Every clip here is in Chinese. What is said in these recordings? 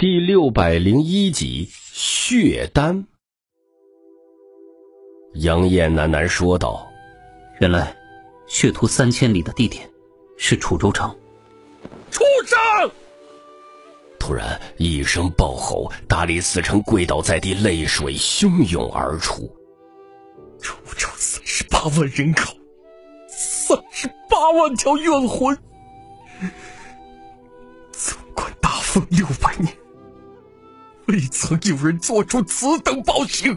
第601集血丹。杨艳喃喃说道： 原来血屠3000里的地点是楚州城。 畜生！ 突然一声暴吼，大理寺丞跪倒在地，泪水汹涌而出。 楚州38万人口，38万条怨魂，纵观大风600年，未曾有人做出此等暴行。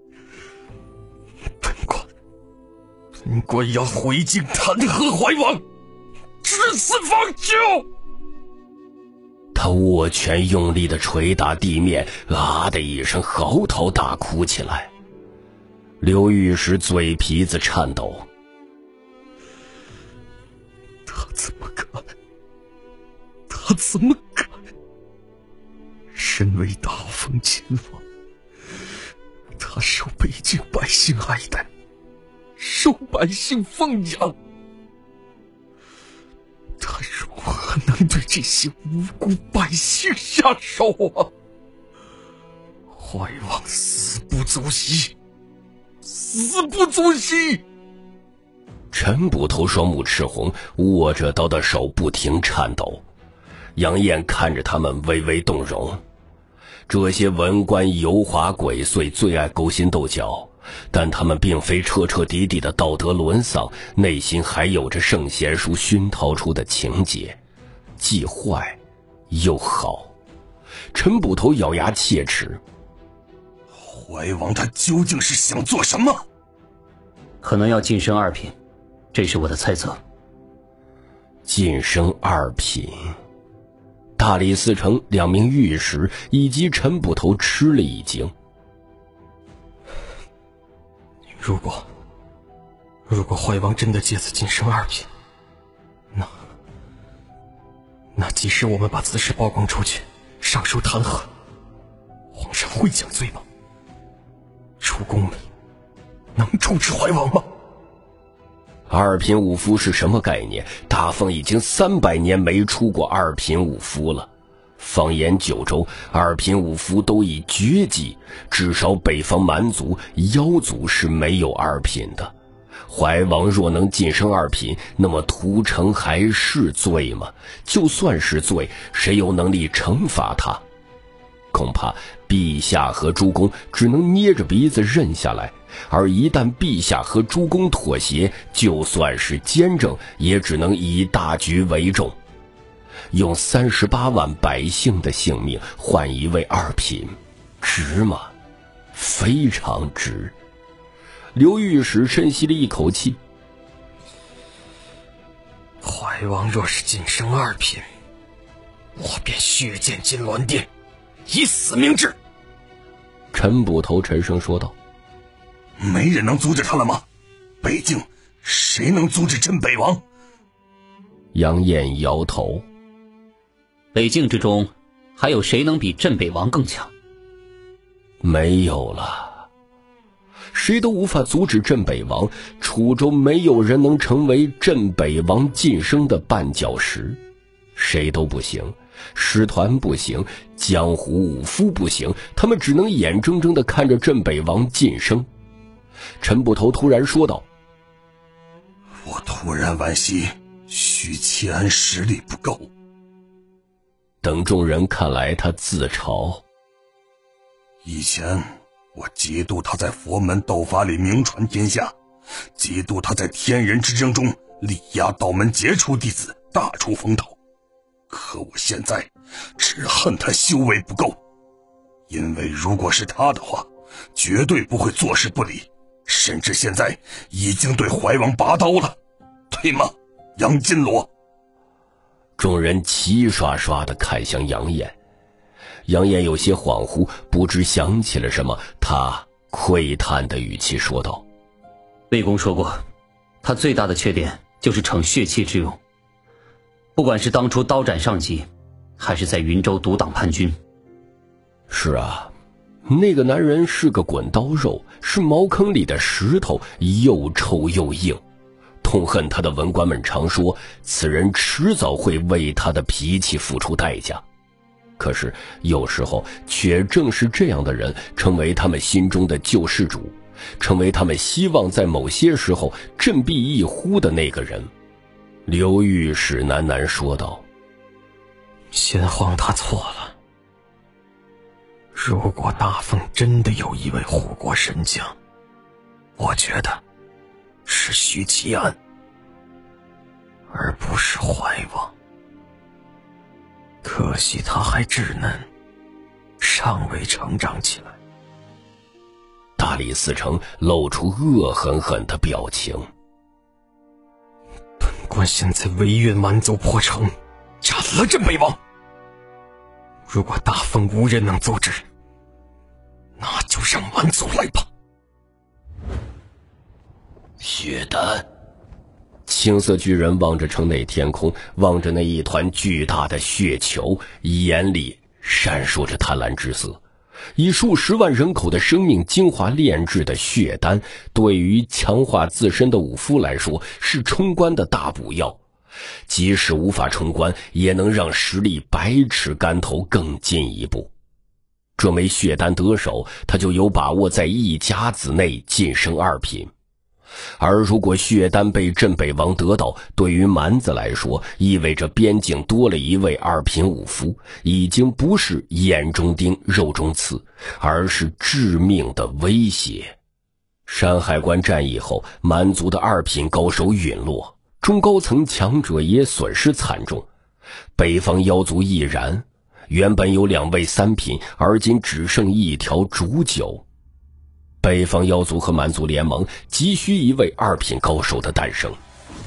本官要回京弹劾怀王，至死方休！ 他握拳用力地捶打地面，啊的一声嚎啕大哭起来。刘御史嘴皮子颤抖。 他怎么敢？身为大封亲王，他受北京百姓爱戴，受百姓奉养，他如何能对这些无辜百姓下手啊？怀王死不足惜，死不足惜！ 陈捕头双目赤红，握着刀的手不停颤抖。杨艳看着他们微微动容。这些文官油滑鬼祟，最爱勾心斗角，但他们并非彻彻底底的道德沦丧，内心还有着圣贤书熏陶出的情节，既坏又好。陈捕头咬牙切齿： 怀王他究竟是想做什么？ 可能要晋升2品，这是我的猜测。 晋升2品。大理寺丞2名御史以及陈捕头吃了一惊。 如果怀王真的借此晋升2品，那即使我们把此事曝光出去，上书弹劾，皇上会降罪吗？诸公们能处置怀王吗 ？2品武夫是什么概念？大凤已经300年没出过2品武夫了。放眼九州，2品武夫都已绝迹，至少北方蛮族、妖族是没有2品的。怀王若能晋升2品，那么屠城还是罪吗？就算是罪，谁有能力惩罚他？恐怕陛下和诸公只能捏着鼻子认下来，而一旦陛下和诸公妥协，就算是监正也只能以大局为重。用38万百姓的性命换一位2品，值吗？非常值。刘御史深吸了一口气。 怀王若是晋升2品，我便血溅金銮殿，以死明志。 陈捕头沉声说道： 没人能阻止他了吗？北京谁能阻止镇北王？ 杨艳摇头。 北境之中还有谁能比镇北王更强？ 没有了，谁都无法阻止镇北王。楚州没有人能成为镇北王晋升的绊脚石，谁都不行。师团不行，江湖武夫不行，他们只能眼睁睁地看着镇北王晋升。陈捕头突然说道： 我突然惋惜许七安实力不够。 等众人看来，他自嘲： 以前我嫉妒他在佛门斗法里名传天下，嫉妒他在天人之争中力压道门杰出弟子，大出风头。可我现在只恨他修为不够，因为如果是他的话，绝对不会坐视不理，甚至现在已经对怀王拔刀了，对吗，杨金罗？ 众人齐刷刷地看向杨艳。杨艳有些恍惚，不知想起了什么，他喟叹的语气说道： 魏公说过，他最大的缺点就是逞血气之勇，不管是当初刀斩上级，还是在云州独挡叛军。 是啊，那个男人是个滚刀肉，是茅坑里的石头，又臭又硬。痛恨他的文官们常说，此人迟早会为他的脾气付出代价。 可是有时候却正是这样的人成为他们心中的救世主，成为他们希望在某些时候振臂一呼的那个人。刘御史喃喃说道： 先皇他错了，如果大凤真的有一位护国神将，我觉得是徐启安，而不是怀王。可惜他还稚嫩，尚未成长起来。 大理寺丞露出恶狠狠的表情。 本官现在唯愿蛮族破城，斩了镇北王。如果大凤无人能阻止，那就让蛮族来吧。 血丹。青色巨人望着城内天空，望着那一团巨大的血球，眼里闪烁着贪婪之色。以数十万人口的生命精华炼制的血丹，对于强化自身的武夫来说是冲关的大补药，即使无法冲关，也能让实力百尺竿头更进一步。这枚血丹得手，他就有把握在一甲子内晋升2品。而如果血丹被镇北王得到，对于蛮子来说，意味着边境多了一位2品武夫，已经不是眼中钉肉中刺，而是致命的威胁。山海关战役后，蛮族的2品高手陨落，中高层强者也损失惨重，北方妖族亦然，原本有2位3品，而今只剩1条煮酒。北方妖族和蛮族联盟急需一位2品高手的诞生。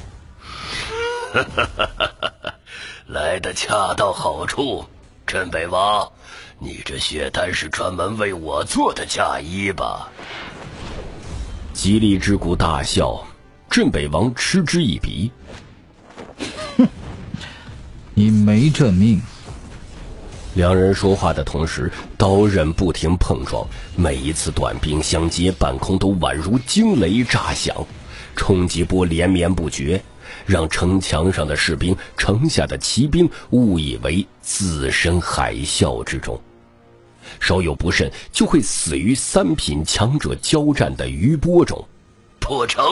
来得恰到好处，镇北王，你这血丹是专门为我做的嫁衣吧？ 吉利之谷大笑，镇北王嗤之以鼻。 哼，你没这命。 两人说话的同时，刀刃不停碰撞，每一次短兵相接，半空都宛如惊雷炸响，冲击波连绵不绝，让城墙上的士兵、城下的骑兵误以为置身海啸之中，稍有不慎就会死于3品强者交战的余波中。 破城！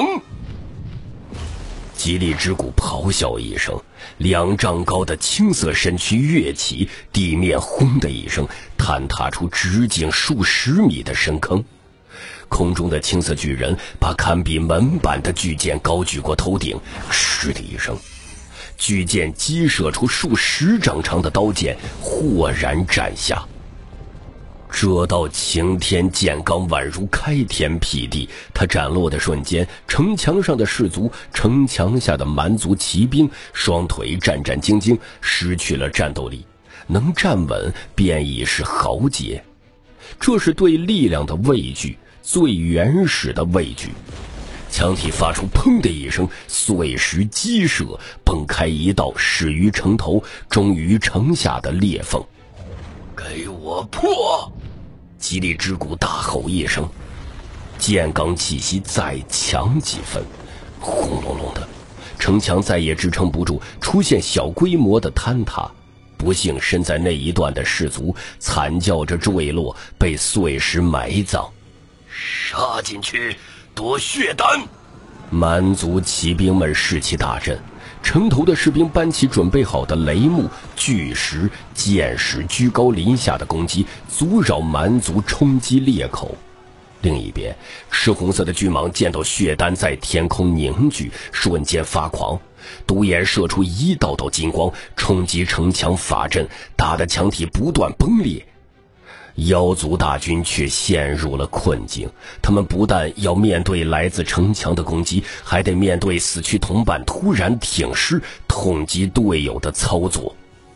吉利之谷咆哮一声，2丈高的青色身躯跃起，地面轰的一声坍塌出直径数十米的深坑。空中的青色巨人把堪比门板的巨剑高举过头顶，嗤的一声，巨剑激射出数十丈长的刀剑，豁然斩下。这道擎天剑罡宛如开天辟地，它斩落的瞬间，城墙上的士卒、城墙下的蛮族骑兵双腿战战兢兢，失去了战斗力，能站稳便已是豪杰。这是对力量的畏惧，最原始的畏惧。枪体发出砰的一声，碎石激射，崩开一道始于城头终于城下的裂缝。 给我破！ 吉利之谷大吼一声，剑罡气息再强几分，轰隆隆的，城墙再也支撑不住，出现小规模的坍塌。不幸身在那一段的士卒惨叫着坠落，被碎石埋葬。 杀进去，夺血丹！ 蛮族骑兵们士气大振，城头的士兵搬起准备好的雷木、巨石、箭矢，居高临下的攻击，阻扰蛮族冲击裂口。另一边，赤红色的巨蟒见到血丹在天空凝聚，瞬间发狂，独眼射出一道道金光，冲击城墙法阵，打得墙体不断崩裂。妖族大军却陷入了困境，他们不但要面对来自城墙的攻击，还得面对死去同伴突然挺尸痛击队友的操作。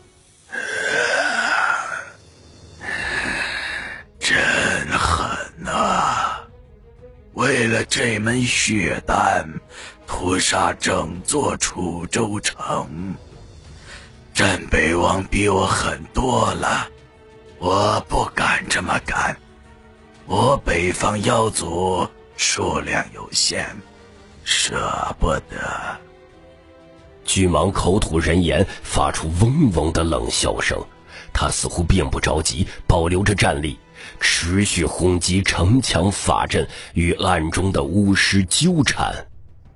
真狠啊！为了这门血丹，屠杀整座楚州城。镇北王比我狠多了，我不敢这么干。我北方妖族数量有限，舍不得。 巨蟒口吐人言，发出嗡嗡的冷笑声。 他似乎并不着急，保留着战力，持续轰击城墙法阵，与暗中的巫师纠缠。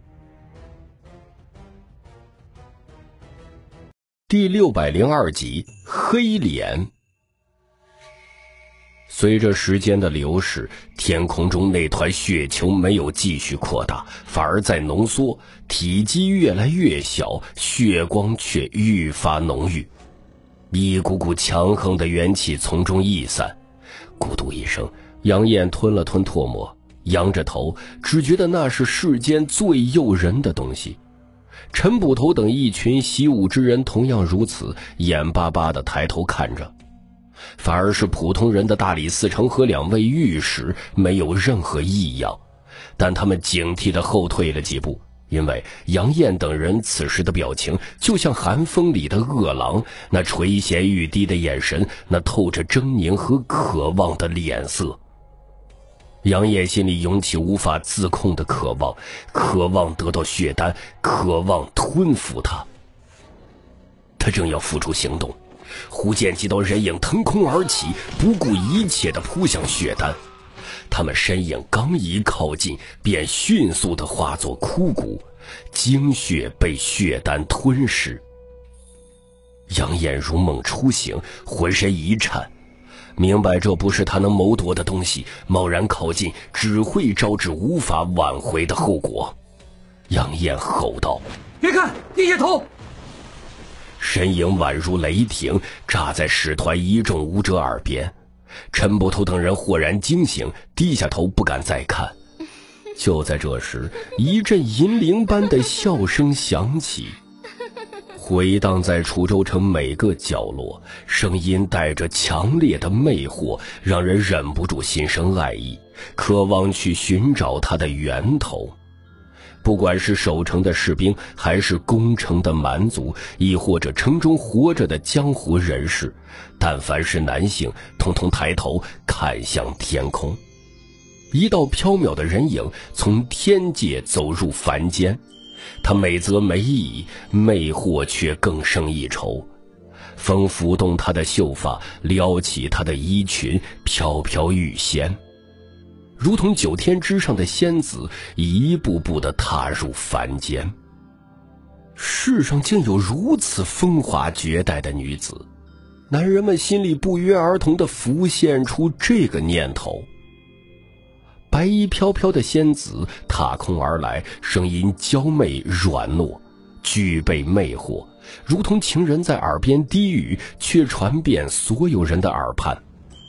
第602集，黑脸。随着时间的流逝，天空中那团血球没有继续扩大，反而在浓缩，体积越来越小，血光却愈发浓郁。一股股强横的元气从中溢散。咕嘟一声，杨艳吞了吞唾沫，仰着头，只觉得那是世间最诱人的东西。陈捕头等一群习武之人同样如此，眼巴巴地抬头看着。反而是普通人的大理寺丞和2位御史没有任何异样，但他们警惕地后退了几步，因为杨艳等人此时的表情就像寒风里的饿狼，那垂涎欲滴的眼神，那透着狰狞和渴望的脸色。杨艳心里涌起无法自控的渴望，渴望得到血丹，渴望吞服它。他正要付出行动，忽见几道人影腾空而起，不顾一切地扑向血丹。他们身影刚一靠近，便迅速地化作枯骨，精血被血丹吞噬。杨艳如梦初醒，浑身一颤，明白这不是他能谋夺的东西，贸然靠近只会招致无法挽回的后果。杨艳吼道：“ 别看，低下头！” 身影宛如雷霆，炸在使团一众武者耳边。陈捕头等人豁然惊醒，低下头不敢再看。就在这时，一阵银铃般的笑声响起，回荡在楚州城每个角落，声音带着强烈的魅惑，让人忍不住心生爱意，渴望去寻找它的源头。不管是守城的士兵，还是攻城的蛮族，亦或者城中活着的江湖人士，但凡是男性，统统抬头看向天空。一道飘渺的人影从天界走入凡间，他美则美矣，魅惑却更胜一筹。风拂动他的秀发，撩起他的衣裙，飘飘欲仙，如同9天之上的仙子，一步步地踏入凡间。世上竟有如此风华绝代的女子，男人们心里不约而同地浮现出这个念头。白衣飘飘的仙子踏空而来，声音娇媚软糯，具备魅惑，如同情人在耳边低语，却传遍所有人的耳畔。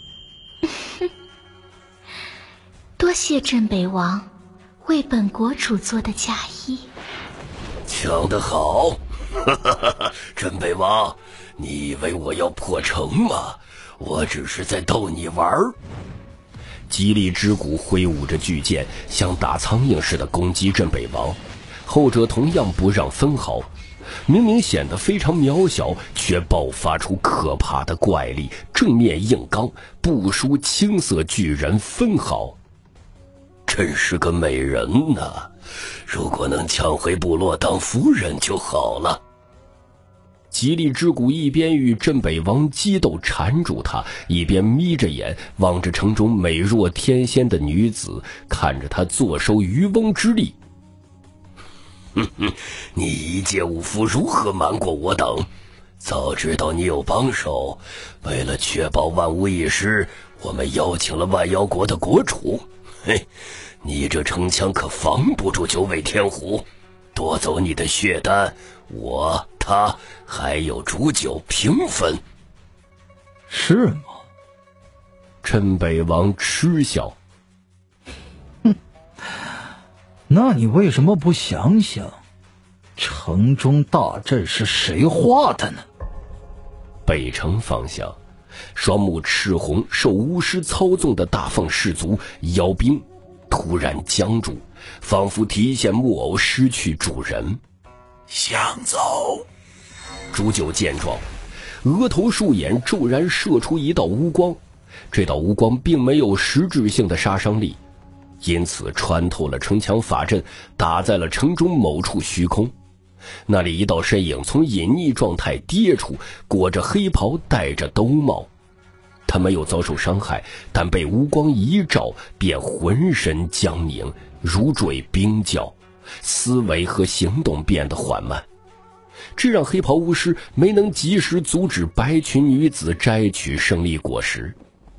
多谢镇北王为本国主做的嫁衣。 抢得好！镇北王，你以为我要破城吗？我只是在逗你玩。 吉利之谷挥舞着巨剑，像打苍蝇似的攻击镇北王，后者同样不让分毫。明明显得非常渺小，却爆发出可怕的怪力，正面硬刚，不输青色巨人分毫。 真是个美人呐！如果能抢回部落当夫人就好了。 吉利之谷一边与镇北王激斗缠住他，一边眯着眼望着城中美若天仙的女子，看着他坐收渔翁之利。 你一介武夫如何瞒过我等？早知道你有帮手，为了确保万无一失，我们邀请了万妖国的国主。嘿，你这城墙可防不住9尾天虎，夺走你的血丹，我他还有煮酒平分。 是吗？ 镇北王嗤笑。 那你为什么不想想，城中大阵是谁画的呢？ 北城方向，双目赤红、受巫师操纵的大凤氏族妖兵突然僵住，仿佛提线木偶失去主人。 向走！ 煮酒见状，额头竖眼骤然射出一道乌光，这道乌光并没有实质性的杀伤力，因此穿透了城墙法阵，打在了城中某处虚空。 那里一道身影从隐匿状态跌出，裹着黑袍，戴着兜帽。他没有遭受伤害，但被无光一照，便浑身僵凝，如坠冰窖，思维和行动变得缓慢。这让黑袍巫师没能及时阻止白裙女子摘取胜利果实。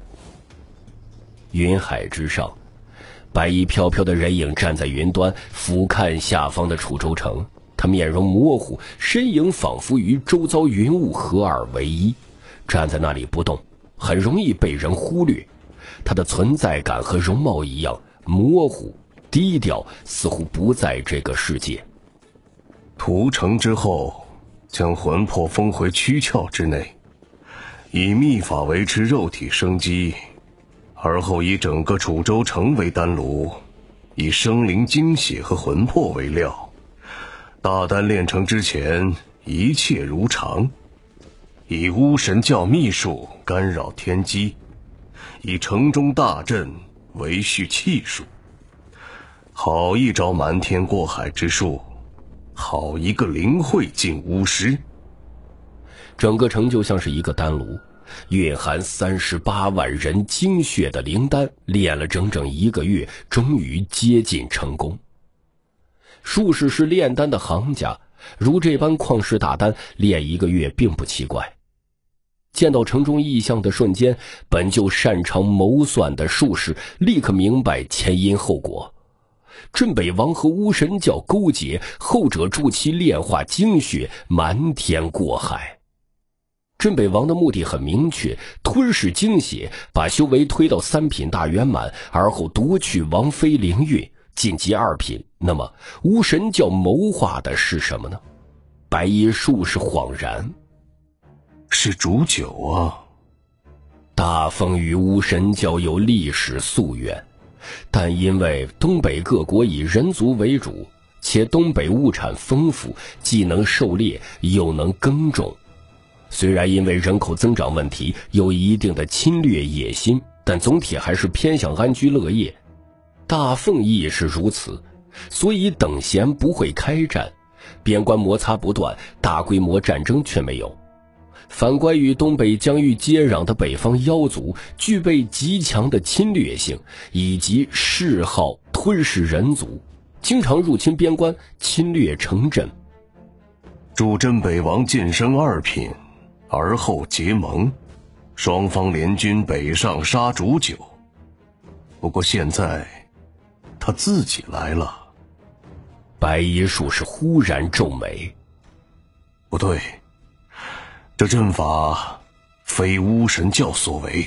云海之上，白衣飘飘的人影站在云端，俯瞰下方的楚州城。他面容模糊，身影仿佛与周遭云雾合二为一，站在那里不动，很容易被人忽略。他的存在感和容貌一样模糊低调，似乎不在这个世界。 屠城之后，将魂魄封回躯壳之内，以秘法维持肉体生机，而后以整个楚州城为丹炉，以生灵精血和魂魄为料。大丹炼成之前，一切如常。以巫神教秘术干扰天机，以城中大阵维续气数。好一招瞒天过海之术，好一个灵慧境巫师。 整个城就像是一个丹炉，蕴含38万人精血的灵丹，炼了整整1个月，终于接近成功。术士是炼丹的行家，如这般旷世大丹，炼1个月并不奇怪。见到城中异象的瞬间，本就擅长谋算的术士立刻明白前因后果。镇北王和巫神教勾结，后者助其炼化精血，瞒天过海。镇北王的目的很明确，吞噬精血，把修为推到3品大圆满，而后夺去王妃灵韵，晋级2品。那么巫神教谋划的是什么呢？白衣术士恍然， 是煮酒啊。 大凤与巫神教有历史夙愿，但因为东北各国以人族为主，且东北物产丰富，既能狩猎又能耕种，虽然因为人口增长问题有一定的侵略野心，但总体还是偏向安居乐业。大凤亦是如此，所以等闲不会开战，边关摩擦不断，大规模战争却没有。反观与东北疆域接壤的北方妖族，具备极强的侵略性，以及嗜好吞噬人族，经常入侵边关，侵略城镇。 助镇北王晋升2品，而后结盟，双方联军北上杀煮酒。不过现在他自己来了。 白衣术士忽然皱眉， 不对，这阵法非巫神教所为。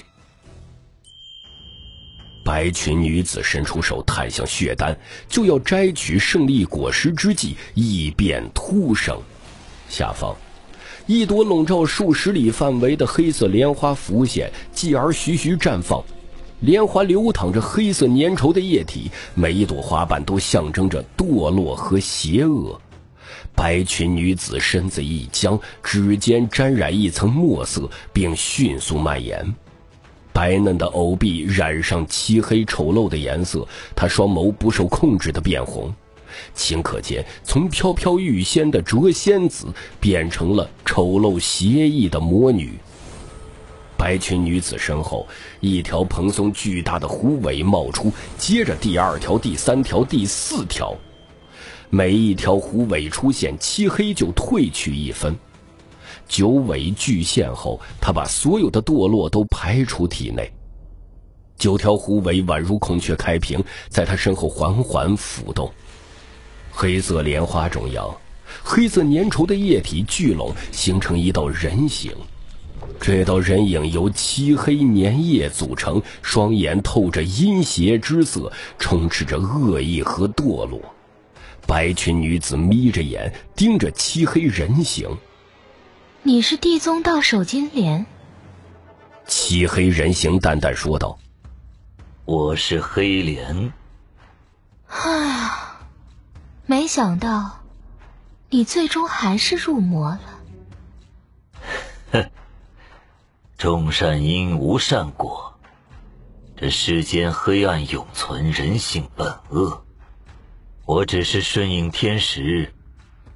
白裙女子伸出手探向血丹，就要摘取胜利果实之际，异变突生。下方一朵笼罩数十里范围的黑色莲花浮现，继而徐徐绽放。莲花流淌着黑色粘稠的液体，每一朵花瓣都象征着堕落和邪恶。白裙女子身子一僵，指尖沾染一层墨色，并迅速蔓延。白嫩的藕臂染上漆黑丑陋的颜色，她双眸不受控制的变红。顷刻间，从飘飘欲仙的谪仙子变成了丑陋邪异的魔女。白裙女子身后，一条蓬松巨大的狐尾冒出，接着第2条、第3条、第4条，每一条狐尾出现，漆黑就褪去1分。9尾巨现后，他把所有的堕落都排出体内。9条狐尾宛如孔雀开屏，在他身后缓缓浮动。黑色莲花中央，黑色粘稠的液体聚拢，形成一道人形。这道人影由漆黑粘液组成，双眼透着阴邪之色，充斥着恶意和堕落。白裙女子眯着眼盯着漆黑人形。 你是地宗道手金莲？ 漆黑人形淡淡说道。 我是黑莲。 哎呀，没想到你最终还是入魔了。 哼，种善因无善果，这世间黑暗永存，人性本恶。我只是顺应天时，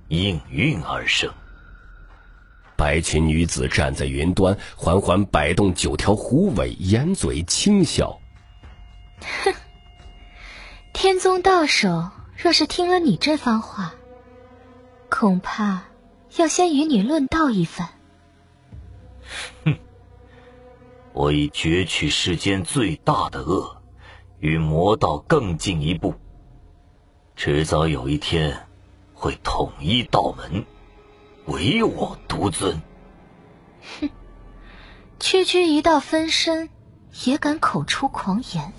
应运而生。 白裙女子站在云端，缓缓摆动9条狐尾，掩嘴轻笑。 哼，天宗道首若是听了你这番话，恐怕要先与你论道一番。 哼，我已攫取世间最大的恶，与魔道更进一步，迟早有一天会统一道门，唯我独尊。 哼，区区一道分身也敢口出狂言。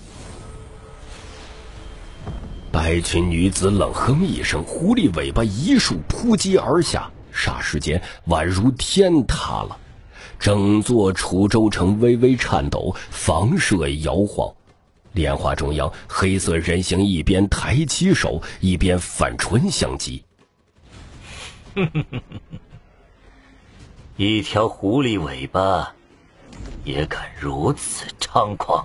白裙女子冷哼一声，狐狸尾巴一束扑击而下，霎时间宛如天塌了，整座楚州城微微颤抖，房舍摇晃。莲花中央，黑色人形一边抬起手，一边反唇相讥。 一条狐狸尾巴也敢如此猖狂。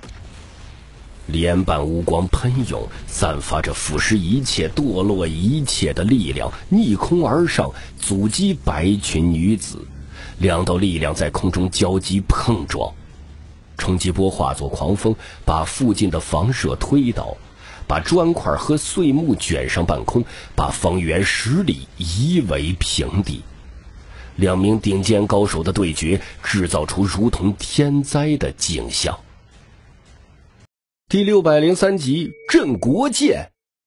莲瓣乌光喷涌，散发着腐蚀一切、堕落一切的力量，逆空而上，阻击白裙女子。2道力量在空中交击碰撞，冲击波化作狂风，把附近的房舍推倒，把砖块和碎木卷上半空，把方圆10里夷为平地。2名顶尖高手的对决，制造出如同天灾的景象。第603集镇国剑。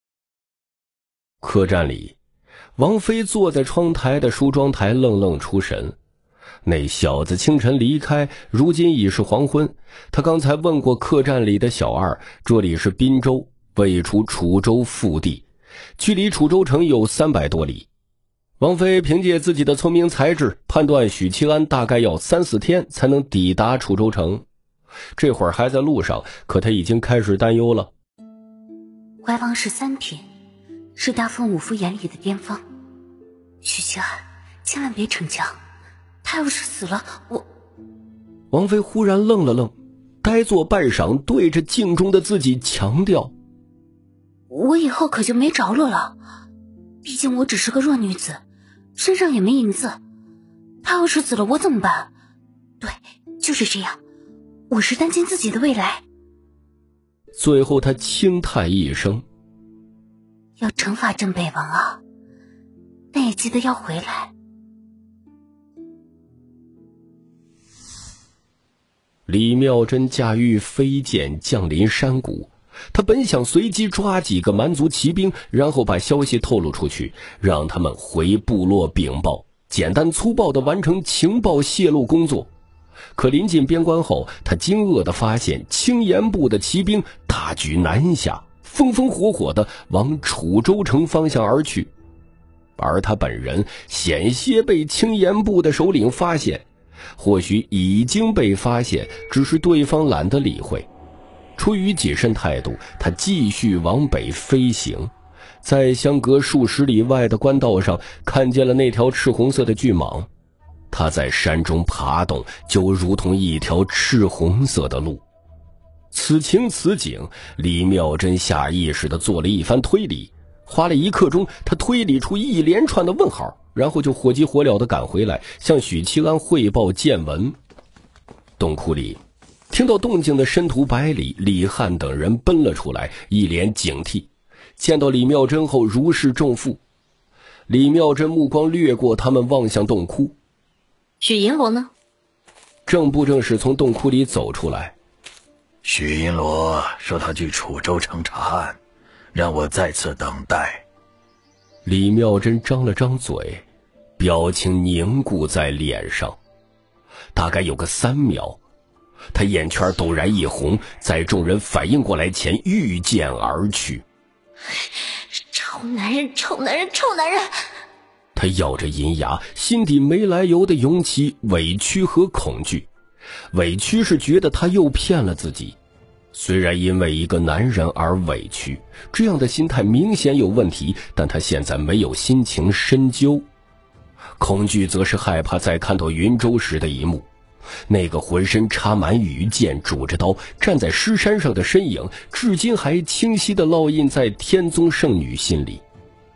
客栈里，王妃坐在窗台的梳妆台愣愣出神。那小子清晨离开，如今已是黄昏。他刚才问过客栈里的小二，这里是滨州，位处楚州腹地，距离楚州城有300多里。王妃凭借自己的聪明才智，判断许七安大概要3、4天才能抵达楚州城。这会儿还在路上，可他已经开始担忧了。 怀王13天，是大凤五夫眼里的巅峰。许七安，千万别逞强，他要是死了， 王妃忽然愣了愣，呆坐半晌，对着镜中的自己强调： 我以后可就没着落了。毕竟我只是个弱女子，身上也没银子，他要是死了，我怎么办？对，就是这样，我是担心自己的未来。 最后他轻叹一声： 要惩罚镇北王啊，但也记得要回来。 李妙真驾驭飞剑降临山谷，他本想随机抓几个蛮族骑兵，然后把消息透露出去，让他们回部落禀报，简单粗暴地完成情报泄露工作。可临近边关后，他惊愕地发现青岩部的骑兵大举南下，风风火火地往楚州城方向而去，而他本人险些被青岩部的首领发现，或许已经被发现，只是对方懒得理会。出于谨慎态度，他继续往北飞行，在相隔数十里外的官道上看见了那条赤红色的巨蟒，它在山中爬动，就如同一条赤红色的路。此情此景，李妙真下意识地做了一番推理，花了1刻钟，他推理出一连串的问号，然后就火急火燎地赶回来，向许七安汇报见闻。洞窟里，听到动静的申屠、百里、李汉等人奔了出来，一脸警惕。见到李妙真后，如释重负。李妙真目光掠过他们，望向洞窟。 许银罗呢？ 正不正是从洞窟里走出来。 许银罗说他去楚州城查案，让我再次等待。 李妙真张了张嘴，表情凝固在脸上，大概有个3秒，他眼圈陡然一红，在众人反应过来前御剑而去。 臭男人，臭男人，臭男人！ 他咬着银牙，心底没来由的涌起委屈和恐惧。委屈是觉得他又骗了自己，虽然因为一个男人而委屈，这样的心态明显有问题，但他现在没有心情深究。恐惧则是害怕再看到云州时的一幕，那个浑身插满羽箭、拄着刀站在尸山上的身影，至今还清晰地烙印在天宗圣女心里。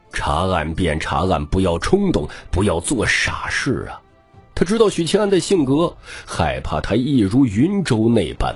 查案便查案，不要冲动，不要做傻事啊！他知道许清安的性格，害怕他一如云州那般。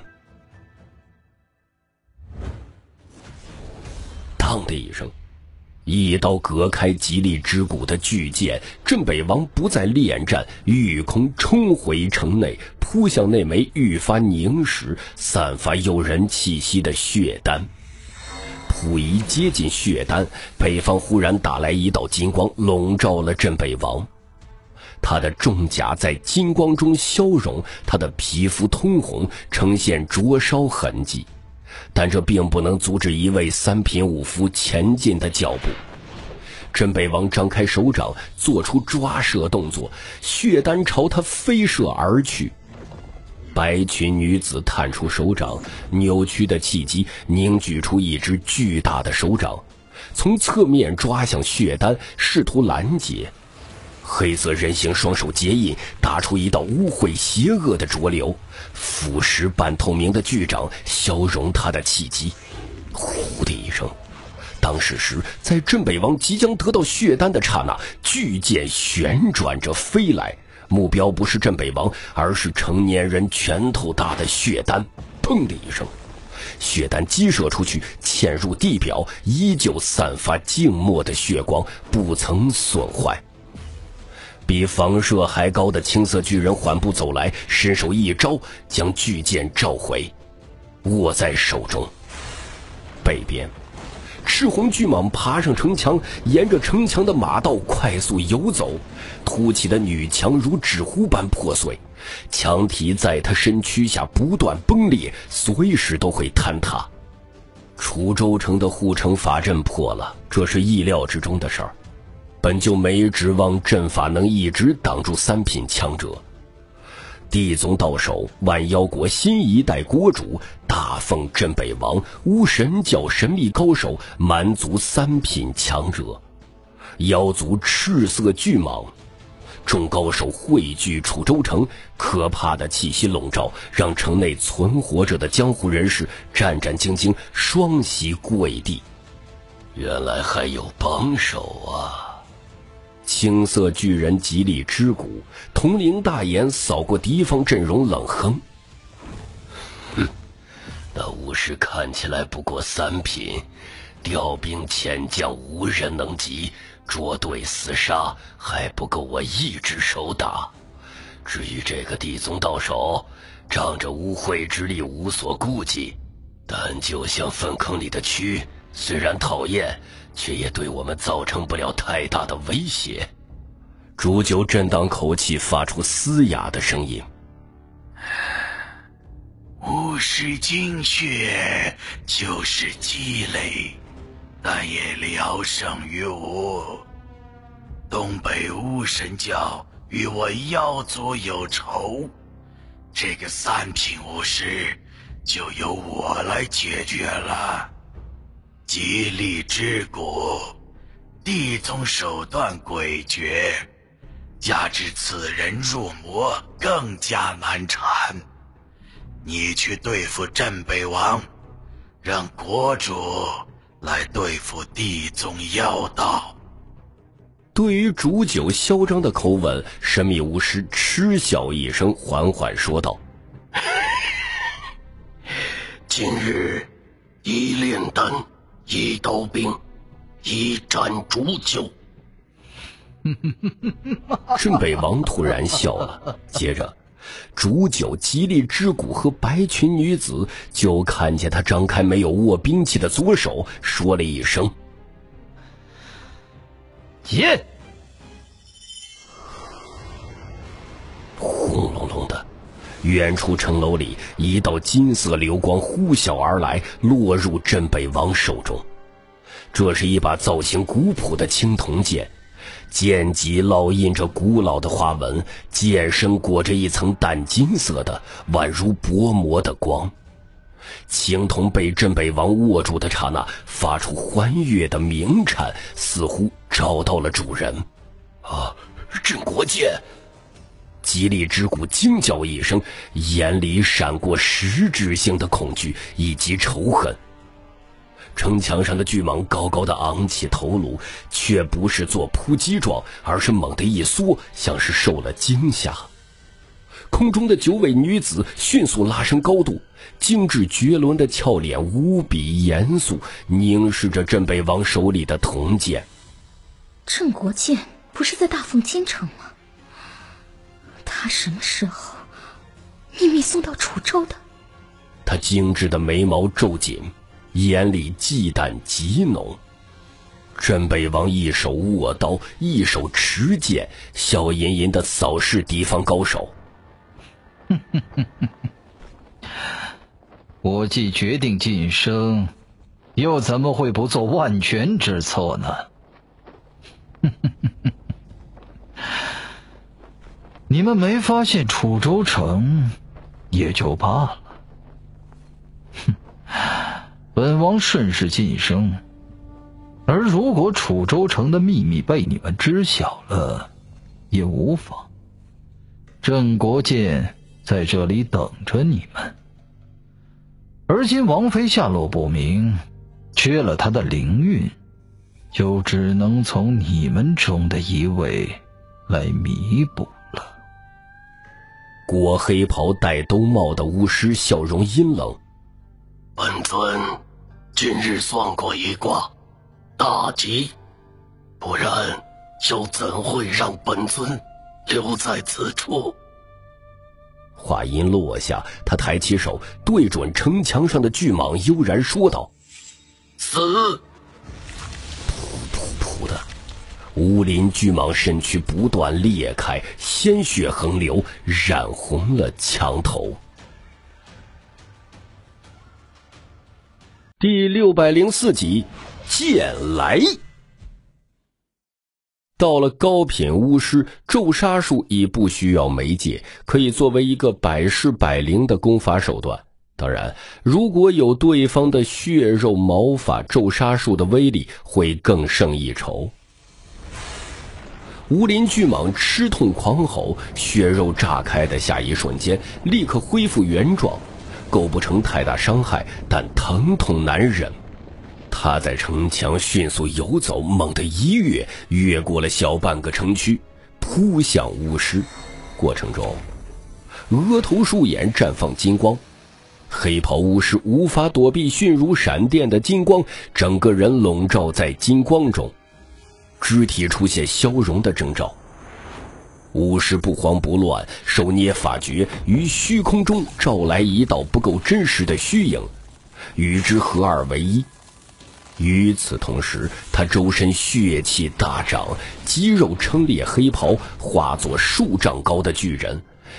当的一声，一刀割开吉利之谷的巨剑，镇北王不再恋战，御空冲回城内，扑向那枚愈发凝实、散发诱人气息的血丹。溥仪接近血丹，北方忽然打来一道金光，笼罩了镇北王。他的重甲在金光中消融，他的皮肤通红，呈现灼烧痕迹，但这并不能阻止一位三品武夫前进的脚步。镇北王张开手掌，做出抓射动作，血丹朝他飞射而去。白裙女子探出手掌，扭曲的气机凝聚出一只巨大的手掌，从侧面抓向血丹，试图拦截。黑色人形双手结印，打出一道污秽邪恶的浊流，腐蚀半透明的巨掌消融他的气机。呼的一声，当时时在镇北王即将得到血丹的刹那，巨剑旋转着飞来，目标不是镇北王，而是成年人拳头大的血丹。砰的一声，血丹激射出去，嵌入地表，依旧散发静默的血光，不曾损坏。比房舍还高的青色巨人缓步走来，伸手一招，将巨剑召回，握在手中。北边，赤红巨蟒爬上城墙，沿着城墙的马道快速游走，凸起的女墙如纸糊般破碎，墙体在他身躯下不断崩裂，随时都会坍塌。楚州城的护城法阵破了，这是意料之中的事儿，本就没指望阵法能一直挡住三品强者。地宗到手，万妖国新一代国主，大奉镇北王，无神教神秘高手，蛮族三品强者，妖族赤色巨蟒，众高手汇聚楚州城，可怕的气息笼罩，让城内存活着的江湖人士战战兢兢，双膝跪地。 原来还有帮手啊！ 青色巨人吉利之谷，铜铃大眼扫过敌方阵容，冷哼：“ 那武士看起来不过三品，调兵遣将无人能及，捉对厮杀还不够我一只手打。至于这个地宗到手，仗着污秽之力无所顾忌，但就像粪坑里的蛆，虽然讨厌，却也对我们造成不了太大的威胁。” 煮酒震荡口气，发出嘶哑的声音：“ 武士精血就是积累，但也聊胜于无。东北巫神教与我妖族有仇，这个三品武士就由我来解决了。吉利之谷，地宗手段诡谲，加之此人入魔，更加难缠。你去对付镇北王，让国主来对付地宗妖道。” 对于煮酒嚣张的口吻，神秘巫师嗤笑一声，缓缓说道：“ 今日一炼丹，一刀兵，一盏煮酒。” 镇北王突然笑了，接着煮酒吉利之谷和白裙女子就看见他张开没有握兵器的左手，说了一声：“ 结！” 轰隆隆的，远处城楼里一道金色流光呼啸而来，落入镇北王手中。这是一把造型古朴的青铜剑，剑脊烙印着古老的花纹，剑身裹着一层淡金色的宛如薄膜的光。青铜被镇北王握住的刹那，发出欢悦的鸣颤，似乎找到了主人。 啊，镇国剑！ 吉利之谷惊叫一声，眼里闪过实质性的恐惧以及仇恨。 城墙上的巨蟒高高的昂起头颅，却不是做扑击状，而是猛地一缩，像是受了惊吓。空中的9位女子迅速拉升高度，精致绝伦的俏脸无比严肃，凝视着镇北王手里的铜剑。 镇国剑不是在大凤京城吗？他什么时候秘密送到楚州的？ 他精致的眉毛皱紧，眼里忌惮极浓。镇北王一手握刀，一手持剑，笑吟吟地扫视敌方高手。 我既决定晋升，又怎么会不做万全之策呢？你们没发现楚州城也就罢了。本王顺势晋升，而如果楚州城的秘密被你们知晓了，也无妨。镇国剑在这里等着你们。而今王妃下落不明，缺了她的灵韵，就只能从你们中的一位来弥补了。 裹黑袍戴兜帽的巫师笑容阴冷。 本尊今日算过一卦，大吉，不然又怎会让本尊留在此处？ 话音落下，他抬起手对准城墙上的巨蟒悠然说道： 死！ 噗噗噗的，乌林巨蟒身躯不断裂开，鲜血横流，染红了墙头。第604集，剑来。到了高品巫师，咒杀术已不需要媒介，可以作为一个百试百灵的攻法手段。当然，如果有对方的血肉毛发，咒杀术的威力会更胜一筹。乌林巨蟒吃痛狂吼，血肉炸开的下一瞬间，立刻恢复原状，构不成太大伤害，但疼痛难忍。他在城墙迅速游走，猛地一跃，越过了小半个城区，扑向巫师。过程中，额头竖眼绽放金光，黑袍巫师无法躲避迅如闪电的金光，整个人笼罩在金光中，肢体出现消融的征兆。巫师不慌不乱，手捏法诀，于虚空中照来一道不够真实的虚影，与之合二为一。与此同时，他周身血气大涨，肌肉撑裂黑袍，化作数丈高的巨人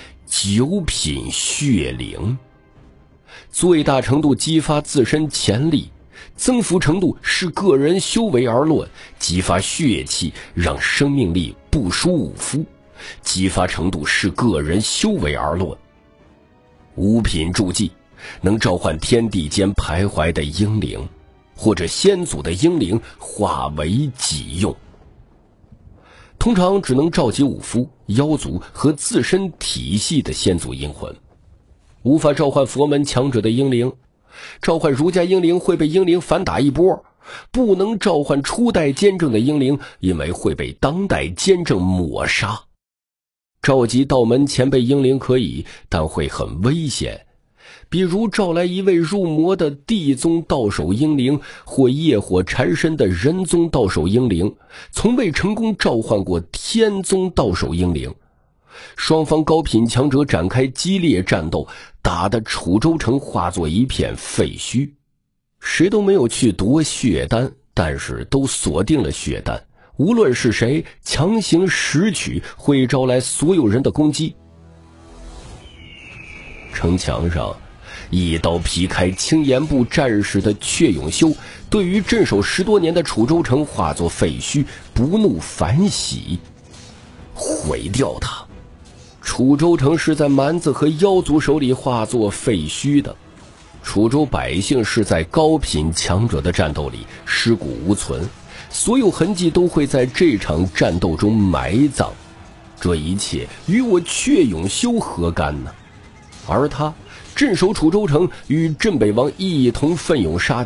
，9品血灵，最大程度激发自身潜力，增幅程度视个人修为而论，激发血气让生命力不输武夫，激发程度视个人修为而论。5品助技能召唤天地间徘徊的英灵，或者先祖的英灵化为己用，通常只能召集武夫、妖族和自身体系的先祖阴魂，无法召唤佛门强者的英灵。召唤儒家英灵会被英灵反打一波，不能召唤初代监正的英灵，因为会被当代监正抹杀。召集道门前辈英灵可以，但会很危险。比如召来一位入魔的地宗道手英灵，或业火缠身的人宗道手英灵，从未成功召唤过天宗道手英灵。双方高品强者展开激烈战斗，打得楚州城化作一片废墟。谁都没有去夺血丹，但是都锁定了血丹。无论是谁强行拾取，会招来所有人的攻击。城墙上一刀劈开青岩部战士的阙永修，对于镇守10多年的楚州城化作废墟，不怒反喜，毁掉它。楚州城是在蛮子和妖族手里化作废墟的，楚州百姓是在高品强者的战斗里尸骨无存，所有痕迹都会在这场战斗中埋葬。这一切与我阙永修何干呢？而他镇守楚州城，与镇北王一同奋勇杀敌，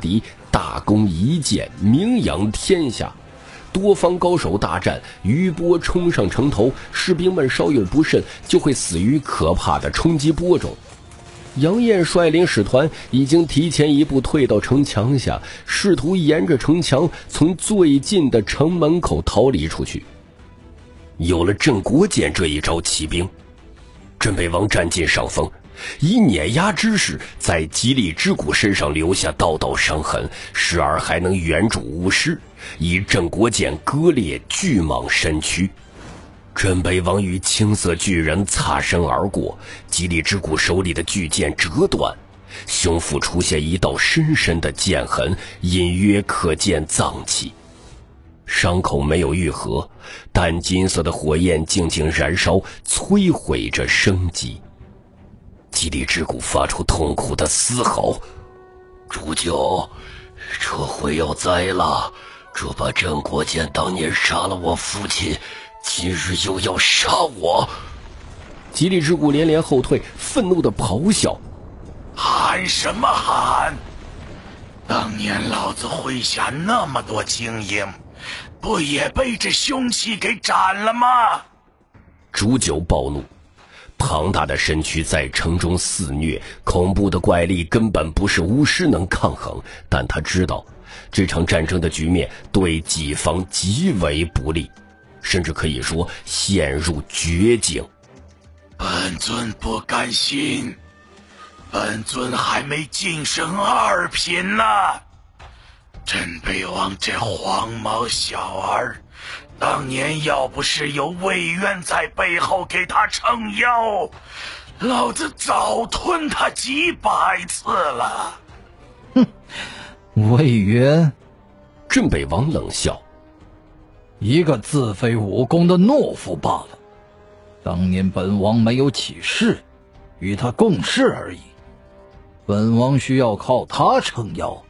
大功一件，名扬天下。多方高手大战，余波冲上城头，士兵们稍有不慎就会死于可怕的冲击波中。杨艳率领使团已经提前一步退到城墙下，试图沿着城墙从最近的城门口逃离出去。有了镇国剑这一招奇兵，镇北王占尽上风，以碾压之势在吉利之谷身上留下道道伤痕，时而还能援助巫师，以镇国剑割裂巨蟒身躯。镇北王与青色巨人擦身而过，吉利之谷手里的巨剑折断，胸腹出现一道深深的剑痕，隐约可见脏器。伤口没有愈合，淡金色的火焰静静燃烧，摧毁着生机。吉利之谷发出痛苦的嘶吼：“ 主教，这回要栽了！这把镇国剑当年杀了我父亲，今日又要杀我！” 吉利之谷连连后退，愤怒地咆哮：“ 喊什么喊？当年老子麾下那么多精英，不也被这凶器给斩了吗？” 主酒暴怒，庞大的身躯在城中肆虐，恐怖的怪力根本不是巫师能抗衡。但他知道，这场战争的局面对己方极为不利，甚至可以说陷入绝境。 本尊不甘心，本尊还没晋升2品呢。镇北王这黄毛小儿，当年要不是有魏渊在背后给他撑腰，老子早吞他几百次了。 哼，魏渊？ 镇北王冷笑：“ 一个自废武功的懦夫罢了。当年本王没有起事，与他共事而已。本王需要靠他撑腰。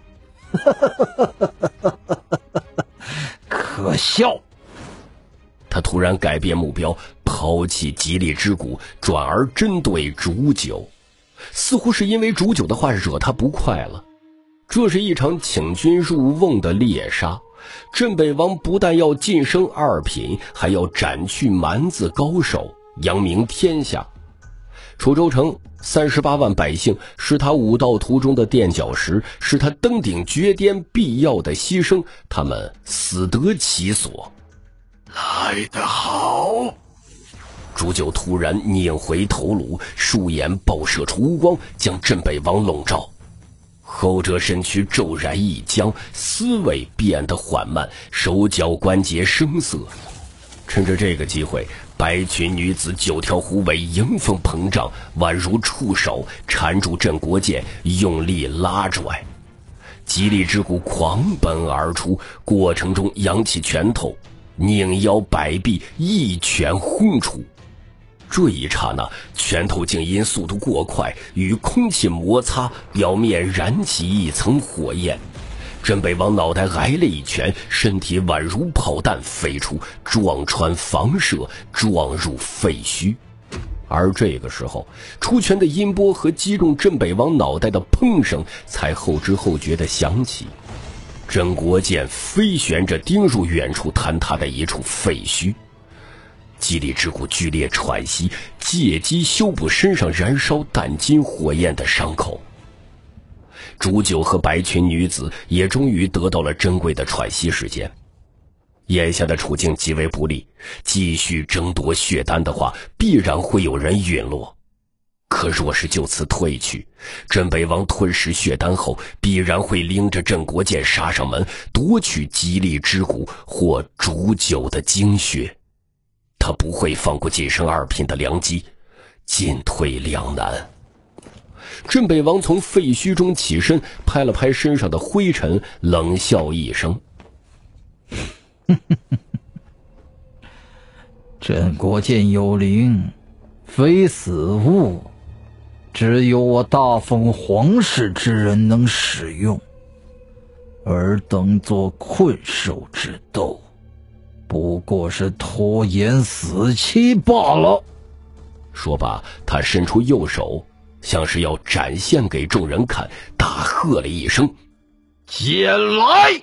可笑！” 他突然改变目标，抛弃吉利之谷，转而针对煮酒，似乎是因为煮酒的话惹他不快了。这是一场请君入瓮的猎杀，镇北王不但要晋升2品，还要斩去蛮子高手，扬名天下。楚州城38万百姓是他武道途中的垫脚石，是他登顶绝巅必要的牺牲，他们死得其所。 来得好！ 煮酒突然拧回头颅，树眼爆射出乌光，将镇北王笼罩。后者身躯骤然一僵，思维变得缓慢，手脚关节生涩。趁着这个机会，白裙女子9条虎尾迎风膨胀，宛如触手缠住镇国剑，用力拉拽。吉利之谷狂奔而出，过程中扬起拳头，拧腰摆臂，一拳轰出。这一刹那，拳头竟因速度过快，与空气摩擦，表面燃起一层火焰。镇北王脑袋挨了一拳，身体宛如炮弹飞出，撞穿房舍，撞入废墟。而这个时候，出拳的音波和击中镇北王脑袋的砰声才后知后觉地响起。镇国剑飞旋着钉入远处坍塌的一处废墟。吉利之谷剧烈喘息，借机修补身上燃烧淡金火焰的伤口。煮酒和白裙女子也终于得到了珍贵的喘息时间。眼下的处境极为不利，继续争夺血丹的话，必然会有人陨落。可若是就此退去，镇北王吞噬血丹后，必然会拎着镇国剑杀上门，夺取吉利之谷或煮酒的精血。他不会放过晋升2品的良机，进退两难。镇北王从废墟中起身，拍了拍身上的灰尘，冷笑一声：“ 镇国剑有灵，非死物，只有我大封皇室之人能使用，尔等做困兽之斗，不过是拖延死期罢了。” 说罢，他伸出右手，像是要展现给众人看，大喝了一声：“ 解来！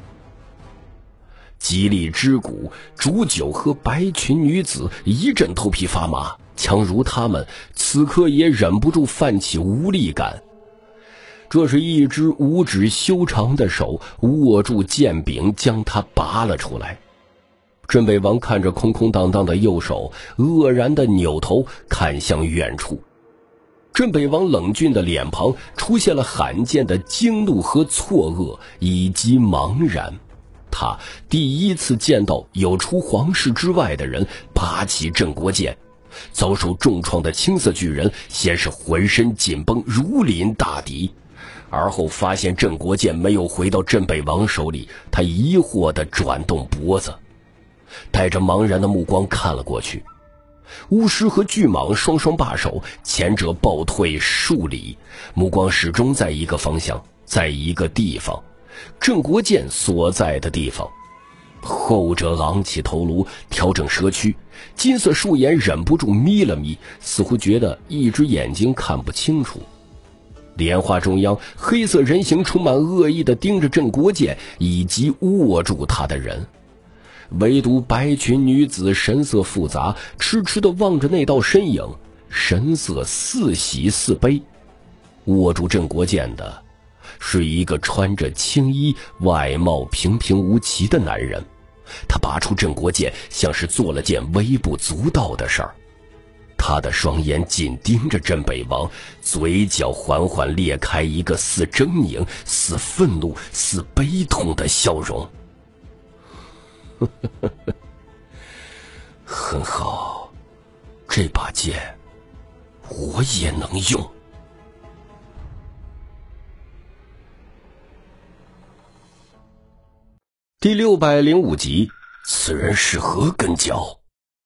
吉利之谷、煮酒和白裙女子一阵头皮发麻，强如他们此刻也忍不住泛起无力感。这是一只五指修长的手握住剑柄，将它拔了出来。镇北王看着空空荡荡的右手，愕然地扭头看向远处。镇北王冷峻的脸庞出现了罕见的惊怒和错愕，以及茫然。他第一次见到有除皇室之外的人拔起镇国剑。遭受重创的青色巨人先是浑身紧绷，如临大敌，而后发现镇国剑没有回到镇北王手里，他疑惑地转动脖子，带着茫然的目光看了过去。巫师和巨蟒双双罢手，前者暴退数里，目光始终在一个方向，在一个地方，镇国剑所在的地方。后者昂起头颅，调整蛇躯，金色树眼忍不住眯了眯，似乎觉得一只眼睛看不清楚。莲花中央，黑色人形充满恶意地盯着镇国剑以及握住他的人。唯独白裙女子神色复杂，痴痴地望着那道身影，神色似喜似悲。握住镇国剑的是一个穿着青衣、外貌平平无奇的男人。他拔出镇国剑，像是做了件微不足道的事儿。他的双眼紧盯着镇北王，嘴角缓缓裂开一个似狰狞、似愤怒、似悲痛的笑容。很好，这把剑我也能用。第605集，此人是何根脚？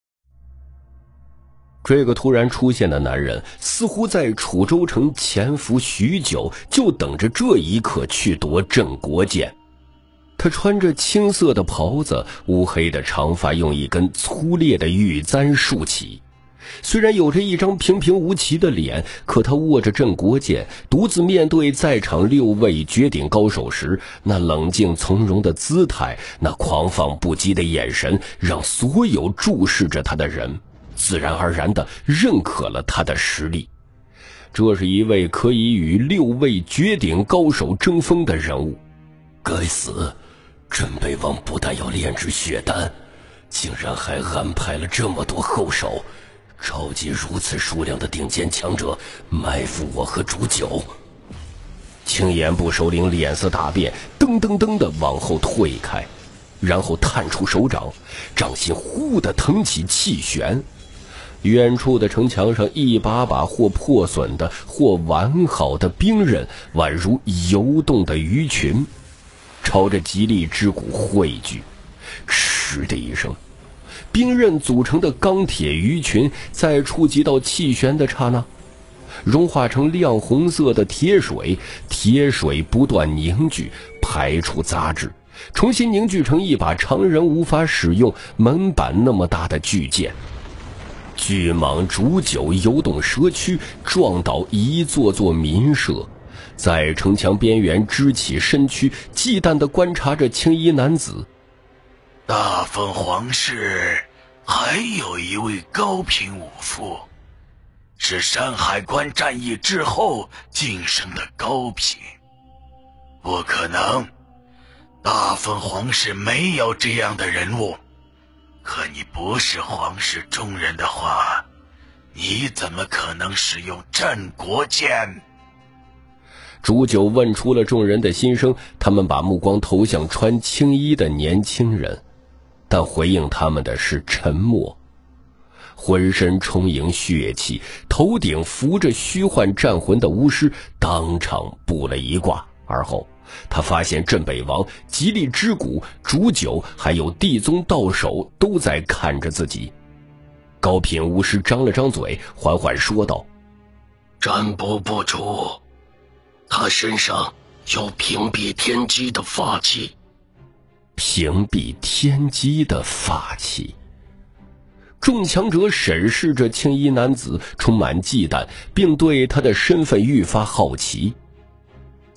这个突然出现的男人似乎在楚州城潜伏许久，就等着这一刻去夺镇国剑。他穿着青色的袍子，乌黑的长发用一根粗烈的玉簪束起。虽然有着一张平平无奇的脸，可他握着镇国剑，独自面对在场6位绝顶高手时，那冷静从容的姿态，那狂放不羁的眼神，让所有注视着他的人自然而然地认可了他的实力。这是一位可以与6位绝顶高手争锋的人物。 该死！镇北王不但要炼制血丹，竟然还安排了这么多后手，召集如此数量的顶尖强者，埋伏我和煮酒。 青眼部首领脸色大变，噔噔噔地往后退开，然后探出手掌，掌心忽地腾起气旋。远处的城墙上，一把把或破损的或完好的兵刃宛如游动的鱼群，朝着吉利之谷汇聚。嗤的一声，兵刃组成的钢铁鱼群在触及到气旋的刹那，融化成亮红色的铁水，铁水不断凝聚，排出杂质，重新凝聚成一把常人无法使用门板那么大的巨剑。巨蟒煮酒游动蛇躯，撞倒一座座民舍，在城墙边缘支起身躯，忌惮地观察着青衣男子。 大凤皇室还有一位高品武夫，是山海关战役之后晋升的高品。不可能，大凤皇室没有这样的人物。可你不是皇室中人的话，你怎么可能使用镇国剑？ 煮酒问出了众人的心声，他们把目光投向穿青衣的年轻人，但回应他们的是沉默。浑身充盈血气，头顶浮着虚幻战魂的巫师当场卜了一卦，而后他发现镇北王、吉利之谷、煮酒还有地宗道手都在看着自己。高品巫师张了张嘴，缓缓说道： 占卜不出，他身上有屏蔽天机的法器。 屏蔽天机的法器。众强者审视着青衣男子，充满忌惮，并对他的身份愈发好奇。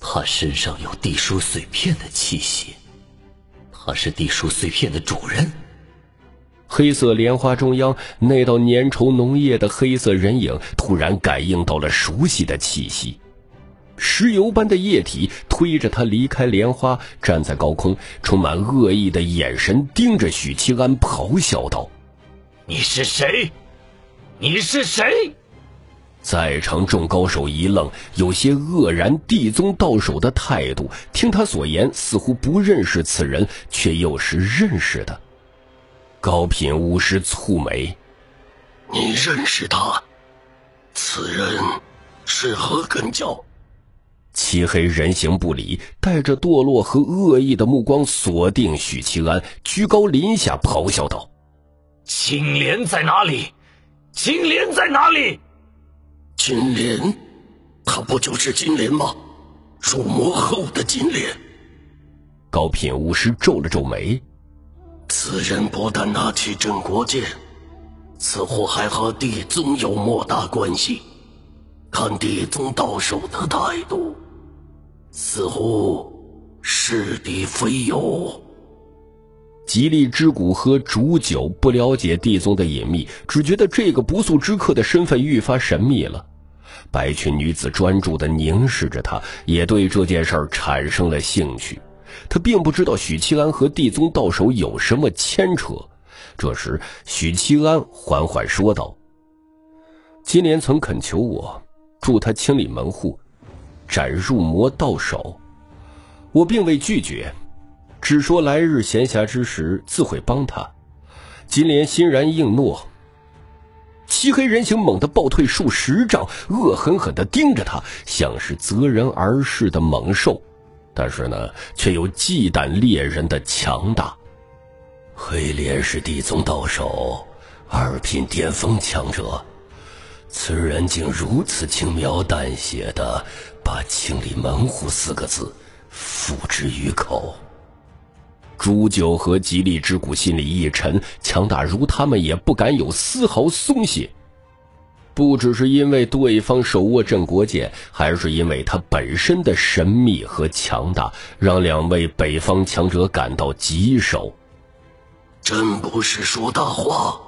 他身上有地书碎片的气息，他是地书碎片的主人。 黑色莲花中央那道粘稠浓液的黑色人影突然感应到了熟悉的气息，石油般的液体推着他离开莲花，站在高空，充满恶意的眼神盯着许七安，咆哮道： 你是谁？你是谁？ 在场众高手一愣，有些愕然地宗道手的态度，听他所言似乎不认识此人，却又是认识的。高品巫师蹙眉： 你认识他？此人是何根教？ 漆黑人形不理，带着堕落和恶意的目光锁定许七安，居高临下咆哮道： 青莲在哪里？青莲在哪里？ 金莲，他不就是金莲吗？入魔后的金莲。 高品巫师皱了皱眉： 此人不但拿起镇国剑，似乎还和地宗有莫大关系。看地宗道手的态度，似乎是敌非友。 吉利之谷和煮酒不了解地宗的隐秘，只觉得这个不速之客的身份愈发神秘了。白裙女子专注地凝视着他，也对这件事产生了兴趣。他并不知道许七安和地宗道手有什么牵扯。这时许七安缓缓说道：金莲曾恳求我助他清理门户，斩入魔道手，我并未拒绝，只说来日闲暇之时自会帮他。金莲欣然应诺。漆黑人形猛地暴退数10丈，恶狠狠地盯着他，像是择人而噬的猛兽，但是呢，却又忌惮猎人的强大。 黑莲是地宗道手，2品巅峰强者，此人竟如此轻描淡写地把清理门户4个字付之于口。 煮酒和吉利之谷心里一沉，强大如他们也不敢有丝毫松懈。不只是因为对方手握镇国剑，还是因为他本身的神秘和强大，让2位北方强者感到棘手。 真不是说大话。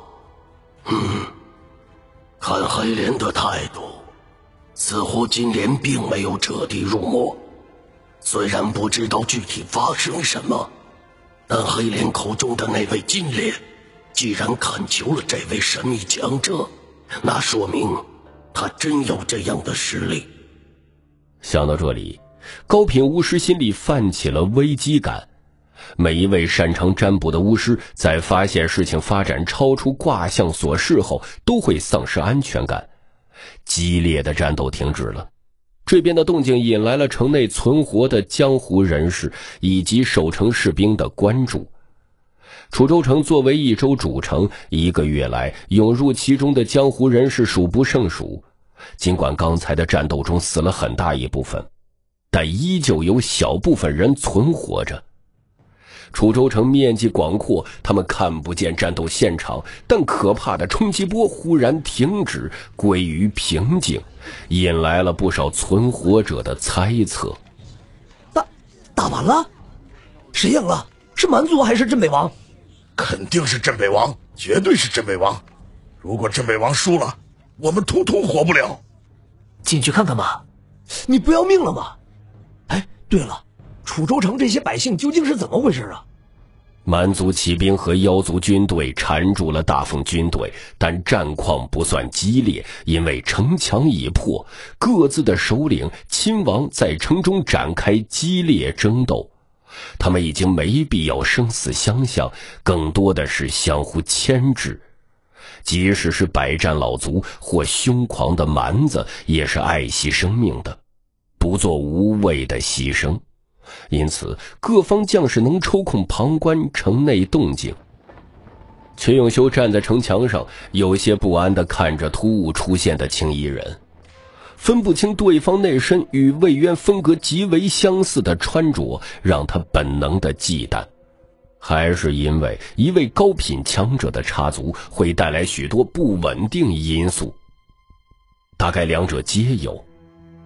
看黑莲的态度，似乎金莲并没有彻底入魔。虽然不知道具体发生什么，但黑莲口中的那位金莲，既然恳求了这位神秘强者，那说明他真有这样的实力。 想到这里，高品巫师心里泛起了危机感。每一位擅长占卜的巫师，在发现事情发展超出卦象所示后，都会丧失安全感。激烈的战斗停止了。这边的动静引来了城内存活的江湖人士以及守城士兵的关注。楚州城作为一州主城，1个月来涌入其中的江湖人士数不胜数。尽管刚才的战斗中死了很大一部分，但依旧有小部分人存活着。楚州城面积广阔，他们看不见战斗现场，但可怕的冲击波忽然停止，归于平静，引来了不少存活者的猜测。 打完了？谁赢了？是蛮族还是镇北王？ 肯定是镇北王，绝对是镇北王。如果镇北王输了，我们通通活不了。 进去看看吧。你不要命了吗？哎，对了，楚州城这些百姓究竟是怎么回事啊？ 蛮族骑兵和妖族军队缠住了大凤军队，但战况不算激烈，因为城墙已破，各自的首领亲王在城中展开激烈争斗。他们已经没必要生死相向，更多的是相互牵制。即使是百战老族或凶狂的蛮子，也是爱惜生命的，不做无谓的牺牲。因此各方将士能抽空旁观城内动静。崔永修站在城墙上，有些不安地看着突兀出现的青衣人，分不清对方内身与魏渊风格极为相似的穿着，让他本能的忌惮。还是因为一位高品强者的插足会带来许多不稳定因素，大概2者皆有。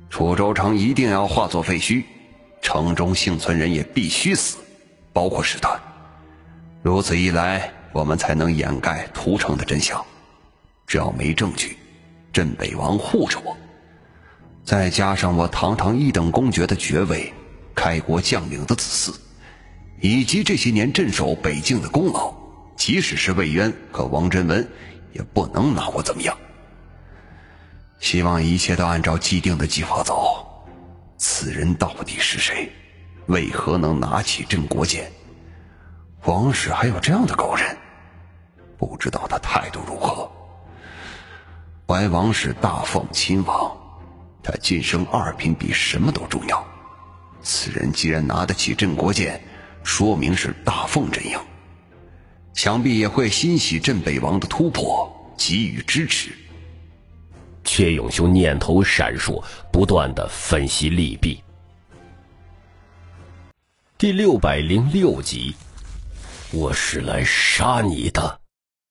楚州城一定要化作废墟，城中幸存人也必须死，包括使团。如此一来，我们才能掩盖屠城的真相。只要没证据，镇北王护着我，再加上我堂堂一等公爵的爵位，开国将领的子嗣，以及这些年镇守北境的功劳，即使是魏渊和王真文也不能拿我怎么样。希望一切都按照既定的计划走。此人到底是谁？为何能拿起镇国剑？王室还有这样的高人？不知道他态度如何。怀王是大凤亲王，他晋升2品比什么都重要。此人既然拿得起镇国剑，说明是大凤阵营，想必也会欣喜镇北王的突破，给予支持。 阙永修念头闪烁，不断地分析利弊。第606集，我是来杀你的。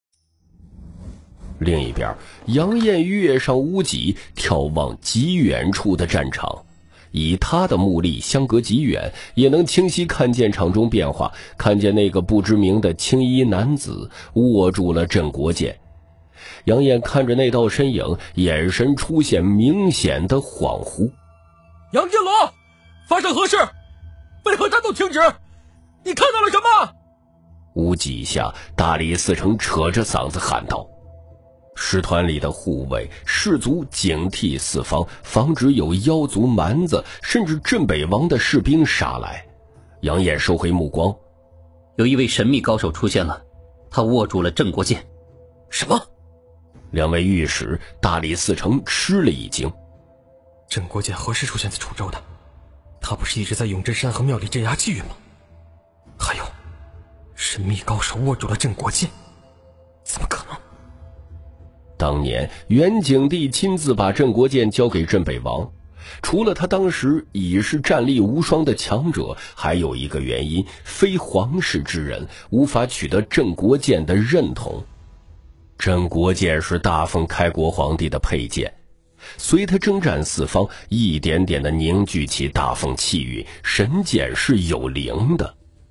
另一边，杨艳跃上屋脊，眺望极远处的战场。以他的目力相隔极远，也能清晰看见场中变化，看见那个不知名的青衣男子握住了镇国剑。杨艳看着那道身影，眼神出现明显的恍惚。 杨金罗，发生何事？为何战斗停止？你看到了什么？ 屋脊下，大理寺丞扯着嗓子喊道。师团里的护卫士卒警惕四方，防止有妖族蛮子甚至镇北王的士兵杀来。杨艳收回目光， 有一位神秘高手出现了，他握住了镇国剑。 什么 ？2位御史大理寺丞吃了一惊。 镇国剑何时出现在楚州的？他不是一直在永贞山和庙里镇压气运吗？还有，神秘高手握住了镇国剑，怎么可能？ 当年元景帝亲自把镇国剑交给镇北王，除了他当时已是战力无双的强者，还有一个原因，非皇室之人无法取得镇国剑的认同。镇国剑是大凤开国皇帝的佩剑，随他征战四方，一点点地凝聚起大凤气运，神剑是有灵的。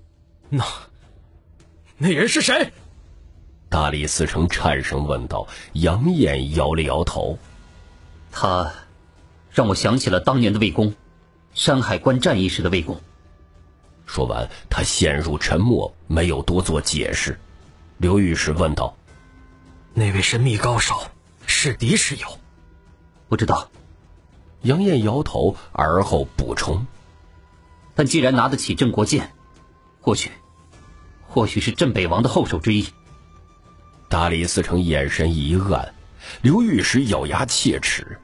那人是谁？ 大理寺丞颤声问道。杨艳摇了摇头。 他让我想起了当年的魏公，山海关战役时的魏公。 说完，他陷入沉默，没有多做解释。刘御史问道： 那位神秘高手是敌是友？ 不知道。 杨艳摇头，而后补充： 但既然拿得起镇国剑，或许是镇北王的后手之一。 大理寺丞眼神一暗，刘御史咬牙切齿。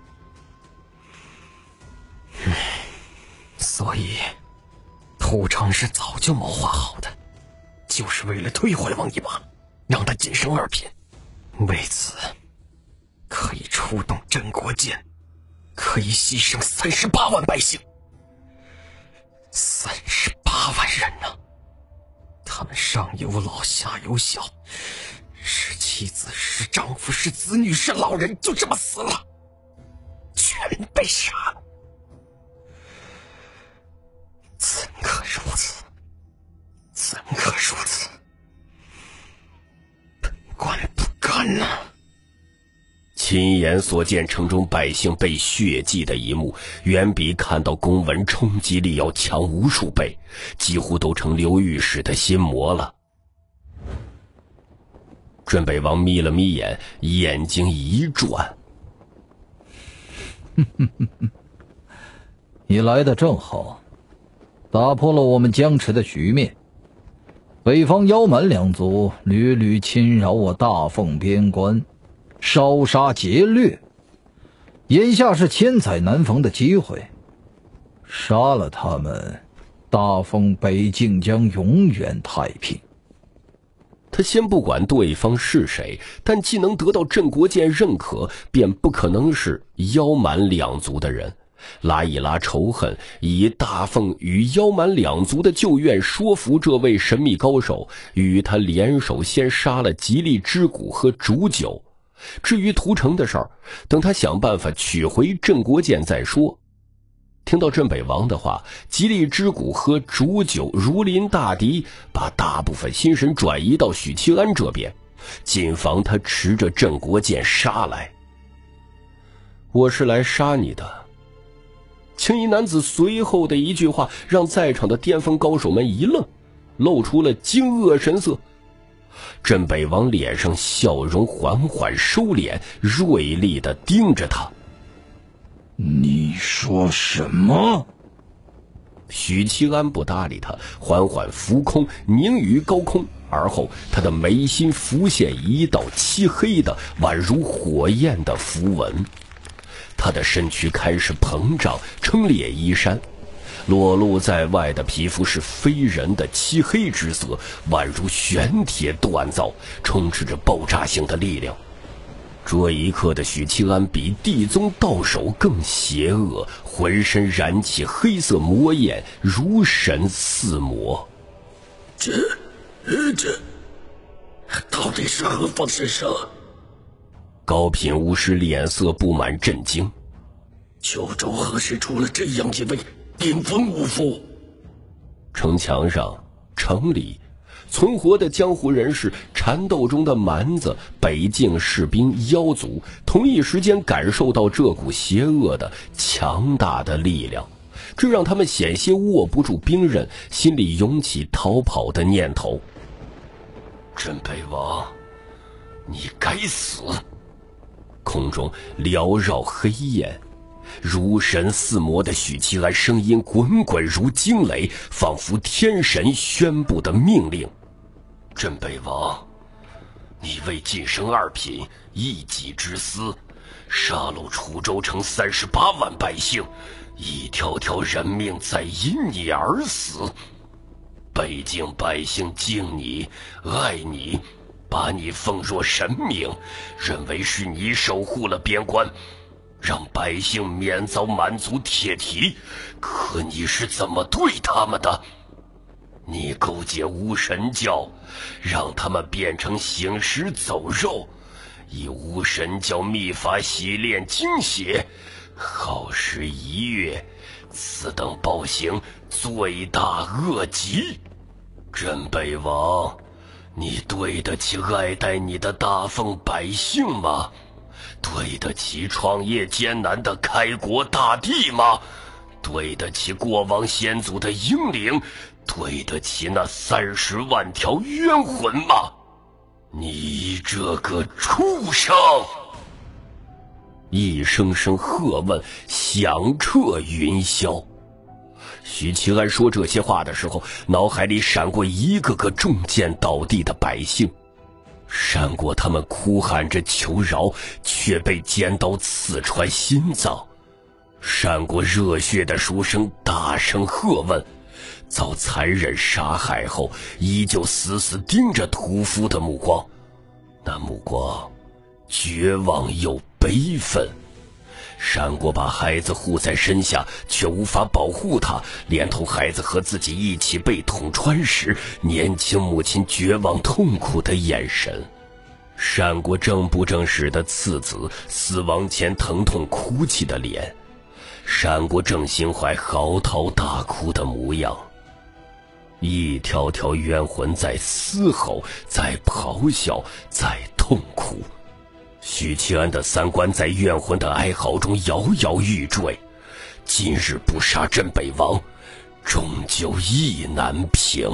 所以屠城是早就谋划好的，就是为了推怀王一马，让他晋升2品。为此可以出动镇国剑，可以牺牲38万百姓。38万人啊！他们上有老下有小，是妻子是丈夫是子女是老人，就这么死了，全被杀了。怎可如此，怎可如此！本官不干啊！ 亲眼所见城中百姓被血祭的一幕，远比看到公文冲击力要强无数倍，几乎都成刘御史的心魔了。镇北王眯了眯眼，眼睛一转。 你来的正好，打破了我们僵持的局面。北方妖蛮2族屡屡侵扰我大凤边关，烧杀劫掠，眼下是千载难逢的机会，杀了他们，大凤北境将永远太平。 他先不管对方是谁，但既能得到镇国剑认可，便不可能是妖蛮2族的人。拉一拉仇恨，以大凤与妖蛮2族的旧怨说服这位神秘高手，与他联手先杀了吉利之谷和煮酒。至于屠城的事儿，等他想办法取回镇国剑再说。 听到镇北王的话，吉利之谷和煮酒如临大敌，把大部分心神转移到许七安这边，谨防他持着镇国剑杀来。我是来杀你的。青衣男子随后的一句话让在场的巅峰高手们一愣，露出了惊愕神色。镇北王脸上笑容缓缓收敛，锐利地盯着他。 你说什么？ 许七安不搭理他，缓缓浮空，凝于高空，而后他的眉心浮现一道漆黑的宛如火焰的符文，他的身躯开始膨胀，撑裂衣衫，裸露在外的皮肤是非人的漆黑之色，宛如玄铁锻造，充斥着爆炸性的力量。这一刻的许七安比地宗道手更邪恶，浑身燃起黑色魔焰，如神似魔。 这到底是何方神圣？ 高品巫师脸色布满震惊。 九州何时出了这样一位顶峰武夫？ 城墙上，城里存活的江湖人士、缠斗中的蛮子、北境士兵、妖族，同一时间感受到这股邪恶的强大的力量，这让他们险些握不住兵刃，心里涌起逃跑的念头。 镇北王，你该死！ 空中缭绕黑焰，如神似魔的许七安声音滚滚如惊雷，仿佛天神宣布的命令。 镇北王，你为晋升2品一己之私，杀戮楚州城38万百姓，一条条人命在因你而死。北境百姓敬你爱你，把你奉若神明，认为是你守护了边关，让百姓免遭蛮族铁蹄。可你是怎么对他们的？你勾结巫神教，让他们变成行尸走肉，以巫神教秘法洗炼精血，耗时1月，此等暴行罪大恶极。镇北王，你对得起爱戴你的大奉百姓吗？对得起创业艰难的开国大帝吗？对得起过往先祖的英灵？对得起那30万条冤魂吗？你这个畜生！ 一声声喝问响彻云霄。许七安说这些话的时候，脑海里闪过一个个中箭倒地的百姓，闪过他们哭喊着求饶，却被尖刀刺穿心脏，闪过热血的书生大声喝问，遭残忍杀害后依旧死死盯着屠夫的目光，那目光绝望又悲愤，闪过把孩子护在身下却无法保护他，连同孩子和自己一起被捅穿时年轻母亲绝望痛苦的眼神，闪过正不正史的次子死亡前疼痛哭泣的脸，闪过郑兴怀嚎啕大哭的模样。一条条冤魂在嘶吼，在咆哮，在痛苦。许七安的三观在怨魂的哀嚎中摇摇欲坠，今日不杀镇北王，终究意难平。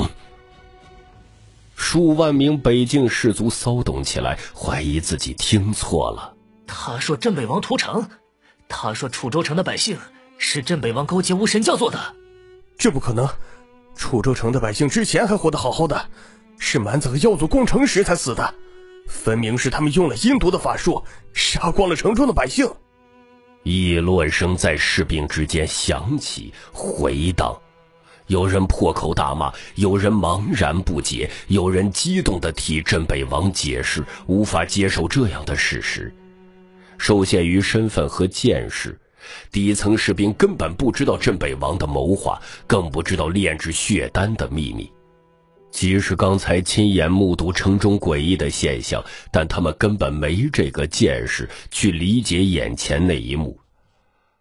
数万名北境士族骚动起来，怀疑自己听错了。 他说镇北王屠城，他说楚州城的百姓是镇北王勾结巫神教做的。 这不可能，楚州城的百姓之前还活得好好的，是蛮子和妖族攻城时才死的，分明是他们用了阴毒的法术，杀光了城中的百姓。 议论声在士兵之间响起回荡，有人破口大骂，有人茫然不解，有人激动地替镇北王解释，无法接受这样的事实。受限于身份和见识，底层士兵根本不知道镇北王的谋划，更不知道炼制血丹的秘密。即使刚才亲眼目睹城中诡异的现象，但他们根本没这个见识去理解眼前那一幕。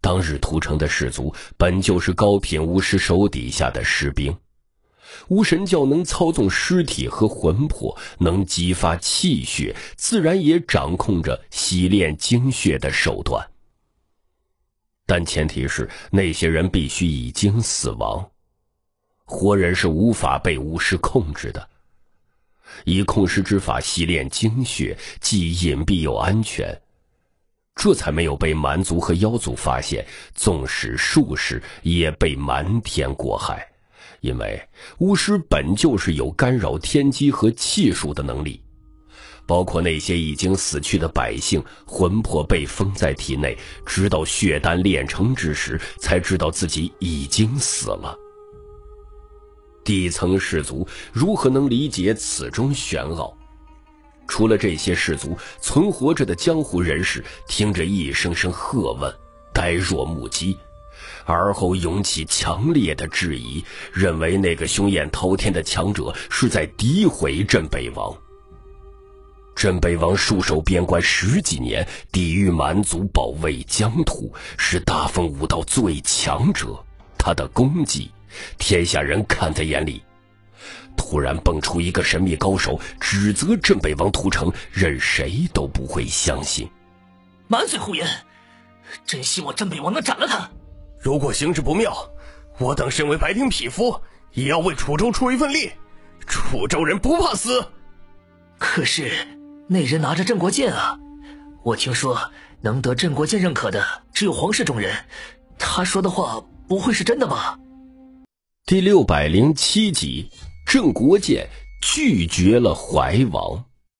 当日屠城的士卒本就是高品巫师手底下的士兵，巫神教能操纵尸体和魂魄，能激发气血，自然也掌控着洗炼精血的手段。但前提是那些人必须已经死亡，活人是无法被巫师控制的。以控尸之法洗炼精血，既隐蔽又安全，这才没有被蛮族和妖族发现，纵使术士也被瞒天过海。因为巫师本就是有干扰天机和气数的能力，包括那些已经死去的百姓，魂魄被封在体内，直到血丹炼成之时，才知道自己已经死了。底层士族如何能理解此中玄奥？除了这些士族，存活着的江湖人士听着一声声喝问，呆若木鸡，而后涌起强烈的质疑，认为那个凶焰滔天的强者是在诋毁镇北王。镇北王戍守边关10几年，抵御蛮族，保卫疆土，是大奉武道最强者，他的功绩天下人看在眼里。突然蹦出一个神秘高手，指责镇北王屠城，任谁都不会相信。 满嘴胡言，真希望镇北王能斩了他。 如果形势不妙，我等身为白丁匹夫，也要为楚州出一份力。楚州人不怕死。 可是那人拿着镇国剑啊，我听说能得镇国剑认可的只有皇室中人，他说的话不会是真的吧？ 第607集，镇国剑拒绝了怀王。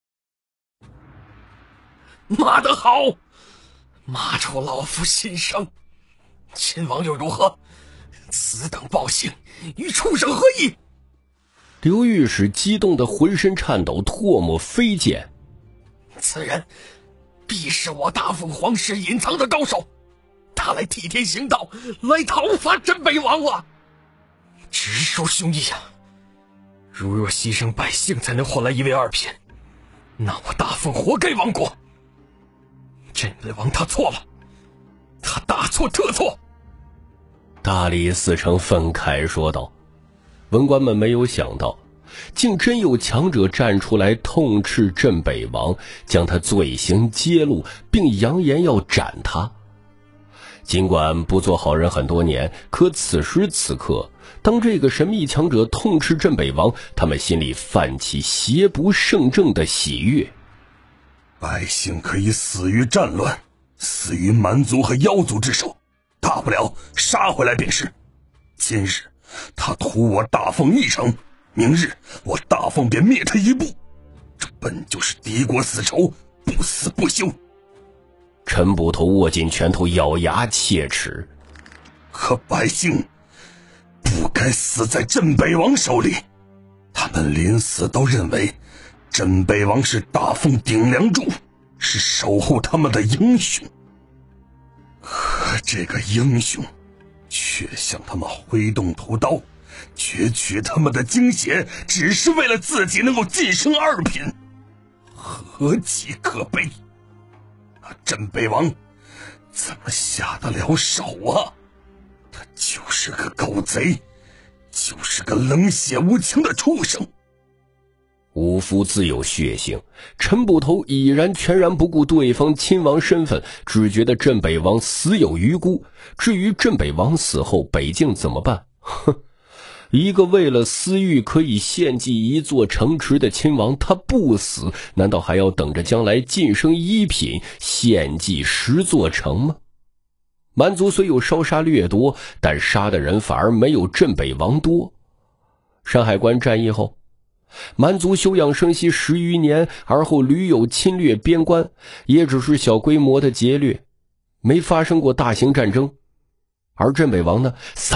骂得好，骂出老夫心声。秦王又如何？此等暴行与畜生何异？ 刘御史激动得浑身颤抖，唾沫飞溅。 此人必是我大凤皇室隐藏的高手，他来替天行道，来讨伐镇北王了。直说兄弟啊，如若牺牲百姓才能换来一位二品，那我大凤活该亡国。镇北王他错了，他大错特错。 大理寺丞愤慨说道。文官们没有想到，竟真有强者站出来痛斥镇北王，将他罪行揭露，并扬言要斩他。尽管不做好人很多年，可此时此刻，当这个神秘强者痛斥镇北王，他们心里泛起邪不胜正的喜悦。 百姓可以死于战乱，死于蛮族和妖族之手，大不了杀回来便是。今日他屠我大凤一城，明日我大凤便灭他一部，这本就是敌国死仇，不死不休。 陈捕头握紧拳头，咬牙切齿。 可百姓不该死在镇北王手里，他们临死都认为镇北王是大凤顶梁柱，是守护他们的英雄。可这个英雄却向他们挥动屠刀，攫取他们的精血，只是为了自己能够晋升二品，何其可悲！镇北王怎么下得了手啊？他就是个狗贼，就是个冷血无情的畜生。 武夫自有血性，陈捕头已然全然不顾对方亲王身份，只觉得镇北王死有余辜。至于镇北王死后北境怎么办？哼，一个为了私欲可以献祭一座城池的亲王，他不死，难道还要等着将来晋升一品，献祭10座城吗？蛮族虽有烧杀掠夺，但杀的人反而没有镇北王多。山海关战役后，蛮族休养生息10余年，而后屡有侵略边关，也只是小规模的劫掠，没发生过大型战争。而镇北王呢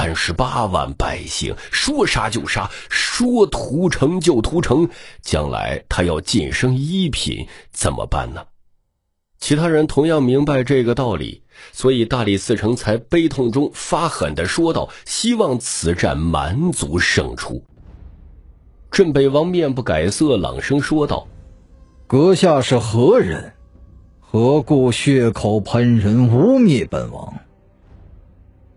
，38万百姓，说杀就杀，说屠城就屠城，将来他要晋升1品怎么办呢？其他人同样明白这个道理，所以大理寺丞才悲痛中发狠地说道，希望此战蛮族胜出。镇北王面不改色，朗声说道： 阁下是何人？何故血口喷人，污蔑本王？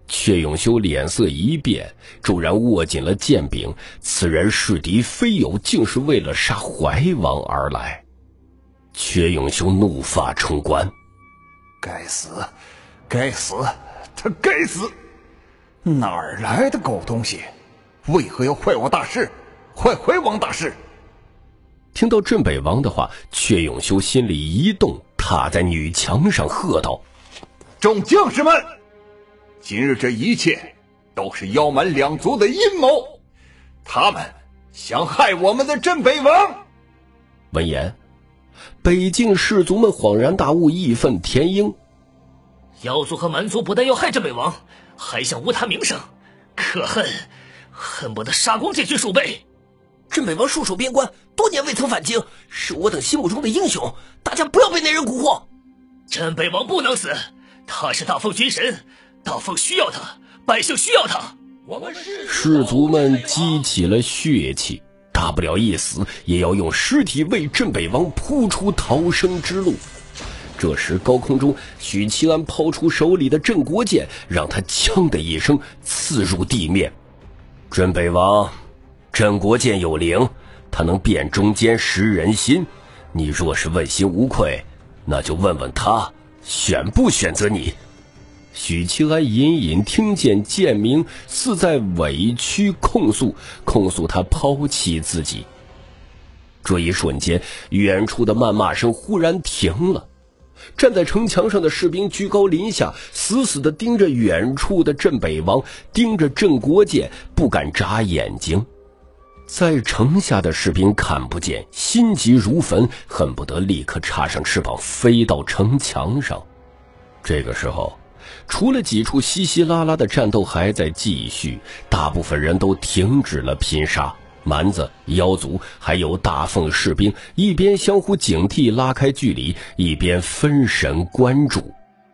阙永修脸色一变，骤然握紧了剑柄。此人是敌非友，竟是为了杀怀王而来。阙永修怒发冲冠， 该死，该死，他该死！哪儿来的狗东西？为何要坏我大事，坏怀王大事？ 听到镇北王的话，阙永修心里一动，踏在女墙上喝道： 众将士们，今日这一切都是妖蛮两族的阴谋，他们想害我们的镇北王。 闻言，北境士族们恍然大悟，义愤填膺。 妖族和蛮族不但要害镇北王，还想污他名声，可恨不得杀光这群鼠辈。 镇北王戍守边关，多年未曾返京，是我等心目中的英雄，大家不要被那人蛊惑。 镇北王不能死，他是大凤军神，大凤需要他，百姓需要他。 士族们激起了血气，大不了一死，也要用尸体为镇北王铺出逃生之路。这时高空中，许七安抛出手里的镇国剑，让他锵的一声刺入地面。镇北王，镇国剑有灵，它能辨忠奸识人心。你若是问心无愧，那就问问他选不选择你。许七安隐隐听见剑鸣，似在委屈控诉他抛弃自己。这一瞬间，远处的谩骂声忽然停了。站在城墙上的士兵居高临下，死死地盯着远处的镇北王，盯着镇国剑，不敢眨眼睛。在城下的士兵看不见，心急如焚，恨不得立刻插上翅膀飞到城墙上。这个时候，除了几处稀稀拉拉的战斗还在继续，大部分人都停止了拼杀。蛮子、妖族还有大凤士兵一边相互警惕拉开距离，一边分神关注。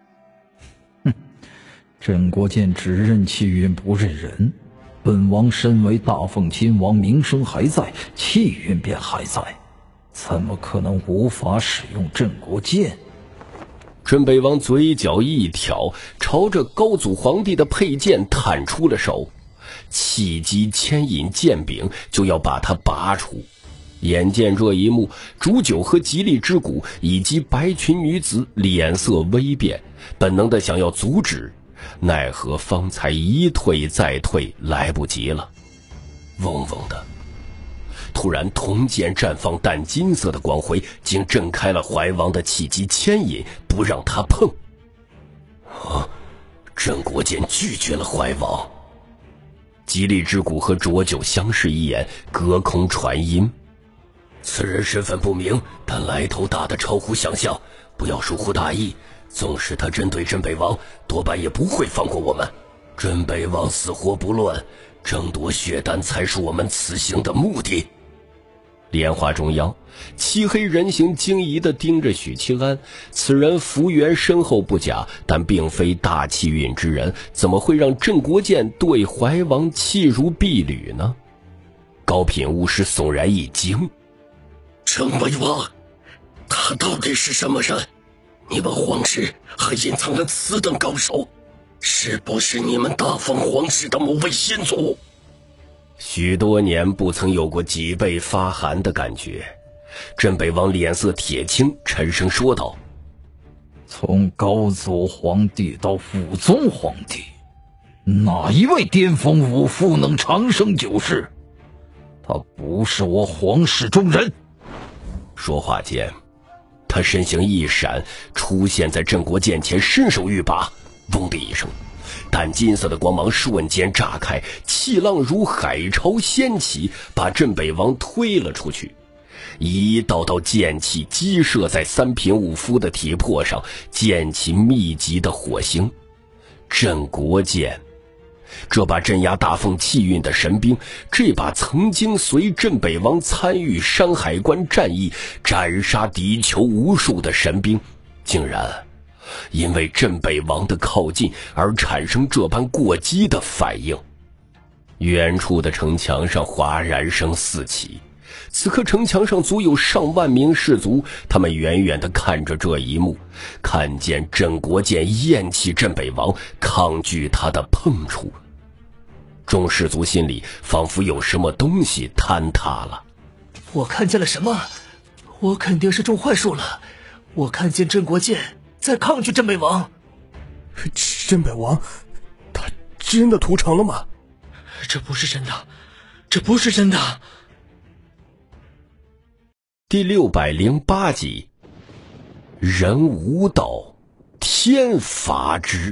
镇国剑只认气运不认人，本王身为大凤亲王，名声还在，气运便还在，怎么可能无法使用镇国剑？ 镇北王嘴角一挑，朝着高祖皇帝的佩剑探出了手，气机牵引剑柄，就要把它拔出。眼见这一幕，煮酒和吉利之谷以及白裙女子脸色微变，本能的想要阻止，奈何方才一退再退，来不及了。嗡嗡的，突然铜剑绽放淡金色的光辉，竟震开了怀王的气机牵引，不让他碰。镇国剑拒绝了怀王。吉利之谷和浊酒相视一眼，隔空传音： 此人身份不明，但来头大得超乎想象，不要疏忽大意，纵使他针对镇北王，多半也不会放过我们。镇北王死活不论，争夺血丹才是我们此行的目的。 莲花中央，漆黑人形惊疑地盯着许七安。此人幅员深厚不假，但并非大气运之人，怎么会让镇国剑对怀王弃如敝履呢？高品巫师悚然一惊： 镇北王，他到底是什么人？你们皇室还隐藏了此等高手，是不是你们大凤皇室的某位先祖？ 许多年不曾有过脊背发寒的感觉。镇北王脸色铁青，沉声说道： 从高祖皇帝到武宗皇帝，哪一位巅峰武夫能长生久世？他不是我皇室中人。 说话间，他身形一闪，出现在镇国剑前，伸手欲拔。嗡的一声，淡金色的光芒瞬间炸开，气浪如海潮掀起，把镇北王推了出去。一道道剑气击射在三品武夫的体魄上，溅起密集的火星。镇国剑，这把镇压大凤气运的神兵，这把曾经随镇北王参与山海关战役，斩杀敌酋无数的神兵，竟然因为镇北王的靠近而产生这般过激的反应。远处的城墙上哗然声四起， 此刻城墙上足有上万名士卒，他们远远地看着这一幕，看见镇国剑厌弃镇北王，抗拒他的碰触。众士卒心里仿佛有什么东西坍塌了。 我看见了什么？我肯定是中幻术了。我看见镇国剑在抗拒镇北王。 镇北王，他真的屠城了吗？ 这不是真的，这不是真的。 第608集，人无道，天罚之。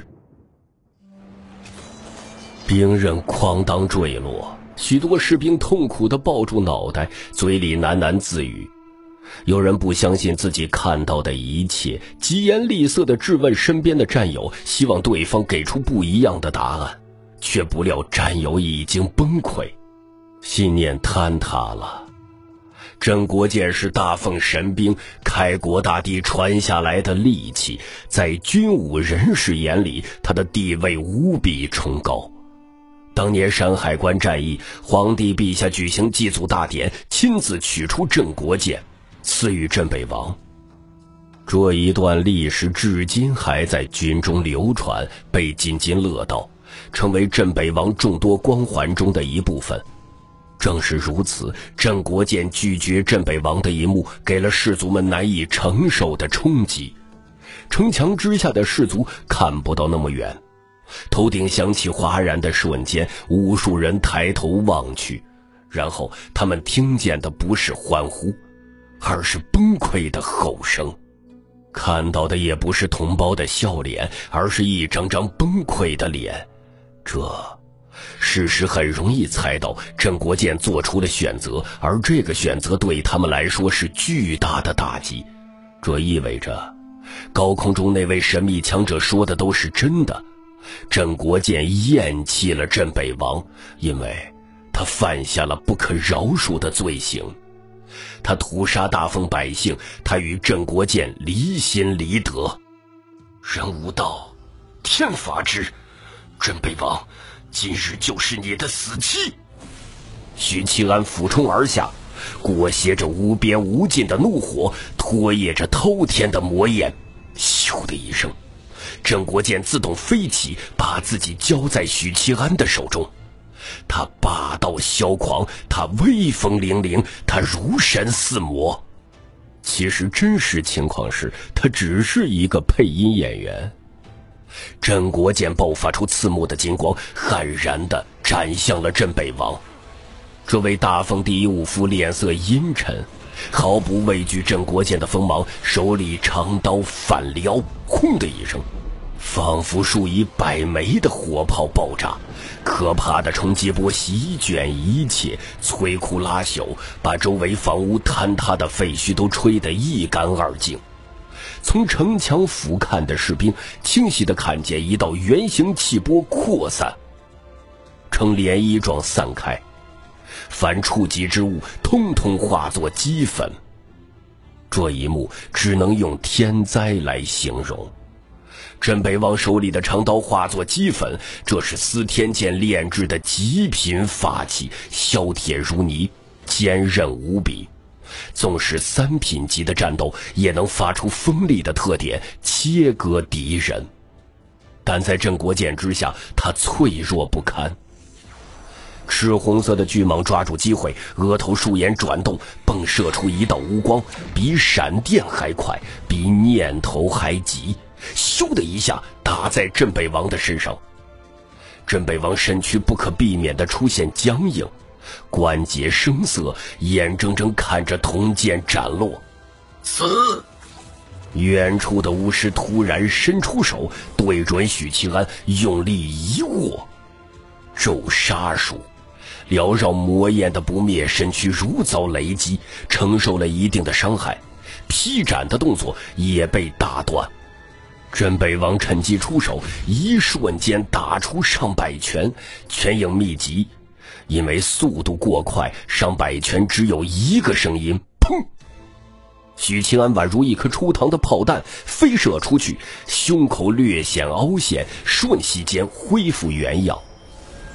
兵刃哐当坠落，许多士兵痛苦地抱住脑袋，嘴里喃喃自语。有人不相信自己看到的一切，疾言厉色地质问身边的战友，希望对方给出不一样的答案，却不料战友已经崩溃，信念坍塌了。镇国剑是大奉神兵，开国大帝传下来的利器，在军武人士眼里，他的地位无比崇高。当年山海关战役，皇帝陛下举行祭祖大典，亲自取出镇国剑，赐予镇北王。这一段历史至今还在军中流传，被津津乐道，成为镇北王众多光环中的一部分。正是如此，镇国剑拒绝镇北王的一幕，给了士卒们难以承受的冲击。城墙之下的士卒看不到那么远，头顶响起哗然的瞬间，无数人抬头望去，然后他们听见的不是欢呼，而是崩溃的吼声。看到的也不是同胞的笑脸，而是一张张崩溃的脸。事实很容易猜到，镇国剑做出了选择，而这个选择对他们来说是巨大的打击。这意味着，高空中那位神秘强者说的都是真的。镇国剑厌弃了镇北王，因为他犯下了不可饶恕的罪行。他屠杀大奉百姓，他与镇国剑离心离德。人无道，天罚之。镇北王，今日就是你的死期！许七安俯冲而下，裹挟着无边无尽的怒火，拖曳着滔天的魔焰。咻的一声，镇国剑自动飞起，把自己交在许七安的手中。他霸道嚣狂，他威风凛凛，他如神似魔。其实真实情况是，他只是一个配音演员。镇国剑爆发出刺目的金光，悍然地斩向了镇北王。这位大奉第一武夫脸色阴沉，毫不畏惧镇国剑的锋芒，手里长刀反撩，轰的一声，仿佛数以百枚的火炮爆炸，可怕的冲击波席卷一切，摧枯拉朽，把周围房屋坍塌的废墟都吹得一干二净。从城墙俯瞰的士兵清晰地看见一道圆形气波扩散，呈涟漪状散开，凡触及之物通通化作齑粉。这一幕只能用天灾来形容。镇北王手里的长刀化作齑粉，这是司天剑炼制的极品法器，削铁如泥，坚韧无比。纵使3品级的战斗，也能发出锋利的特点，切割敌人。但在镇国剑之下，他脆弱不堪。赤红色的巨蟒抓住机会，额头竖眼转动，迸射出一道乌光，比闪电还快，比念头还急，咻的一下打在镇北王的身上。镇北王身躯不可避免地出现僵硬，关节生涩，眼睁睁看着铜剑斩落。 死！ 远处的巫师突然伸出手，对准许七安，用力一握，咒杀术。缭绕魔焰的不灭身躯如遭雷击，承受了一定的伤害，劈斩的动作也被打断。镇北王趁机出手，一瞬间打出上百拳，拳影密集。因为速度过快，上百拳只有一个声音，砰！许清安宛如一颗出膛的炮弹飞射出去，胸口略显凹陷，瞬息间恢复原样。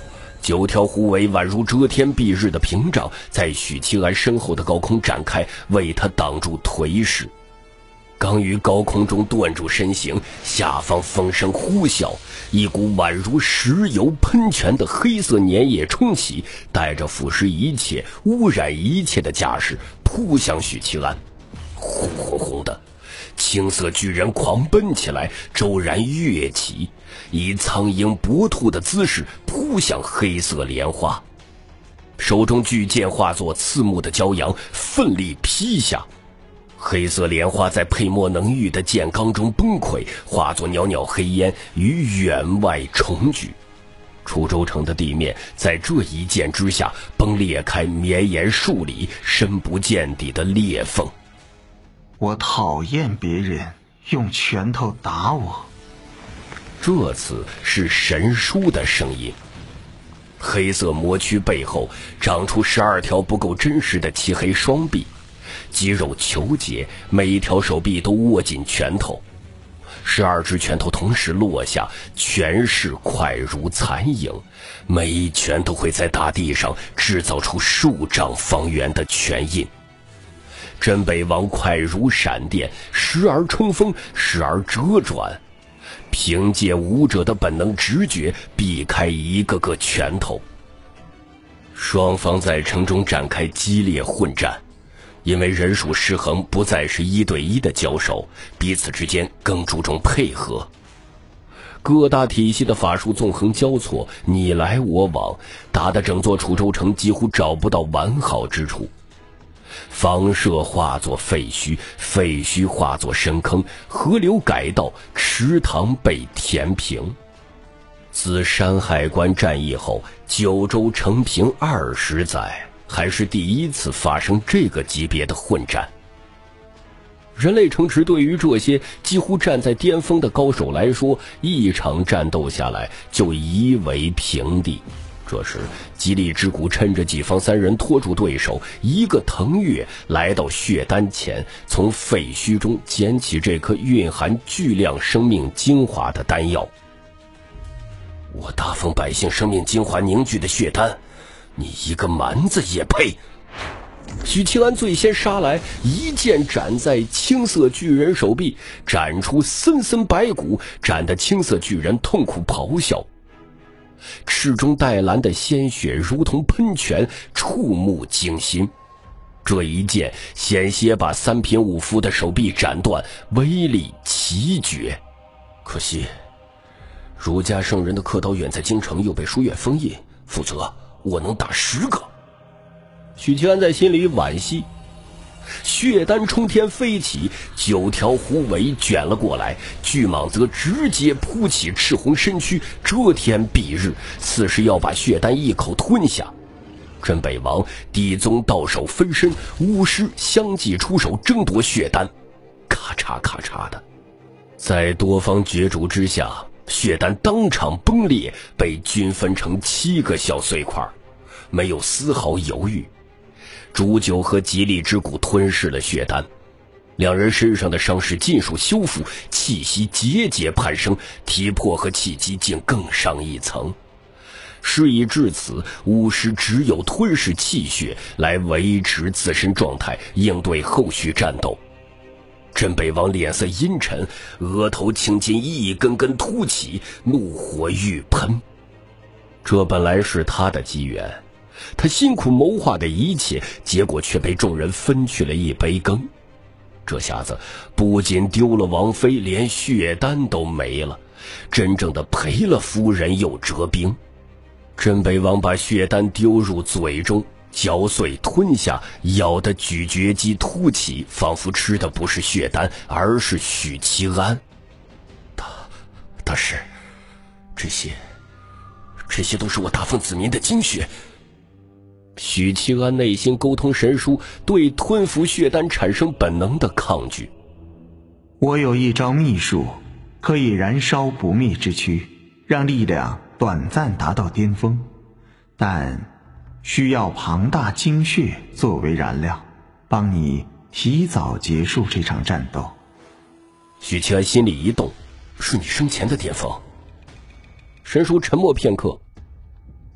9条狐尾宛如遮天蔽日的屏障，在许七安身后的高空展开，为他挡住颓势。刚于高空中顿住身形，下方风声呼啸，一股宛如石油喷泉的黑色粘液冲起，带着腐蚀一切、污染一切的架势扑向许七安。轰轰轰的，青色巨人狂奔起来，骤然跃起，以苍鹰搏兔的姿势扑向黑色莲花，手中巨剑化作刺目的骄阳，奋力劈下。黑色莲花在沛墨能御的剑罡中崩溃，化作袅袅黑烟于员外重聚。楚州城的地面在这一剑之下崩裂开绵延数里、深不见底的裂缝。 我讨厌别人用拳头打我。 这次是神书的声音。黑色魔躯背后长出12条不够真实的漆黑双臂，肌肉虬结，每一条手臂都握紧拳头。12只拳头同时落下，全是快如残影，每一拳都会在大地上制造出数丈方圆的拳印。真北王快如闪电，时而冲锋，时而折转，凭借武者的本能直觉避开一个个拳头。双方在城中展开激烈混战，因为人数失衡，不再是1对1的交手，彼此之间更注重配合。各大体系的法术纵横交错，你来我往，打得整座楚州城几乎找不到完好之处。房舍化作废墟，废墟化作深坑，河流改道，池塘被填平。自山海关战役后，9州承平20载，还是第一次发生这个级别的混战。人类城池对于这些几乎站在巅峰的高手来说，一场战斗下来就夷为平地。这时吉利之谷趁着己方3人拖住对手，一个腾跃来到血丹前，从废墟中捡起这颗蕴含巨量生命精华的丹药。我大丰百姓生命精华凝聚的血丹，你一个蛮子也配！许清安最先杀来，一剑斩在青色巨人手臂，斩出森森白骨，斩得青色巨人痛苦咆哮。赤中带蓝的鲜血如同喷泉，触目惊心。这一剑险些把3品武夫的手臂斩断，威力奇绝。可惜儒家圣人的刻刀远在京城，又被书院封印，否则我能打10个。许清安在心里惋惜。血丹冲天飞起，9条狐尾卷了过来，巨蟒则直接扑起赤红身躯，遮天蔽日，似是要把血丹一口吞下。真北王、地宗到手分身，巫师相继出手争夺血丹，咔嚓咔嚓的，在多方角逐之下，血丹当场崩裂，被均分成7个小碎块，没有丝毫犹豫。煮酒和吉利之谷吞噬了血丹，两人身上的伤势尽数修复，气息节节攀升，体魄和气机竟更上一层。事已至此，巫师只有吞噬气血来维持自身状态，应对后续战斗。真北王脸色阴沉，额头青筋一根根凸起，怒火欲喷。这本来是他的机缘，他辛苦谋划的一切，结果却被众人分去了一杯羹。这下子不仅丢了王妃，连血丹都没了，真正的赔了夫人又折兵。真北王把血丹丢入嘴中，嚼碎吞下，咬得咀嚼肌凸起，仿佛吃的不是血丹，而是许七安。他是这些都是我大凤子民的精血。许七安内心沟通神书，对吞服血丹产生本能的抗拒。 我有一招秘术，可以燃烧不灭之躯，让力量短暂达到巅峰，但需要庞大精血作为燃料，帮你提早结束这场战斗。 许七安心里一动，是你生前的巅峰。神叔沉默片刻，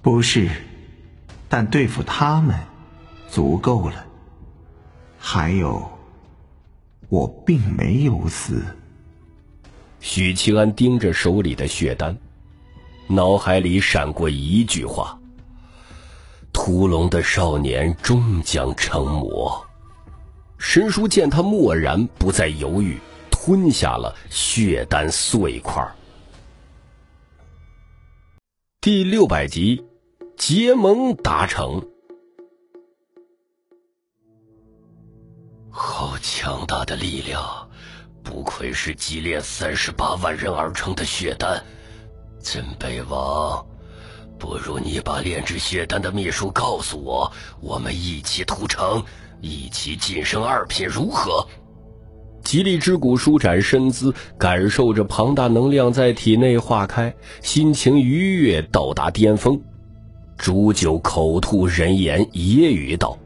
不是，但对付他们足够了。还有，我并没有死。 许七安盯着手里的血丹，脑海里闪过一句话：屠龙的少年终将成魔。神叔见他默然，不再犹豫，吞下了血丹碎块。第600集，结盟达成。 好强大的力量，不愧是积炼38万人而成的血丹。镇北王，不如你把炼制血丹的秘术告诉我，我们一起屠城，一起晋升2品，如何？ 吉利之谷舒展身姿，感受着庞大能量在体内化开，心情愉悦到达巅峰。煮酒口吐人言，揶揄道：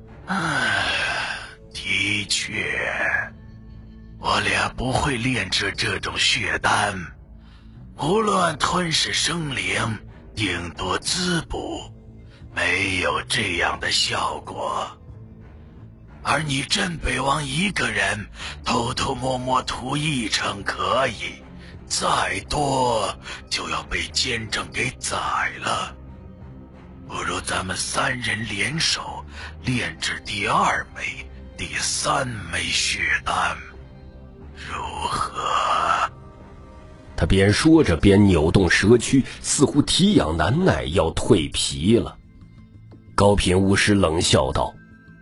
的确，我俩不会炼制这种血丹，无论吞噬生灵，顶多滋补，没有这样的效果。而你镇北王一个人偷偷摸摸屠1城可以，再多就要被监正给宰了。不如咱们3人联手炼制第2枚、第3枚血丹，如何？ 他边说着边扭动蛇躯，似乎体痒难耐，要蜕皮了。高品巫师冷笑道：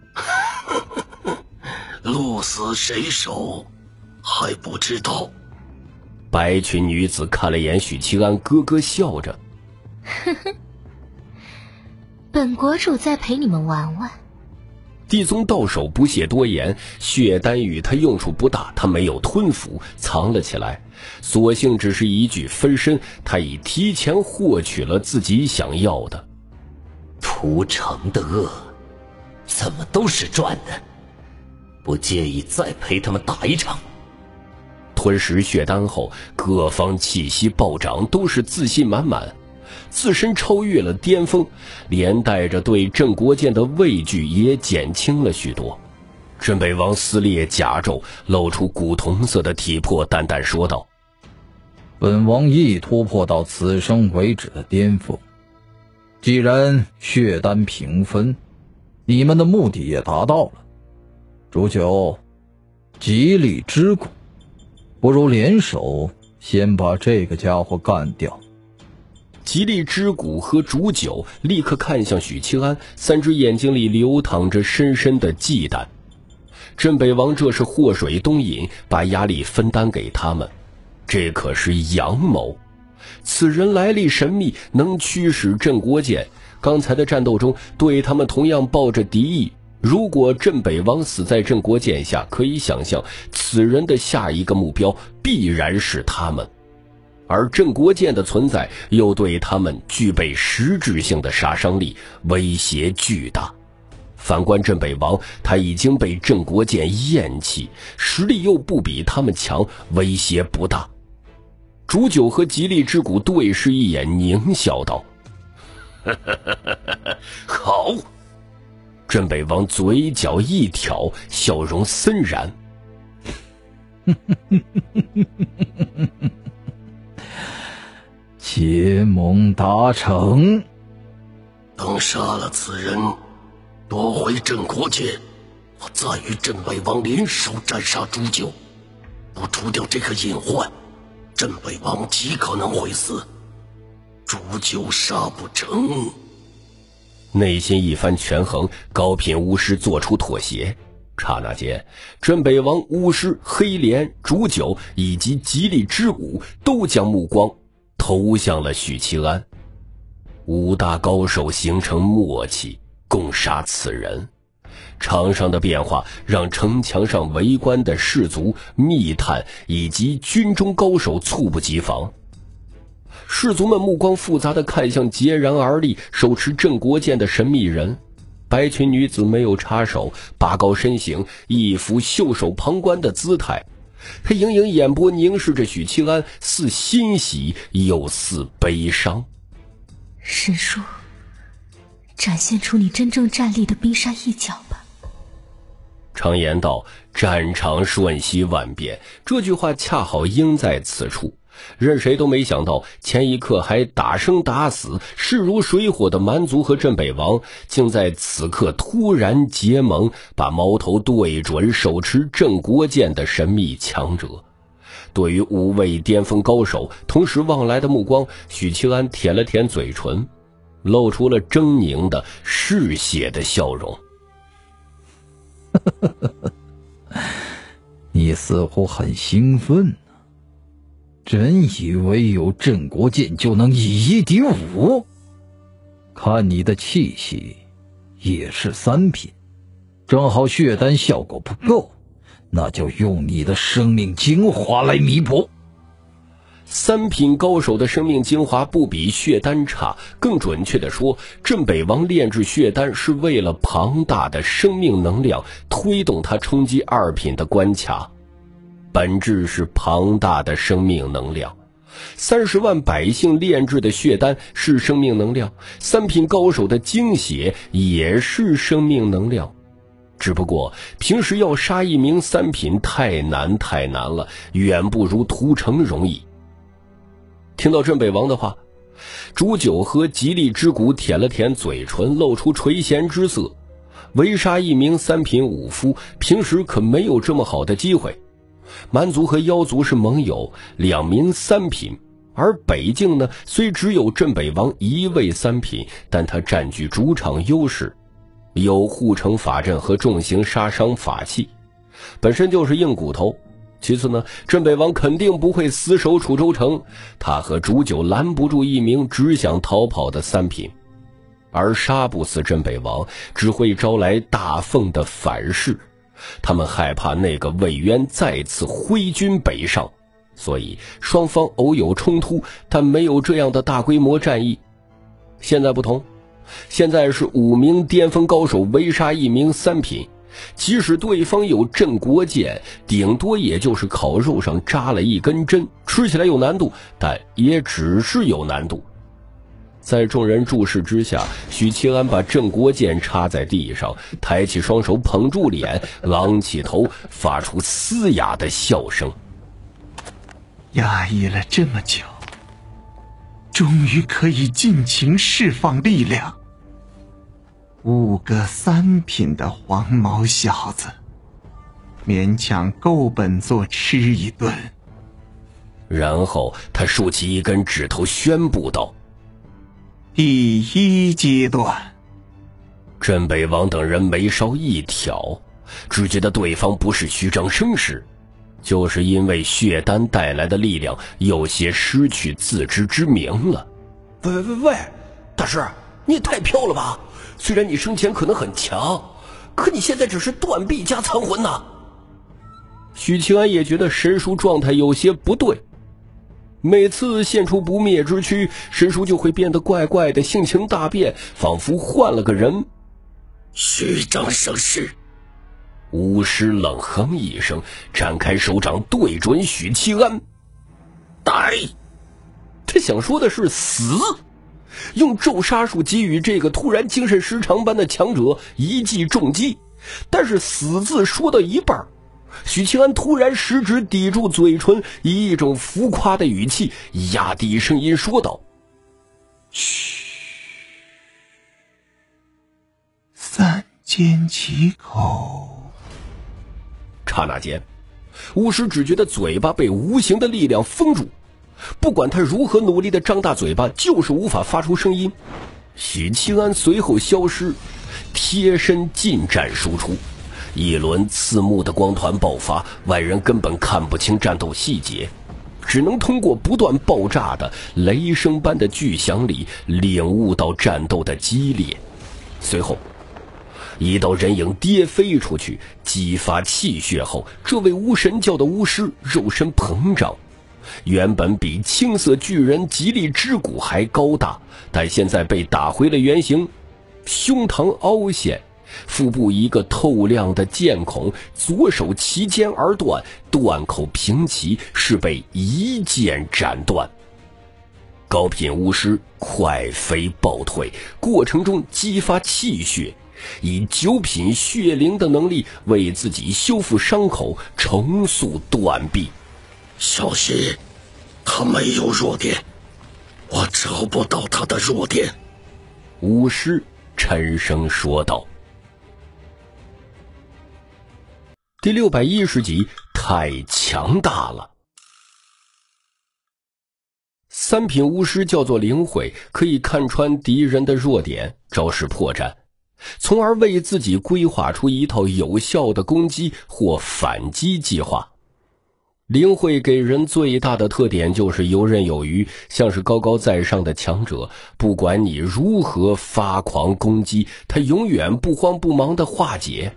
鹿死谁手还不知道。 白裙女子看了眼许七安，咯咯笑着： 呵呵，本国主再陪你们玩玩。 地宗道手不屑多言，血丹与他用处不大，他没有吞服，藏了起来，索性只是一具分身，他已提前获取了自己想要的。 屠城的恶怎么都是赚的，不介意再陪他们打一场。 吞食血丹后，各方气息暴涨，都是自信满满，自身超越了巅峰，连带着对镇国剑的畏惧也减轻了许多。镇北王撕裂甲胄，露出古铜色的体魄，淡淡说道： 本王亦突破到此生为止的巅峰，既然血丹平分，你们的目的也达到了。煮酒，吉利之谷，不如联手先把这个家伙干掉。 吉利之谷和煮酒立刻看向许七安，3只眼睛里流淌着深深的忌惮。镇北王这是祸水东引，把压力分担给他们，这可是阳谋。此人来历神秘，能驱使镇国剑，刚才的战斗中对他们同样抱着敌意。如果镇北王死在镇国剑下，可以想象此人的下一个目标必然是他们，而镇国剑的存在又对他们具备实质性的杀伤力，威胁巨大。反观镇北王，他已经被镇国剑厌弃，实力又不比他们强，威胁不大。煮酒和吉利之谷对视一眼，狞笑道： 好。 镇北王嘴角一挑，笑容森然。 结盟达成。 等杀了此人，夺回镇国剑，我再与镇北王联手斩杀煮酒。不除掉这个隐患，镇北王极可能会死。煮酒杀不成。 内心一番权衡，高品巫师做出妥协。刹那间，镇北王、巫师、黑莲、煮酒以及吉利之谷都将目光投向了许七安。5大高手形成默契，共杀此人。场上的变化让城墙上围观的士卒、密探以及军中高手猝不及防。士卒们目光复杂地看向截然而立、手持镇国剑的神秘人。白裙女子没有插手，拔高身形，一副袖手旁观的姿态。她盈盈眼波凝视着许七安，似欣喜又似悲伤。 神叔， 展现出你真正战力的冰山一角吧。 常言道，战场瞬息万变，这句话恰好应在此处。任谁都没想到，前一刻还打生打死势如水火的蛮族和镇北王，竟在此刻突然结盟，把矛头对准手持镇国剑的神秘强者。对于5位巅峰高手同时望来的目光，许七安舔了舔嘴唇，露出了狰狞的嗜血的笑容。 你似乎很兴奋啊，真以为有镇国剑就能以一敌5？看你的气息也是3品，正好血丹效果不够，那就用你的生命精华来弥补。 3品高手的生命精华不比血丹差，更准确地说，镇北王炼制血丹是为了庞大的生命能量推动他冲击2品的关卡，本质是庞大的生命能量。30万百姓炼制的血丹是生命能量，3品高手的精血也是生命能量。只不过平时要杀一名3品太难了，远不如屠城容易。听到镇北王的话，煮酒和吉利之谷舔了舔嘴唇，露出垂涎之色。围杀一名3品武夫，平时可没有这么好的机会。蛮族和妖族是盟友，2名3品，而北境呢，虽只有镇北王1位3品，但他占据主场优势，有护城法阵和重型杀伤法器，本身就是硬骨头。其次呢，镇北王肯定不会死守楚州城，他和煮酒拦不住一名只想逃跑的3品，而杀不死镇北王，只会招来大凤的反噬。他们害怕那个魏渊再次挥军北上，所以双方偶有冲突，但没有这样的大规模战役。现在不同，现在是5名巅峰高手围杀1名3品，即使对方有镇国剑，顶多也就是烤肉上扎了一根针，吃起来有难度，但也只是有难度。在众人注视之下，许七安把镇国剑插在地上，抬起双手捧住脸，昂起头，发出嘶哑的笑声。 压抑了这么久，终于可以尽情释放力量。5个3品的黄毛小子，勉强够本座吃一顿。 然后他竖起一根指头宣布道： 第1阶段。 镇北王等人眉梢一挑，只觉得对方不是虚张声势，就是因为血丹带来的力量有些失去自知之明了。 喂，大师，你也太飘了吧！虽然你生前可能很强，可你现在只是断臂加残魂呐。 许清安也觉得神叔状态有些不对，每次现出不灭之躯，神叔就会变得怪怪的，性情大变，仿佛换了个人。 虚张声势！ 巫师冷哼一声，展开手掌对准许七安。 呆！ 他想说的是死，用咒杀术给予这个突然精神失常般的强者一记重击，但是死字说到一半，许清安突然食指抵住嘴唇，以一种浮夸的语气压低声音说道： 嘘，3缄其口。 刹那间，巫师只觉得嘴巴被无形的力量封住，不管他如何努力的张大嘴巴，就是无法发出声音。许清安随后消失，贴身近战输出，一轮刺目的光团爆发，外人根本看不清战斗细节，只能通过不断爆炸的雷声般的巨响里领悟到战斗的激烈。随后一道人影跌飞出去，激发气血后，这位巫神教的巫师肉身膨胀，原本比青色巨人吉利之骨还高大，但现在被打回了原形，胸膛凹陷，腹部一个透亮的剑孔，左手齐肩而断，断口平齐，是被一剑斩断。 高品巫师快飞暴退，过程中激发气血，以9品血灵的能力为自己修复伤口，重塑断臂。 小心，他没有弱点，我找不到他的弱点。 巫师沉声说道。第610集，太强大了。3品巫师叫做灵慧，可以看穿敌人的弱点，昭示破绽，从而为自己规划出一套有效的攻击或反击计划。灵慧给人最大的特点就是游刃有余，像是高高在上的强者，不管你如何发狂攻击，他永远不慌不忙地化解。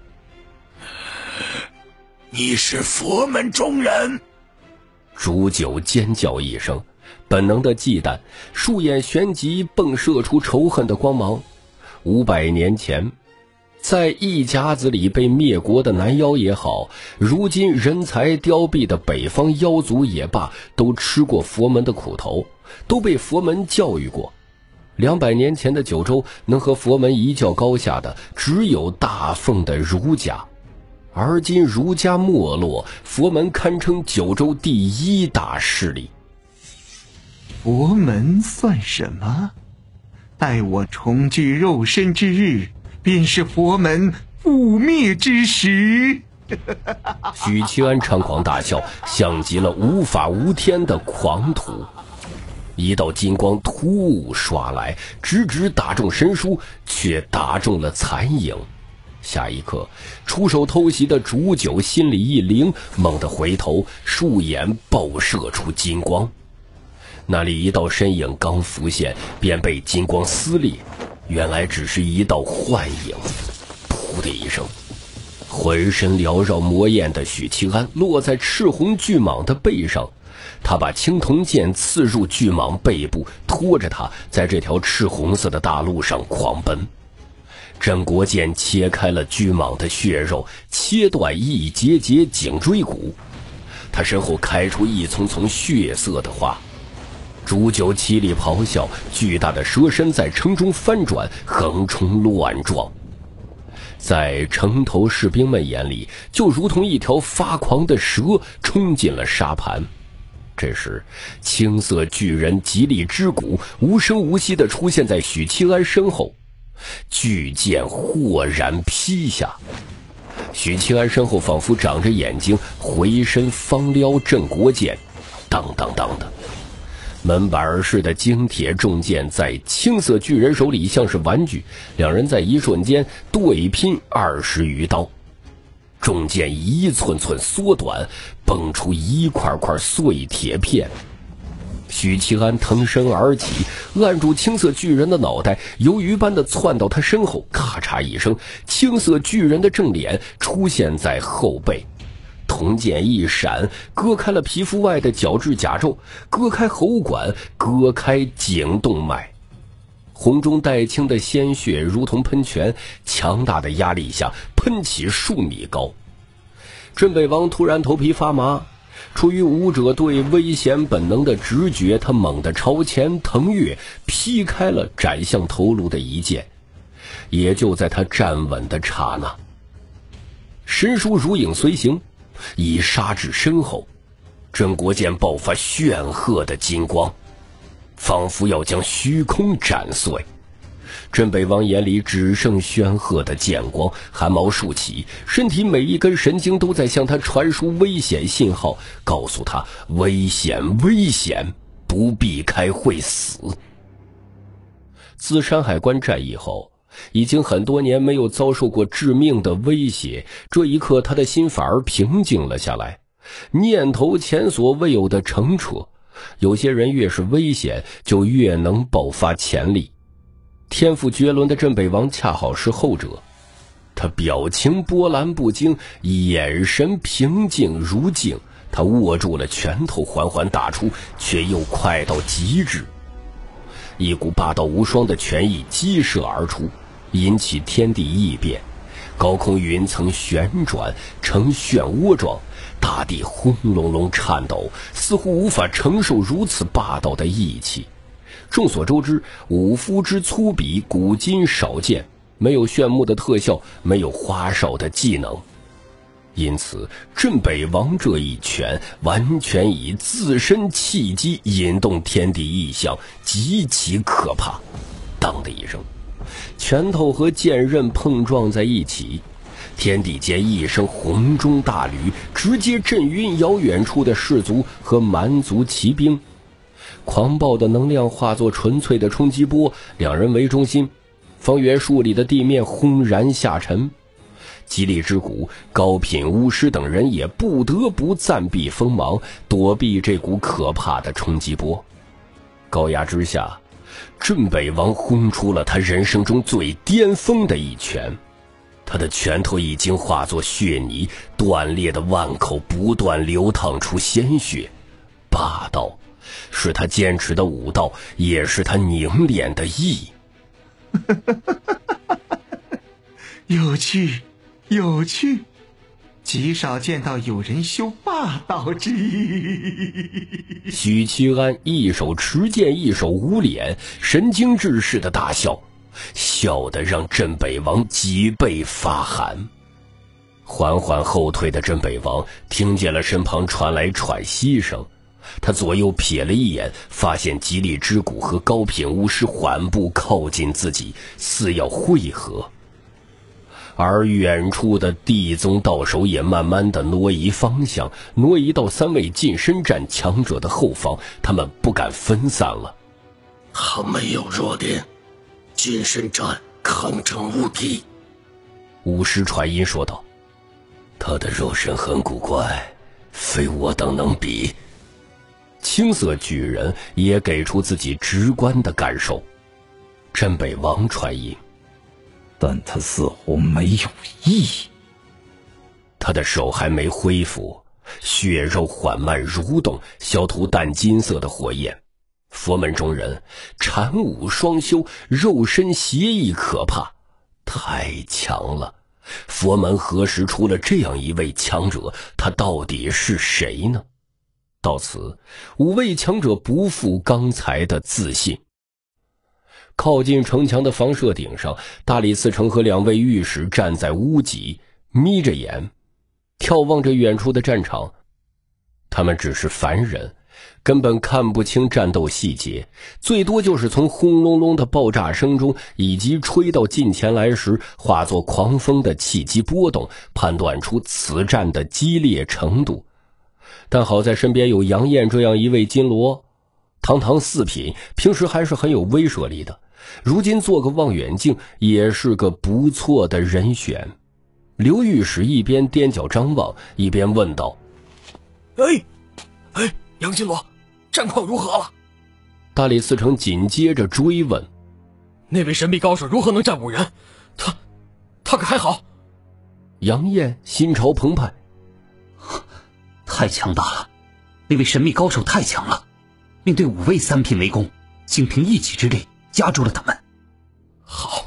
你是佛门中人！ 煮酒尖叫一声，本能的忌惮，树眼旋即迸射出仇恨的光芒。500年前，在一甲子里被灭国的南妖也好，如今人才凋敝的北方妖族也罢，都吃过佛门的苦头，都被佛门教育过。200年前的九州，能和佛门一较高下的只有大奉的儒家，而今儒家没落，佛门堪称九州第1大势力。 佛门算什么？待我重聚肉身之日，便是佛门覆灭之时。 许七安猖狂大笑，像极了无法无天的狂徒。一道金光突兀刷来，直直打中神书，却打中了残影。下一刻，出手偷袭的煮酒心里一灵，猛地回头，树眼爆射出金光。那里一道身影刚浮现，便被金光撕裂，原来只是一道幻影。噗的一声，浑身缭绕魔焰的许七安落在赤红巨蟒的背上，他把青铜剑刺入巨蟒背部，拖着他在这条赤红色的大路上狂奔。镇国剑切开了巨蟒的血肉，切断一节节颈椎骨，他身后开出一丛丛血色的花。煮酒凄厉咆哮，巨大的蛇身在城中翻转，横冲乱撞，在城头士兵们眼里，就如同一条发狂的蛇冲进了沙盘。这时，青色巨人极力之骨无声无息地出现在许七安身后，巨剑豁然劈下。许七安身后仿佛长着眼睛，回身方撩镇国剑，当当当的。门板似的精铁重剑在青色巨人手里像是玩具，两人在一瞬间对拼20余刀，重剑一寸寸缩短，崩出一块块碎铁片。许七安腾身而起，按住青色巨人的脑袋，鱿鱼般的窜到他身后，咔嚓一声，青色巨人的正脸出现在后背。铜剑一闪，割开了皮肤外的角质甲胄，割开喉管，割开颈动脉。红中带青的鲜血如同喷泉，强大的压力下喷起数米高。镇北王突然头皮发麻，出于武者对危险本能的直觉，他猛地朝前腾跃，劈开了斩向头颅的一剑。也就在他站稳的刹那，神书如影随形，已杀至身后。镇国剑爆发炫赫的金光，仿佛要将虚空斩碎。镇北王眼里只剩煊赫的剑光，汗毛竖起，身体每一根神经都在向他传输危险信号，告诉他危险危险，不避开会死。自山海关战役后，已经很多年没有遭受过致命的威胁，这一刻他的心反而平静了下来，念头前所未有的澄澈。有些人越是危险，就越能爆发潜力。天赋绝伦的镇北王恰好是后者，他表情波澜不惊，眼神平静如镜，他握住了拳头，缓缓打出，却又快到极致。一股霸道无双的拳意激射而出，引起天地异变，高空云层旋转成漩涡状，大地轰隆隆颤抖，似乎无法承受如此霸道的义气。 众所周知，武夫之粗鄙，古今少见，没有炫目的特效，没有花哨的技能，因此镇北王这一拳完全以自身契机引动天地异象，极其可怕。当的一声，拳头和剑刃碰撞在一起，天地间一声洪钟大吕，直接震晕遥远处的士族和蛮族骑兵。狂暴的能量化作纯粹的冲击波，两人为中心，方圆数里的地面轰然下沉。吉利之谷、高品巫师等人也不得不暂避锋芒，躲避这股可怕的冲击波。高压之下，镇北王轰出了他人生中最巅峰的一拳，他的拳头已经化作血泥，断裂的腕口不断流淌出鲜血。霸道是他坚持的武道，也是他凝练的义。 有趣，有趣，极少见到有人修霸道之意。 许七安一手持剑，一手捂脸，神经质似的大笑，笑得让镇北王脊背发寒。缓缓后退的镇北王听见了身旁传来喘息声，他左右瞥了一眼，发现吉利之谷和高品巫师缓步靠近自己，似要会合。而远处的地宗道手也慢慢的挪移方向，挪移到3位近身战强者的后方，他们不敢分散了。 他没有弱点，近身战抗争无敌。 巫师传音说道， 他的肉身很古怪，非我等能比。 青色巨人也给出自己直观的感受。镇北王传音， 但他似乎没有意义。 他的手还没恢复，血肉缓慢蠕动，消吐淡金色的火焰。佛门中人禅武双修，肉身邪异可怕，太强了。佛门何时出了这样一位强者？他到底是谁呢？到此，5位强者不复刚才的自信。靠近城墙的房舍顶上，大理寺丞和2位御史站在屋脊，眯着眼眺望着远处的战场。他们只是凡人，根本看不清战斗细节，最多就是从轰隆隆的爆炸声中以及吹到近前来时化作狂风的气机波动，判断出此战的激烈程度。但好在身边有杨艳这样一位金罗，堂堂4品，平时还是很有威慑力的，如今做个望远镜也是个不错的人选。刘御史一边踮脚张望，一边问道： 杨金罗，战况如何了？ 大理寺丞紧接着追问： 那位神秘高手如何能战5人？他可还好？ 杨艳心潮澎湃， 太强大了，那位神秘高手太强了，面对5位3品围攻，仅凭一己之力压住了他们。 好！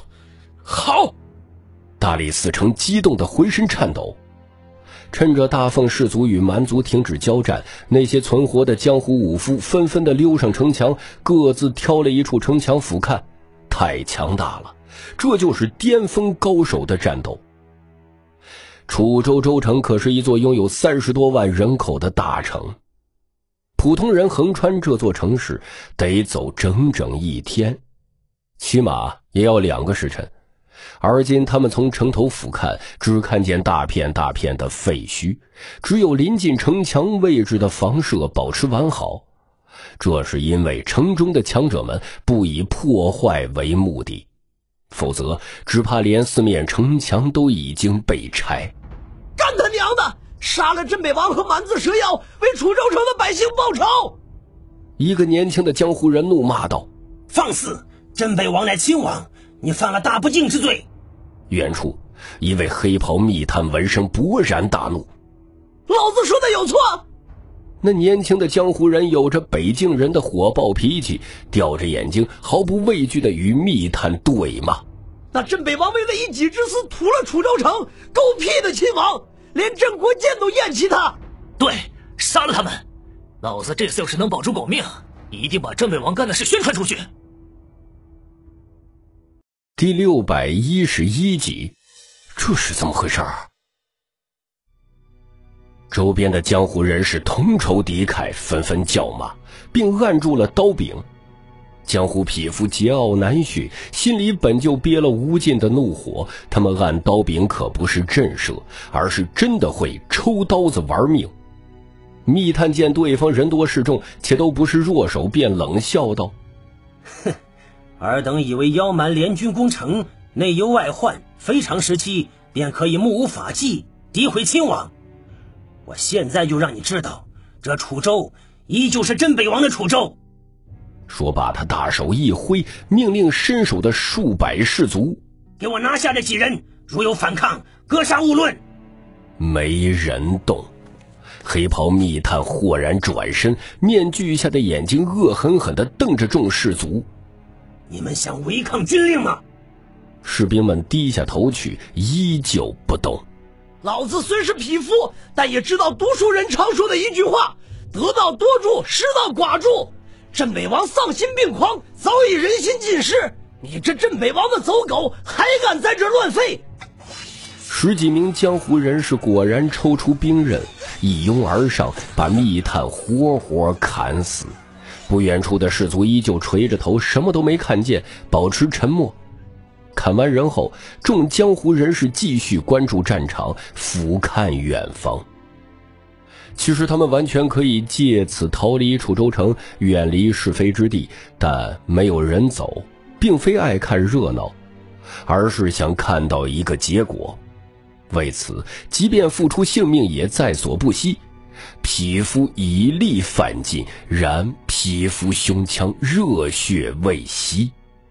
大理寺丞激动的浑身颤抖。趁着大凤氏族与蛮族停止交战，那些存活的江湖武夫纷纷的溜上城墙，各自挑了一处城墙俯瞰。太强大了，这就是巅峰高手的战斗。楚州州城可是一座拥有30多万人口的大城，普通人横穿这座城市得走整整1天，起码也要2个时辰。而今他们从城头俯瞰，只看见大片大片的废墟，只有临近城墙位置的房舍保持完好。这是因为城中的强者们不以破坏为目的，否则只怕连4面城墙都已经被拆。 干他娘的！杀了镇北王和蛮子蛇妖，为楚州城的百姓报仇！ 一个年轻的江湖人怒骂道： 放肆！镇北王乃亲王，你犯了大不敬之罪！ 远处一位黑袍密探闻声勃然大怒： 老子说的有错？ 那年轻的江湖人有着北境人的火爆脾气，吊着眼睛毫不畏惧地与密探对骂： 那镇北王为了一己之私屠了楚州城，狗屁的亲王，连镇国剑都厌弃他！ 对，杀了他们！老子这次要是能保住狗命， 一定把镇北王干的事宣传出去。 第611集，这是怎么回事啊？周边的江湖人士同仇敌忾，纷纷叫骂，并按住了刀柄。江湖匹夫桀骜难驯，心里本就憋了无尽的怒火，他们按刀柄可不是震慑，而是真的会抽刀子玩命。密探见对方人多势众，且都不是弱手，便冷笑道： 哼，尔等以为妖蛮联军攻城，内忧外患，非常时期便可以目无法纪，诋毁亲王。我现在就让你知道，这楚州依旧是镇北王的楚州。 说罢，他大手一挥，命令身手的数百士卒： 给我拿下这几人，如有反抗，格杀勿论。 没人动。黑袍密探豁然转身，面具下的眼睛恶狠狠地瞪着众士卒： 你们想违抗军令吗？ 士兵们低下头去，依旧不动。 老子虽是匹夫，但也知道读书人常说的一句话：得道多助，失道寡助。镇北王丧心病狂，早已人心尽失。你这镇北王的走狗，还敢在这乱吠 ？10几名江湖人士果然抽出兵刃，一拥而上，把密探活活砍死。不远处的士卒依旧垂着头，什么都没看见，保持沉默。砍完人后，众江湖人士继续关注战场，俯瞰远方。其实他们完全可以借此逃离楚州城，远离是非之地，但没有人走，并非爱看热闹，而是想看到一个结果。为此，即便付出性命也在所不惜。匹夫以力犯尽，然匹夫胸腔，热血未息。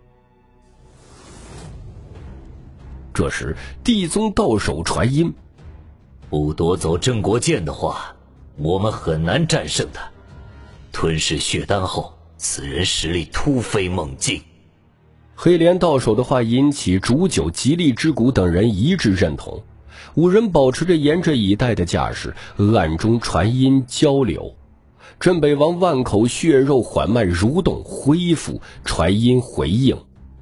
这时，地宗道手传音： 不夺走镇国剑的话，我们很难战胜他。吞噬血丹后，此人实力突飞猛进。 黑莲道手的话引起煮酒、吉利之谷等人一致认同。5人保持着严阵以待的架势，暗中传音交流。镇北王万口血肉缓慢蠕动，恢复传音回应：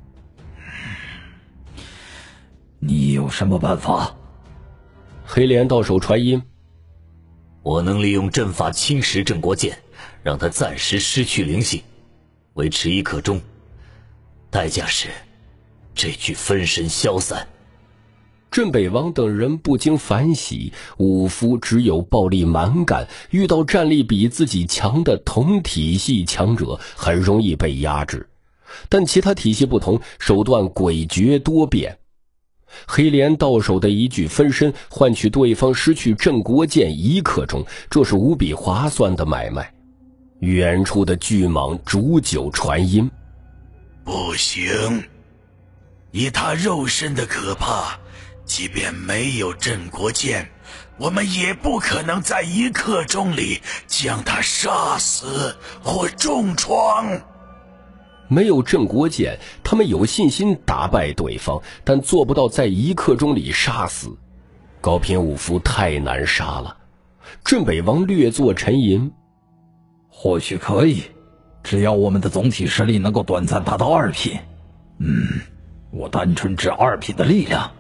你有什么办法？ 黑莲道手传音： 我能利用阵法侵蚀镇国剑，让他暂时失去灵性，维持1刻钟，代价是这具分身消散。 镇北王等人不禁反喜，武夫只有暴力蛮干，遇到战力比自己强的同体系强者，很容易被压制。但其他体系不同，手段诡谲多变。黑莲到手的一具分身，换取对方失去镇国剑1刻钟，这是无比划算的买卖。远处的巨蟒煮酒传音： 不行，以他肉身的可怕，即便没有镇国剑，我们也不可能在1刻钟里将他杀死或重创。 没有镇国剑，他们有信心打败对方，但做不到在1刻钟里杀死。高品武夫太难杀了。镇北王略作沉吟： 或许可以，只要我们的总体实力能够短暂达到2品。我单纯指2品的力量。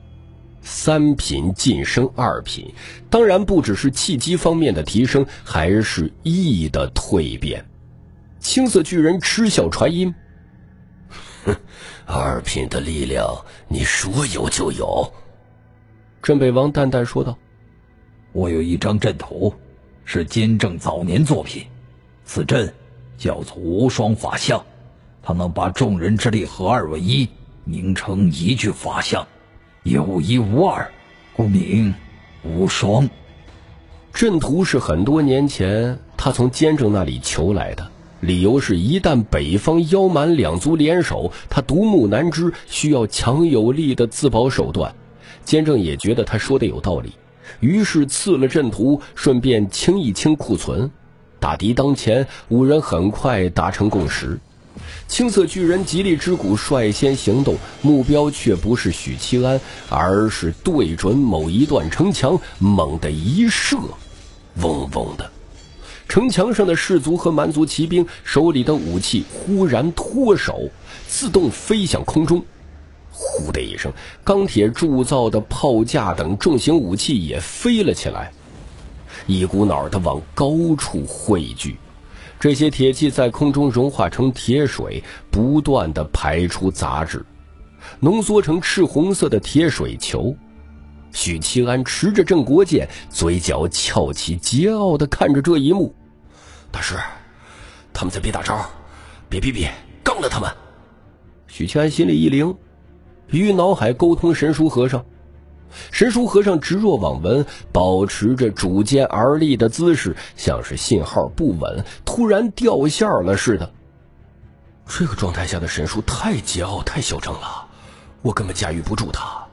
3品晋升2品，当然不只是气机方面的提升，还是意的蜕变。青色巨人嗤笑传音： 哼，2品的力量，你说有就有。 镇北王淡淡说道： 我有一张阵图，是监正早年作品，此阵叫做无双法相，它能把众人之力合2为1，凝成一具法相，也无一无二，故名无双。 阵图是很多年前他从监正那里求来的，理由是一旦北方妖蛮2族联手，他独木难支，需要强有力的自保手段。监正也觉得他说的有道理，于是赐了阵图，顺便清一清库存。大敌当前，5人很快达成共识。青色巨人吉利之谷率先行动，目标却不是许七安，而是对准某一段城墙，猛地一射，嗡嗡的， 城墙上的士卒和蛮族骑兵手里的武器忽然脱手，自动飞向空中。呼的一声，钢铁铸造的炮架等重型武器也飞了起来，一股脑的往高处汇聚。这些铁器在空中融化成铁水，不断的排出杂质，浓缩成赤红色的铁水球。许七安持着镇国剑，嘴角翘起，桀骜地看着这一幕。 大师，他们在憋大招，别，刚了他们。 许七安心里一灵，与脑海沟通神书和尚。神书和尚直若罔闻，保持着拄肩而立的姿势，像是信号不稳，突然掉线了似的。这个状态下的神书太桀骜，太嚣张了，我根本驾驭不住他。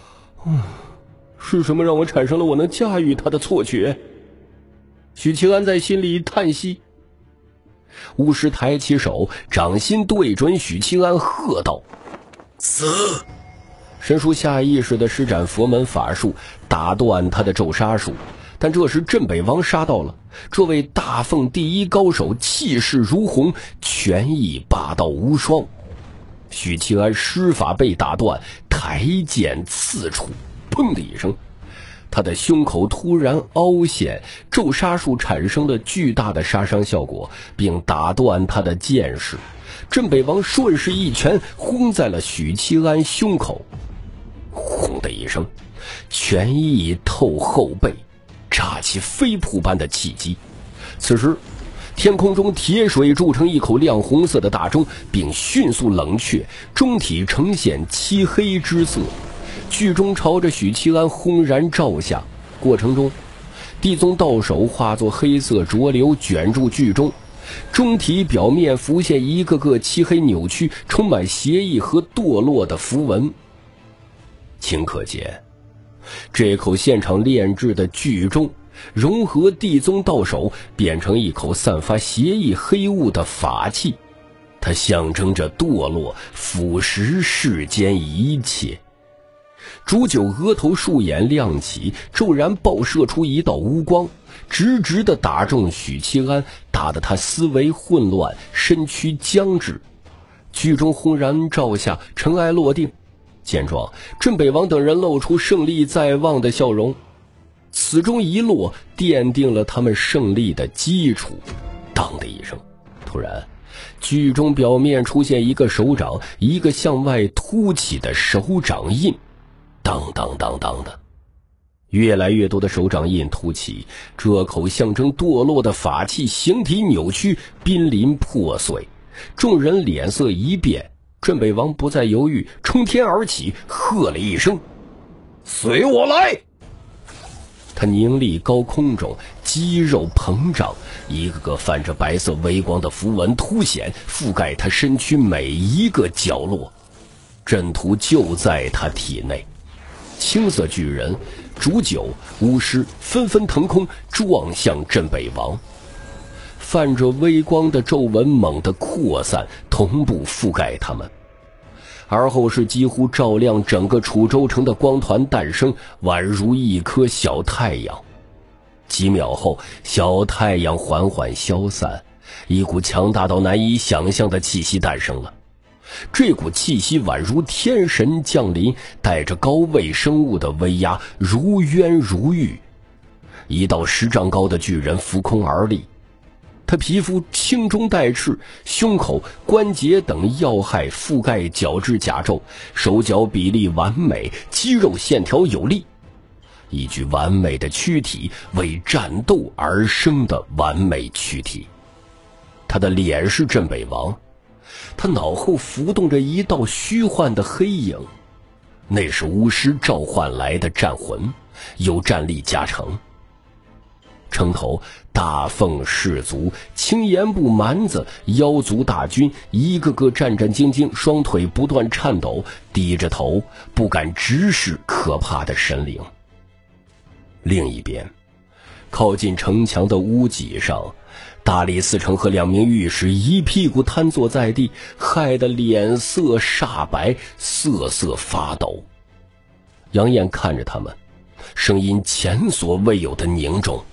是什么让我产生了我能驾驭他的错觉？许七安在心里叹息。巫师抬起手，掌心对准许七安，喝道：“ 死！” 神书下意识地施展佛门法术，打断他的咒杀术。但这时镇北王杀到了，这位大凤第一高手气势如虹，拳意霸道无双。许七安施法被打断，抬剑刺出，砰的一声，他的胸口突然凹陷，咒杀术产生了巨大的杀伤效果，并打断他的剑势。镇北王顺势一拳轰在了许七安胸口，轰的一声，拳意透后背，炸起飞瀑般的气机。此时天空中铁水铸成一口亮红色的大钟，并迅速冷却，钟体呈现漆黑之色。巨钟朝着许七安轰然照下，过程中地宗道手化作黑色浊流卷住巨钟，钟体表面浮现一个个漆黑扭曲、充满邪意和堕落的符文。顷刻间，这口现场炼制的巨钟融合地宗道手，变成一口散发邪意黑雾的法器，它象征着堕落，腐蚀世间一切。煮酒额头树眼亮起，骤然爆射出一道乌光，直直地打中许七安，打得他思维混乱，身躯僵滞。剧中轰然照下，尘埃落定。见状，镇北王等人露出胜利在望的笑容。此钟一落，奠定了他们胜利的基础。当的一声，突然剧中表面出现一个手掌，一个向外凸起的手掌印，当当当当的，越来越多的手掌印凸起，这口象征堕落的法器形体扭曲，濒临破碎。众人脸色一变，镇北王不再犹豫，冲天而起，喝了一声：“随我来！”他凝立高空中，肌肉膨胀，一个个泛着白色微光的符文凸显，覆盖他身躯每一个角落。阵图就在他体内。青色巨人、煮酒、巫师纷纷腾空，撞向镇北王。泛着微光的皱纹猛地扩散，同步覆盖他们。而后是几乎照亮整个楚州城的光团诞生，宛如一颗小太阳。几秒后，小太阳缓缓消散，一股强大到难以想象的气息诞生了。这股气息宛如天神降临，带着高位生物的威压，如渊如玉。一道10丈高的巨人浮空而立，他皮肤青中带赤，胸口、关节等要害覆盖角质甲胄，手脚比例完美，肌肉线条有力，一具完美的躯体，为战斗而生的完美躯体。他的脸是镇北王，他脑后浮动着一道虚幻的黑影，那是巫师召唤来的战魂，有战力加成。城头大凤士卒、青岩部蛮子、妖族大军，一个个战战兢兢，双腿不断颤抖，低着头不敢直视可怕的神灵。另一边，靠近城墙的屋脊上，大理寺丞和2名御史一屁股瘫坐在地，害得脸色煞白，瑟瑟发抖。杨艳看着他们，声音前所未有的凝重：“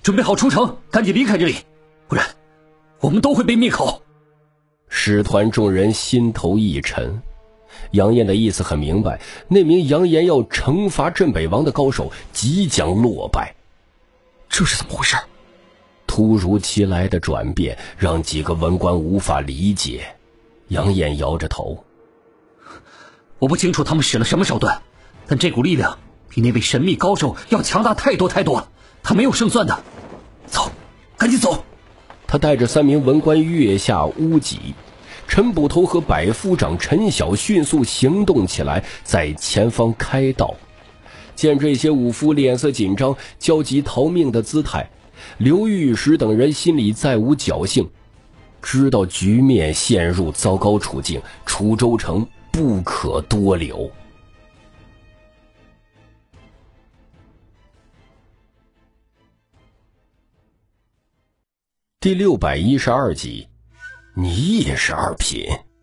准备好出城，赶紧离开这里，不然我们都会被灭口。 师团众人心头一沉，杨艳的意思很明白，那名扬言要惩罚镇北王的高手即将落败。 这是怎么回事？ 突如其来的转变让几个文官无法理解。杨艳摇着头， 我不清楚他们使了什么手段，但这股力量比那位神秘高手要强大太多太多了，他没有胜算的。走，赶紧走。 他带着3名文官跃下屋脊，陈捕头和百夫长陈晓迅速行动起来，在前方开道。见这些武夫脸色紧张，焦急逃命的姿态，刘御史等人心里再无侥幸，知道局面陷入糟糕处境，楚州城不可多留。第612集，你也是2品。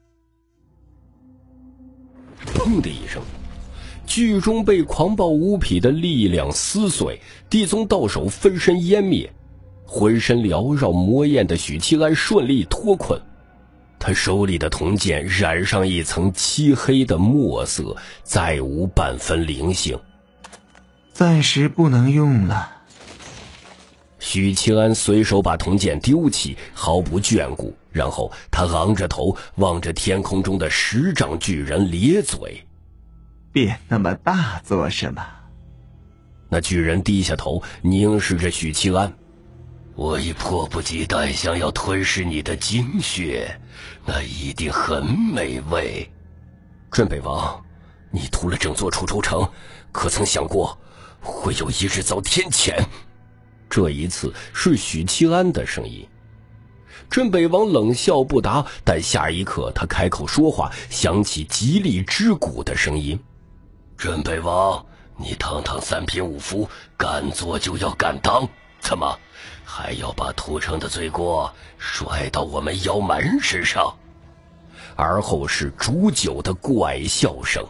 砰的一声，剧中被狂暴无匹的力量撕碎，地宗道手分身湮灭，浑身缭绕魔焰的许七安顺利脱困。他手里的铜剑染上一层漆黑的墨色，再无半分灵性。 暂时不能用了。 许七安随手把铜剑丢弃，毫不眷顾，然后他昂着头望着天空中的10丈巨人咧嘴。 变那么大做什么？ 那巨人低下头凝视着许七安。 我已迫不及待想要吞噬你的精血，那一定很美味。 镇北王，你屠了整座楚州城，可曾想过会有一日遭天谴？这一次是许七安的声音。镇北王冷笑不答，但下一刻他开口说话，响起极力之鼓的声音。 镇北王，你堂堂3品武夫，敢做就要敢当，怎么还要把屠城的罪过甩到我们妖蛮人身上？ 而后是煮酒的怪笑声。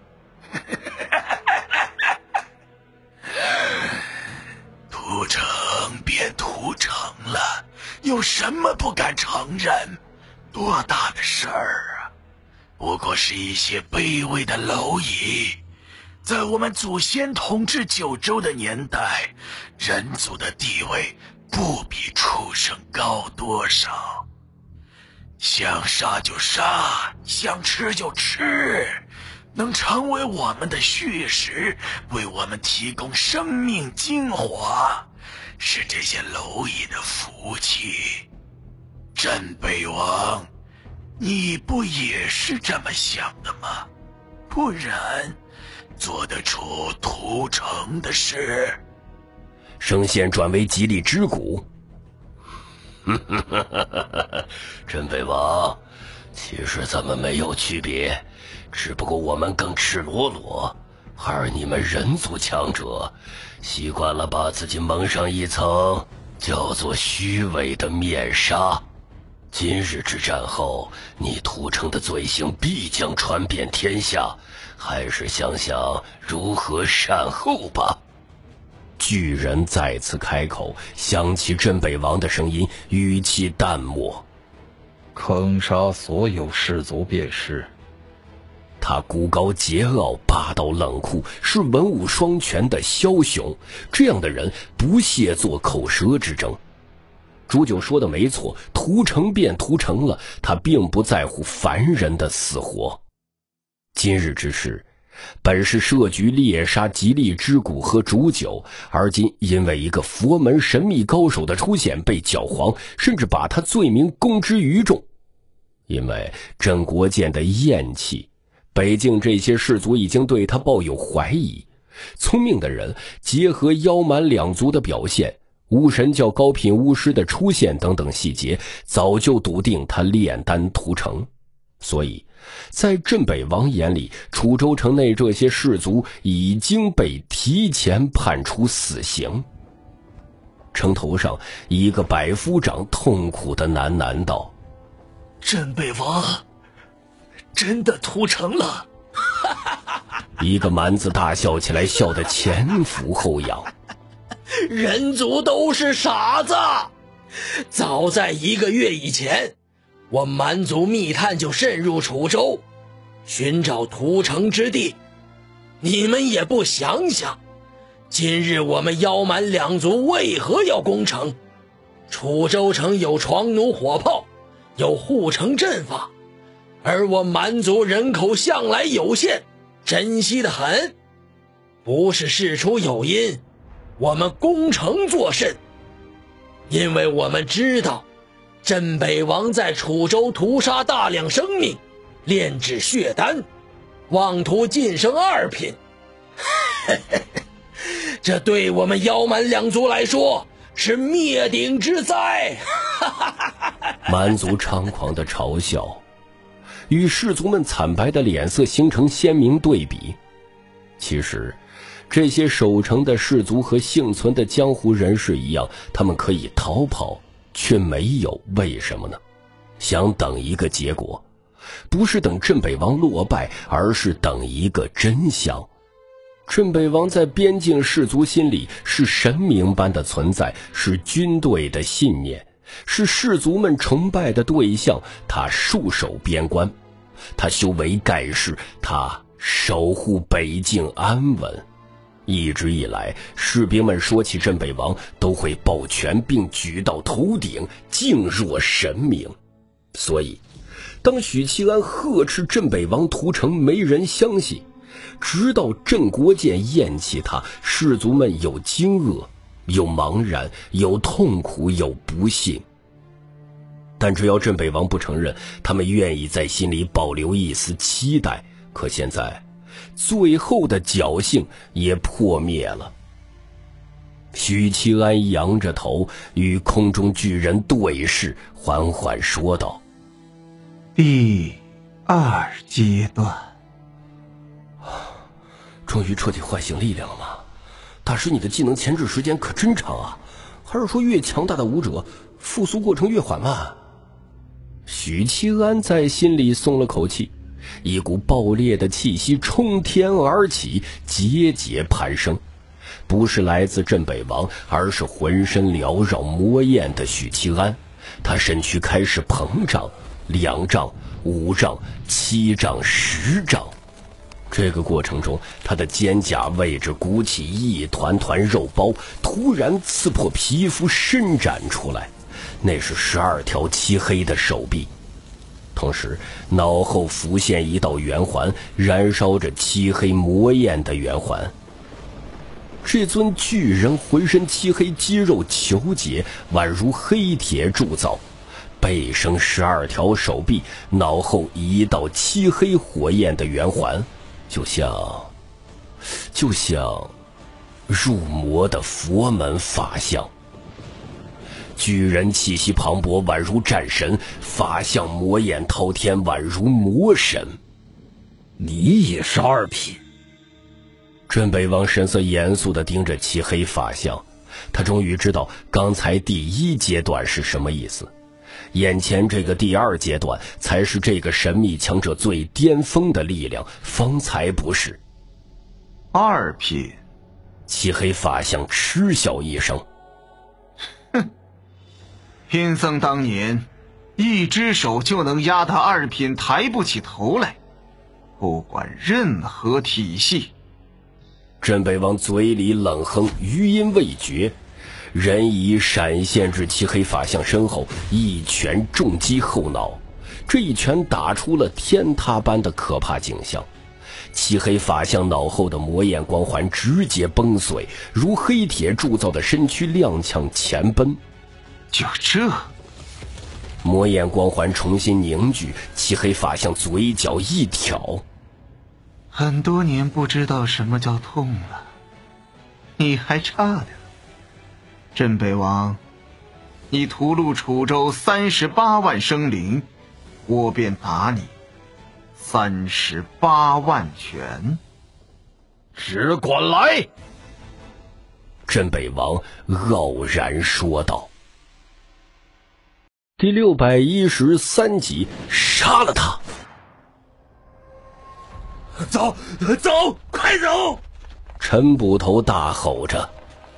屠城便屠城了，有什么不敢承认？多大的事儿啊！不过是一些卑微的蝼蚁。在我们祖先统治九州的年代，人族的地位不比畜生高多少。想杀就杀，想吃就吃，能成为我们的血食，为我们提供生命精华，是这些蝼蚁的福气。镇北王，你不也是这么想的吗？不然做得出屠城的事？ 声线转为极力之鼓。 镇北王，其实咱们没有区别，只不过我们更赤裸裸，而你们人族强者习惯了把自己蒙上一层叫做虚伪的面纱。今日之战后，你屠城的罪行必将传遍天下，还是想想如何善后吧。 巨人再次开口，响起镇北王的声音，语气淡漠： 坑杀所有士族便是。 他孤高桀骜，霸道冷酷，是文武双全的枭雄。这样的人不屑做口舌之争。煮酒说的没错，屠城便屠城了，他并不在乎凡人的死活。今日之事本是设局猎杀吉利之谷和煮酒，而今因为一个佛门神秘高手的出现被搅黄，甚至把他罪名公之于众。因为镇国剑的厌弃，北境这些士族已经对他抱有怀疑。聪明的人结合妖蛮两族的表现，巫神教高品巫师的出现等等细节，早就笃定他炼丹屠城。所以在镇北王眼里，楚州城内这些士族已经被提前判处死刑。城头上一个百夫长痛苦地喃喃道： 镇北王真的屠城了。 一个蛮子大笑起来，笑得前俯后仰。 人族都是傻子。早在1个月以前，我蛮族密探就深入楚州，寻找屠城之地。你们也不想想，今日我们妖蛮两族为何要攻城？楚州城有床弩火炮，有护城阵法，而我蛮族人口向来有限，珍惜得很。不是事出有因，我们攻城作甚？因为我们知道镇北王在楚州屠杀大量生命，炼制血丹，妄图晋升2品。这对我们妖蛮两族来说是灭顶之灾。 蛮族猖狂的嘲笑与士族们惨白的脸色形成鲜明对比。其实这些守城的士族和幸存的江湖人士一样，他们可以逃跑，却没有。为什么呢？想等一个结果，不是等镇北王落败，而是等一个真相。镇北王在边境士族心里是神明般的存在，是军队的信念，是士族们崇拜的对象。他戍守边关，他修为盖世，他守护北境安稳。一直以来，士兵们说起镇北王都会抱拳并举到头顶，敬若神明。所以当许七安呵斥镇北王屠城，没人相信。直到镇国建厌弃他，士族们有惊愕，有茫然，有痛苦，有不信。但只要镇北王不承认，他们愿意在心里保留一丝期待。可现在最后的侥幸也破灭了。许七安扬着头与空中巨人对视，缓缓说道： 第2阶段。 终于彻底唤醒力量了吗？大师，你的技能前置时间可真长啊！还是说越强大的武者复苏过程越缓慢？许七安在心里松了口气，一股爆裂的气息冲天而起，节节攀升。不是来自镇北王，而是浑身缭绕魔焰的许七安。他身躯开始膨胀，2丈、5丈、7丈、10丈。这个过程中，他的肩胛位置鼓起一团团肉包，突然刺破皮肤伸展出来，那是12条漆黑的手臂。同时脑后浮现一道圆环，燃烧着漆黑魔焰的圆环。这尊巨人浑身漆黑，肌肉虬结，宛如黑铁铸造，背生12条手臂，脑后一道漆黑火焰的圆环，就像入魔的佛门法相。巨人气息磅礴，宛如战神，法相魔焰滔天，宛如魔神。 你也是2品？ 镇北王神色严肃地盯着漆黑法相，他终于知道刚才第1阶段是什么意思，眼前这个第2阶段才是这个神秘强者最巅峰的力量，方才不是。 2品。 漆黑法相嗤笑一声， 哼，贫僧当年一只手就能压他2品抬不起头来，不管任何体系。 镇北王嘴里冷哼，余音未绝，人影闪现至漆黑法相身后，一拳重击后脑。这一拳打出了天塌般的可怕景象，漆黑法相脑后的魔焰光环直接崩碎，如黑铁铸造的身躯踉跄前奔。 就这， 魔焰光环重新凝聚，漆黑法相嘴角一挑， 很多年不知道什么叫痛了，你还差点。镇北王，你屠戮楚州38万生灵，我便打你38万拳。 只管来！ 镇北王傲然说道。第613集，杀了他！ 走，快走！ 陈捕头大吼着。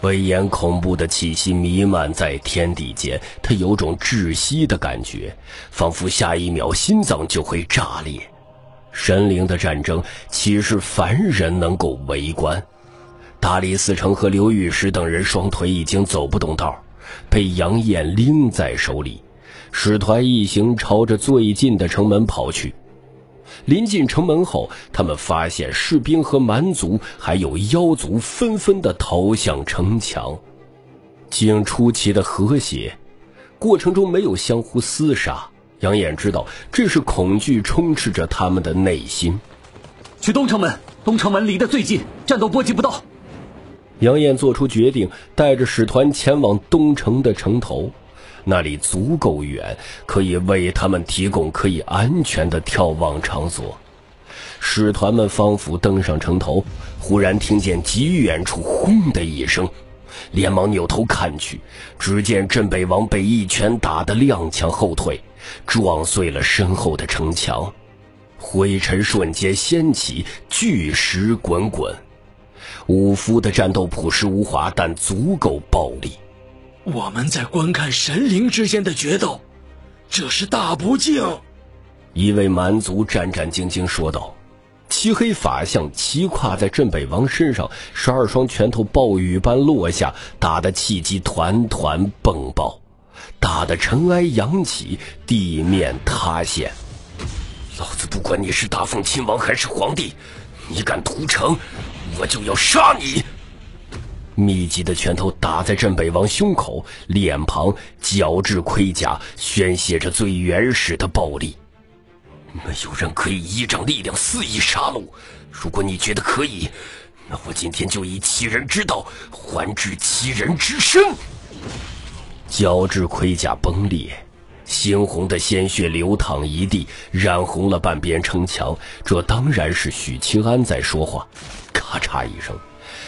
威严恐怖的气息弥漫在天地间，他有种窒息的感觉，仿佛下一秒心脏就会炸裂。神灵的战争岂是凡人能够围观？大理寺丞和刘御史等人双腿已经走不动道，被杨艳拎在手里。使团一行朝着最近的城门跑去。临近城门后，他们发现士兵和蛮族还有妖族纷纷地投向城墙，竟出奇的和谐，过程中没有相互厮杀。杨艳知道这是恐惧充斥着他们的内心。 去东城门，东城门离得最近，战斗波及不到。 杨艳做出决定，带着使团前往东城的城头，那里足够远，可以为他们提供可以安全的眺望场所。使团们方甫登上城头，忽然听见极远处轰的一声，连忙扭头看去，只见镇北王被一拳打得踉跄后退，撞碎了身后的城墙，灰尘瞬间掀起，巨石滚滚。武夫的战斗朴实无华，但足够暴力。 我们在观看神灵之间的决斗，这是大不敬。 一位蛮族战战兢兢说道。漆黑法相骑跨在镇北王身上，12双拳头暴雨般落下，打得气机团团迸爆，打得尘埃扬起，地面塌陷。老子不管你是大凤亲王还是皇帝，你敢屠城，我就要杀你！密集的拳头打在镇北王胸口、脸庞，角质盔甲，宣泄着最原始的暴力。没有人可以依仗力量肆意杀戮，如果你觉得可以，那我今天就以其人之道还治其人之身。角质盔甲崩裂，猩红的鲜血流淌一地，染红了半边城墙。这当然是许清安在说话。咔嚓一声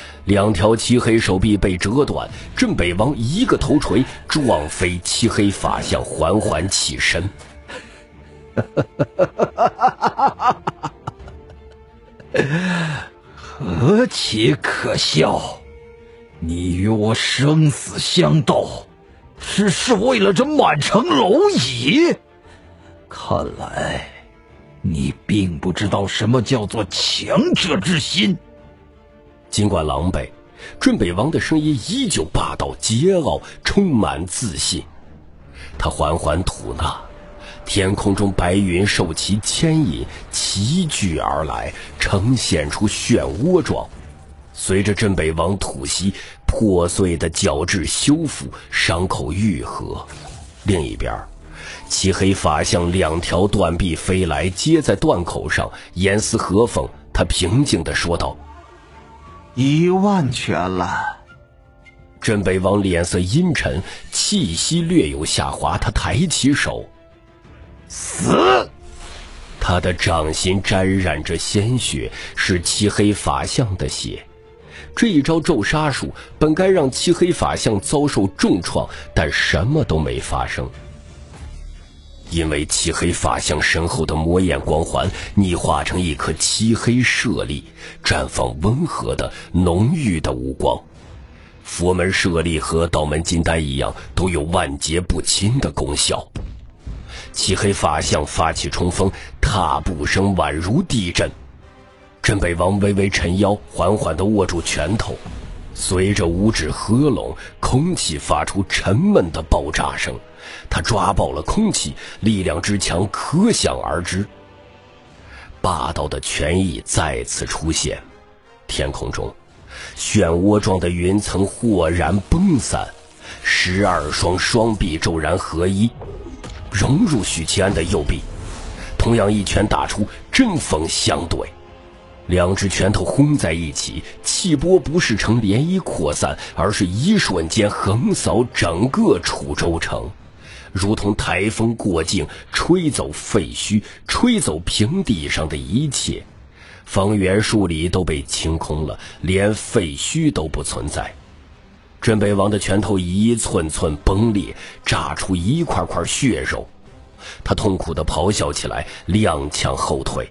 ，2条漆黑手臂被折断，镇北王一个头锤撞飞漆黑法相，缓缓起身。 何其可笑！你与我生死相斗，只是为了这满城蝼蚁？看来你并不知道什么叫做强者之心。 尽管狼狈，镇北王的声音依旧霸道桀骜，充满自信。他缓缓吐纳，天空中白云受其牵引齐聚而来，呈现出漩涡状。随着镇北王吐息，破碎的角质修复，伤口愈合。另一边，漆黑法相2条断臂飞来，接在断口上，严丝合缝。他平静地说道 ：“10000拳了。” 镇北王脸色阴沉，气息略有下滑，他抬起手， 死！ 他的掌心沾染着鲜血，是漆黑法相的血。这一招咒杀术本该让漆黑法相遭受重创，但什么都没发生。因为漆黑法相身后的魔焰光环拟化成一颗漆黑舍利，绽放温和的浓郁的无光。佛门舍利和道门金丹一样，都有万劫不侵的功效。漆黑法相发起冲锋，踏步声宛如地震。镇北王微微沉腰，缓缓地握住拳头，随着五指合拢，空气发出沉闷的爆炸声。他抓爆了空气，力量之强可想而知。霸道的权意再次出现，天空中漩涡状的云层豁然崩散，12双双臂骤然合一，融入许其安的右臂，同样一拳打出，针锋相对。2只拳头轰在一起，气波不是呈涟漪扩散，而是一瞬间横扫整个楚州城，如同台风过境，吹走废墟，吹走平地上的一切。方圆数里都被清空了，连废墟都不存在。镇北王的拳头一寸寸崩裂，炸出一块块血肉。他痛苦地咆哮起来，踉跄后退。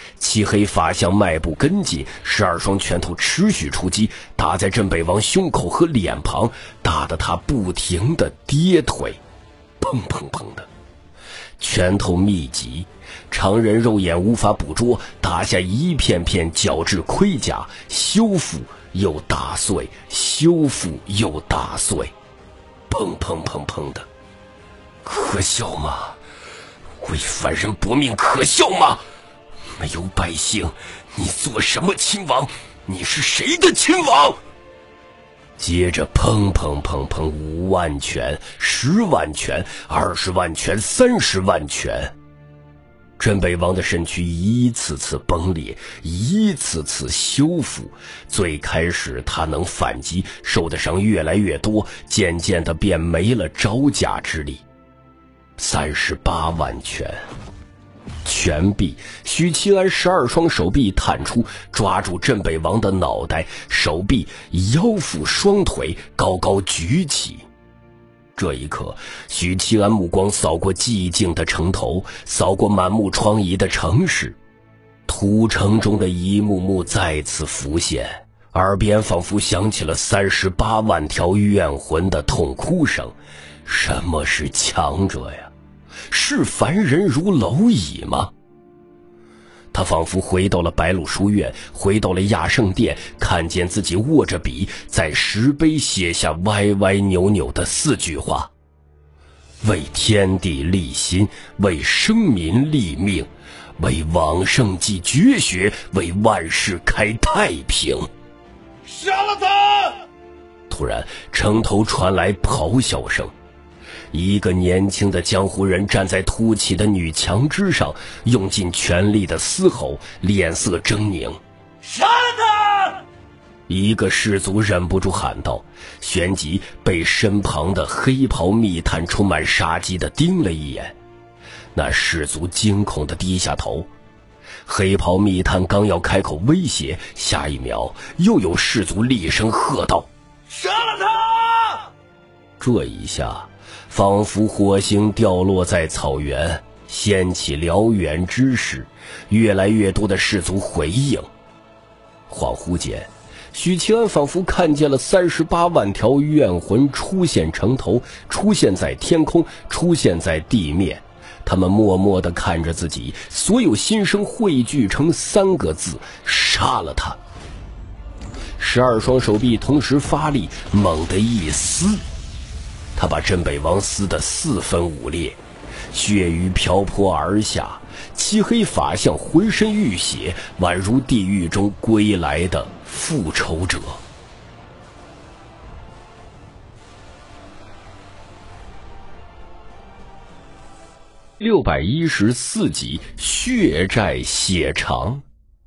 漆黑法相迈步跟进，12双拳头持续出击，打在镇北王胸口和脸庞，打得他不停地跌腿，砰砰砰的，拳头密集，常人肉眼无法捕捉，打下一片片角质盔甲，修复又打碎，修复又打碎，砰砰砰砰的，可笑吗？为凡人搏命可笑吗？没有百姓，你做什么亲王？你是谁的亲王？接着砰砰砰砰，5万拳、10万拳、20万拳、30万拳。镇北王的身躯一次次崩裂，一次次修复。最开始他能反击，受的伤越来越多，渐渐的便没了招架之力。38万拳，拳臂，许七安12双手臂探出，抓住镇北王的脑袋，手臂、腰腹、双腿高高举起。这一刻，许七安目光扫过寂静的城头，扫过满目疮痍的城市，屠城中的一幕幕再次浮现，耳边仿佛响起了38万条怨魂的痛哭声。什么是强者呀？是凡人如蝼蚁吗？他仿佛回到了白鹿书院，回到了亚圣殿，看见自己握着笔，在石碑写下歪歪扭扭的4句话：为天地立心，为生民立命，为往圣继绝学，为万世开太平。 杀了他！ 突然，城头传来咆哮声。一个年轻的江湖人站在凸起的女墙之上，用尽全力的嘶吼，脸色狰狞。 杀了他！ 一个士卒忍不住喊道，旋即被身旁的黑袍密探充满杀机地盯了一眼。那士卒惊恐地低下头。黑袍密探刚要开口威胁，下一秒又有士卒厉声喝道： 杀了他！ 这一下仿佛火星掉落在草原，掀起燎原之势，越来越多的士卒回应。恍惚间，许七安仿佛看见了38万条怨魂出现城头，出现在天空，出现在地面。他们默默地看着自己，所有心声汇聚成3个字：杀了他。12双手臂同时发力，猛地一撕，他把镇北王撕得4分5裂，血雨瓢泼而下，漆黑法相浑身浴血，宛如地狱中归来的复仇者。614集，血债血偿。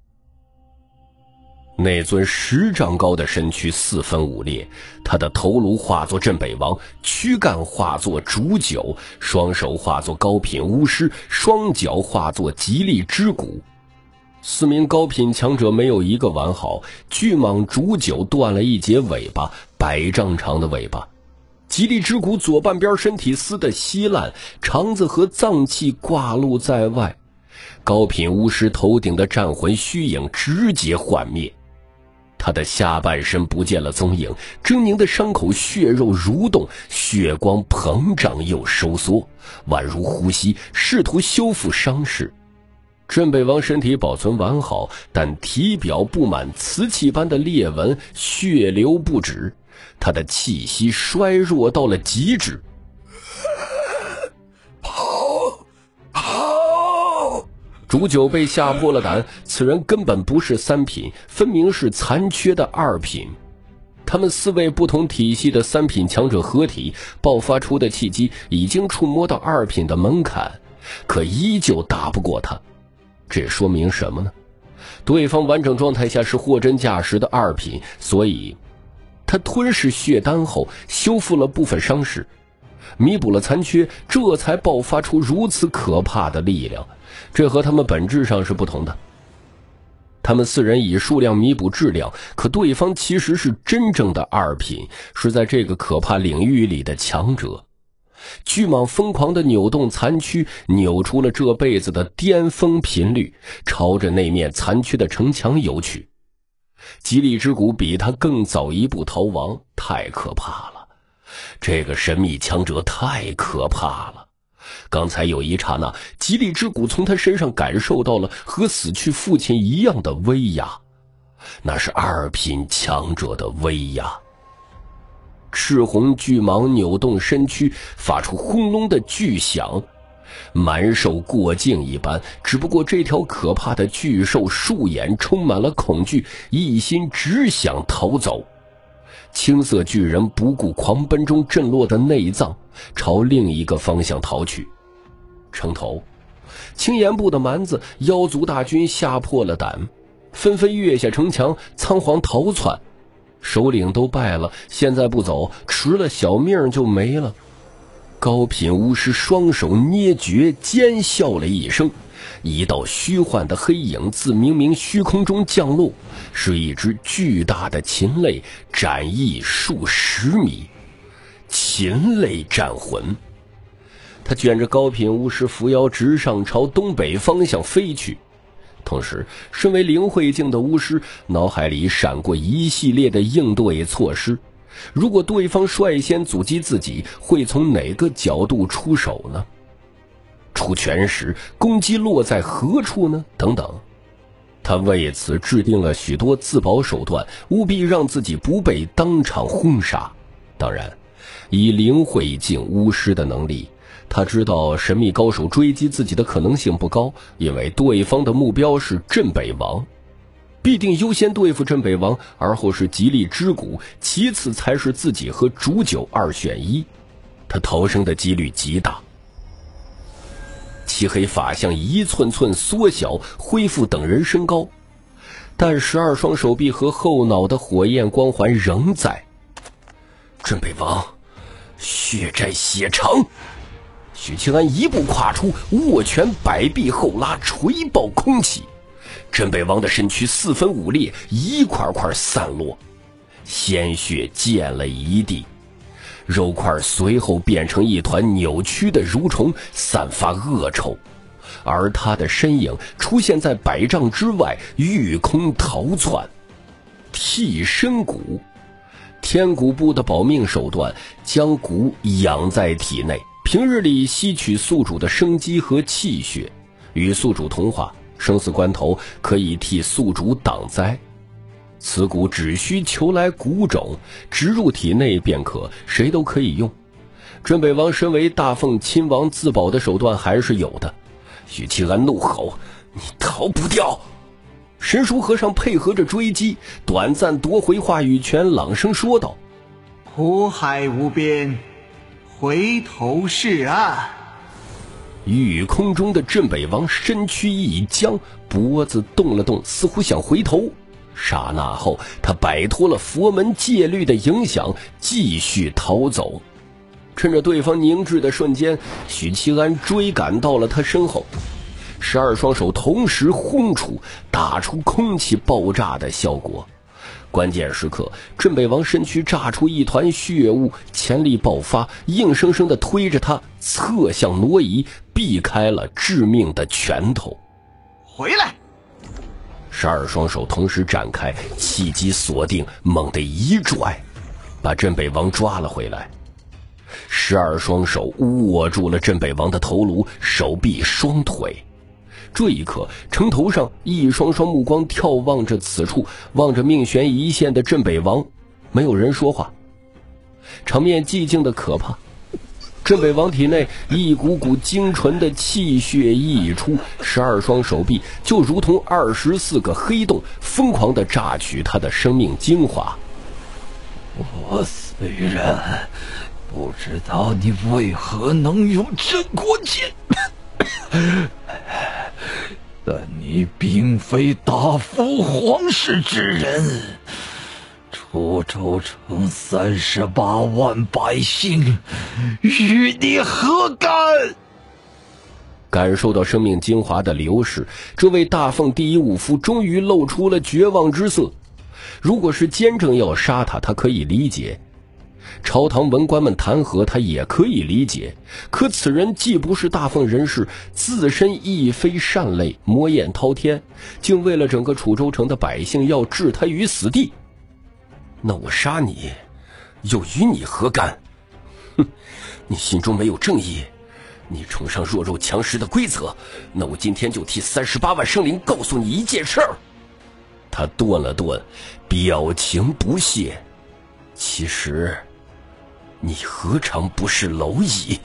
那尊10丈高的身躯4分5裂，他的头颅化作镇北王，躯干化作煮酒，双手化作高品巫师，双脚化作吉利之骨。4名高品强者没有一个完好，巨蟒煮酒断了一截尾巴，100丈长的尾巴。吉利之骨左半边身体撕得稀烂，肠子和脏器挂露在外。高品巫师头顶的战魂虚影直接幻灭，他的下半身不见了踪影，狰狞的伤口血肉蠕动，血光膨胀又收缩，宛如呼吸，试图修复伤势。镇北王身体保存完好，但体表布满瓷器般的裂纹，血流不止，他的气息衰弱到了极致。煮酒被吓破了胆，此人根本不是3品，分明是残缺的2品。他们4位不同体系的3品强者合体，爆发出的气机已经触摸到2品的门槛，可依旧打不过他。这说明什么呢？对方完整状态下是货真价实的2品，所以他吞噬血丹后修复了部分伤势，弥补了残缺，这才爆发出如此可怕的力量。这和他们本质上是不同的。他们4人以数量弥补质量，可对方其实是真正的2品，是在这个可怕领域里的强者。 巨蟒疯狂地扭动残躯，扭出了这辈子的巅峰频率，朝着那面残躯的城墙游去。吉利之谷比他更早一步逃亡，太可怕了！这个神秘强者太可怕了！刚才有一刹那，吉利之谷从他身上感受到了和死去父亲一样的威压，那是2品强者的威压。赤红巨蟒扭动身躯，发出轰隆的巨响，蛮兽过境一般，只不过这条可怕的巨兽树眼充满了恐惧，一心只想逃走。青色巨人不顾狂奔中震落的内脏，朝另一个方向逃去。城头，青岩部的蛮子妖族大军吓破了胆，纷纷跃下城墙，仓皇逃窜。首领都败了，现在不走，迟了小命就没了。高品巫师双手捏诀，尖笑了一声，一道虚幻的黑影自冥冥虚空中降落，是一只巨大的禽类，展翼数10米。禽类战魂。他卷着高品巫师扶摇直上，朝东北方向飞去。同时，身为灵慧境的巫师脑海里闪过一系列的应对措施。如果对方率先阻击自己，会从哪个角度出手呢？出拳时攻击落在何处呢？等等。他为此制定了许多自保手段，务必让自己不被当场轰杀。当然，以灵慧境巫师的能力，他知道神秘高手追击自己的可能性不高，因为对方的目标是镇北王，必定优先对付镇北王，而后是吉利之谷，其次才是自己和煮酒2选1，他逃生的几率极大。漆黑法相一寸寸缩小，恢复等人身高，但12双手臂和后脑的火焰光环仍在。镇北王，血债血偿！许清安一步跨出，握拳摆臂后拉，锤爆空气。镇北王的身躯4分5裂，一块块散落，鲜血溅了一地，肉块随后变成一团扭曲的蠕虫，散发恶臭，而他的身影出现在100丈之外，御空逃窜。替身蛊，天蛊部的保命手段，将蛊养在体内，平日里吸取宿主的生机和气血，与宿主同化，生死关头可以替宿主挡灾。此蛊只需求来蛊种，植入体内便可，谁都可以用。镇北王身为大凤亲王，自保的手段还是有的。许七安怒吼：“你逃不掉！”神书和尚配合着追击，短暂夺回话语权，朗声说道：“ 苦海无边，回头是岸。” 御空中的镇北王身躯一僵，脖子动了动，似乎想回头。刹那后，他摆脱了佛门戒律的影响，继续逃走。趁着对方凝滞的瞬间，许七安追赶到了他身后，12双手同时轰出，打出空气爆炸的效果。关键时刻，镇北王身躯炸出一团血雾，潜力爆发，硬生生地推着他侧向挪移，避开了致命的拳头。 回来 ！12双手同时展开，契机锁定，猛地一拽，把镇北王抓了回来。12双手握住了镇北王的头颅、手臂、双腿。这一刻，城头上一双双目光眺望着此处，望着命悬一线的镇北王，没有人说话，场面寂静的可怕。镇北王体内一股股精纯的气血溢出，12双手臂就如同24个黑洞，疯狂地榨取他的生命精华。 我虽然不知道你为何能用镇国剑，但你并非大夫皇室之人。滁州城38万百姓，与你何干？ 感受到生命精华的流逝，这位大凤第一武夫终于露出了绝望之色。如果是监正要杀他，他可以理解， 朝堂文官们弹劾他也可以理解，可此人既不是大奉人士，自身亦非善类，魔焰滔天，竟为了整个楚州城的百姓要置他于死地，那我杀你又与你何干？哼，你心中没有正义，你崇尚弱肉强食的规则，那我今天就替38万生灵告诉你一件事儿。他顿了顿，表情不屑，其实你何尝不是蝼蚁？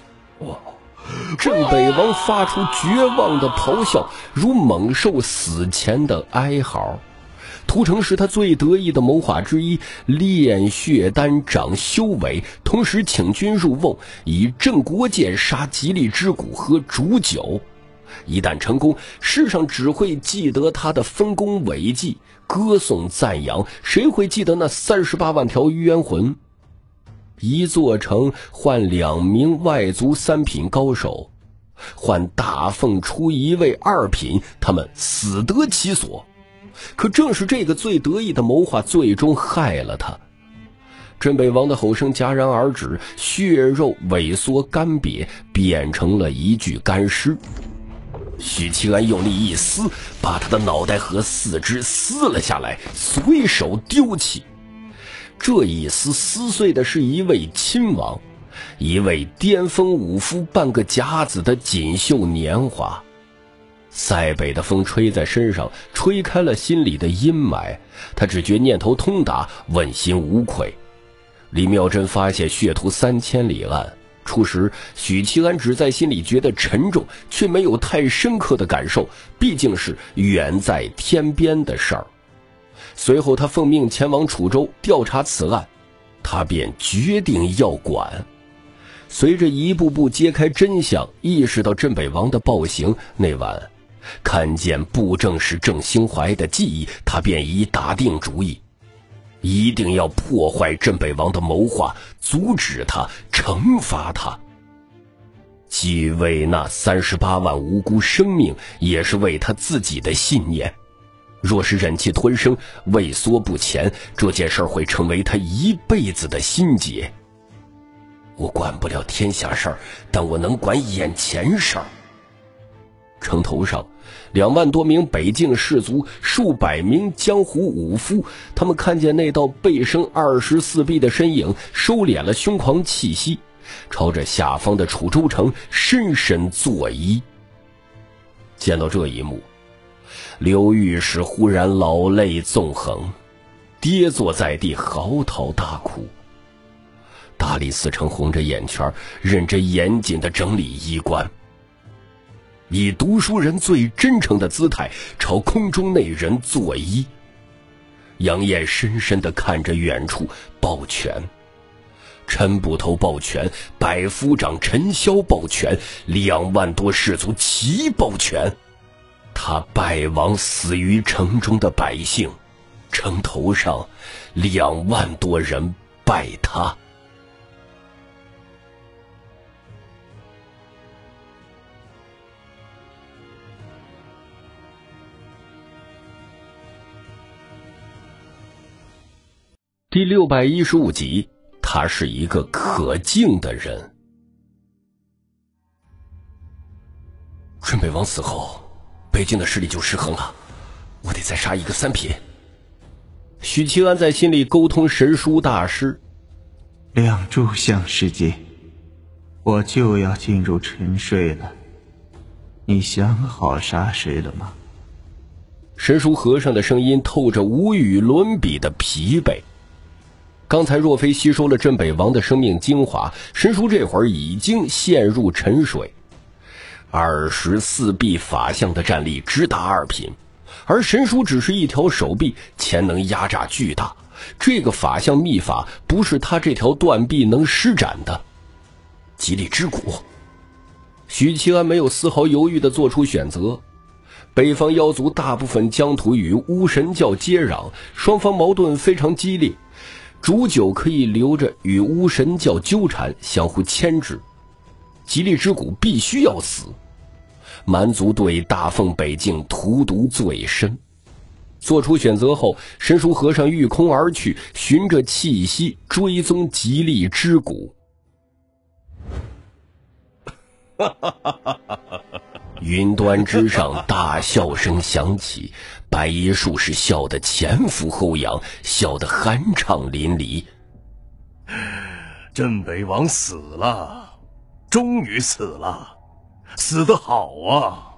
镇北王发出绝望的咆哮，如猛兽死前的哀嚎。屠城是他最得意的谋划之一，炼血丹长修为，同时请君入瓮，以镇国剑杀吉利之谷和煮酒。一旦成功，世上只会记得他的丰功伟绩，歌颂赞扬，谁会记得那38万条冤魂？一座城换2名外族3品高手，换大奉出1位2品，他们死得其所。可正是这个最得意的谋划，最终害了他。镇北王的吼声戛然而止，血肉萎缩干瘪，变成了一具干尸。许七安用力一撕，把他的脑袋和四肢撕了下来，随手丢弃。这一撕撕碎的是一位亲王，一位巅峰武夫半个甲子的锦绣年华。塞北的风吹在身上，吹开了心里的阴霾，他只觉念头通达，问心无愧。李妙珍发现血屠3000里案，初时许七安只在心里觉得沉重，却没有太深刻的感受，毕竟是远在天边的事儿。随后他奉命前往楚州调查此案，他便决定要管。随着一步步揭开真相，意识到镇北王的暴行，那晚看见布政使郑兴怀的记忆，他便已打定主意，一定要破坏镇北王的谋划，阻止他，惩罚他。既为那38万无辜生命，也是为他自己的信念。若是忍气吞声，畏缩不前，这件事会成为他一辈子的心结。我管不了天下事儿，但我能管眼前事儿。城头上2万多名北境士卒，数百名江湖武夫，他们看见那道背生24臂的身影，收敛了凶狂气息，朝着下方的楚州城深深作揖。见到这一幕，刘御史忽然老泪纵横，跌坐在地嚎啕大哭。大理寺丞红着眼圈，认真严谨地整理衣冠，以读书人最真诚的姿态朝空中那人作揖。杨艳深深地看着远处，抱拳。陈捕头抱拳，百夫长陈潇抱拳，2万多士卒齐抱拳。他败亡死于城中的百姓，城头上2万多人拜他。第615集，他是一个可敬的人。镇北王死后，北京的势力就失衡了，我得再杀一个3品。许七安在心里沟通神书大师。 2炷香时间，我就要进入沉睡了。你想好杀谁了吗？ 神书和尚的声音透着无与伦比的疲惫。刚才若非吸收了镇北王的生命精华，神书这会儿已经陷入沉睡。24臂法相的战力直达2品，而神书只是一条手臂，潜能压榨巨大。这个法相秘法不是他这条断臂能施展的。吉利之谷，许七安没有丝毫犹豫地做出选择。北方妖族大部分疆土与巫神教接壤，双方矛盾非常激烈。煮酒可以留着与巫神教纠缠，相互牵制。吉利之谷必须要死。蛮族对大奉北境荼毒最深。 做出选择后，神树和尚御空而去，循着气息追踪吉利之谷。云端之上，大笑声响起，白衣术士笑得前俯后仰，笑得酣畅淋漓。 镇北王死了，终于死了，死得好啊！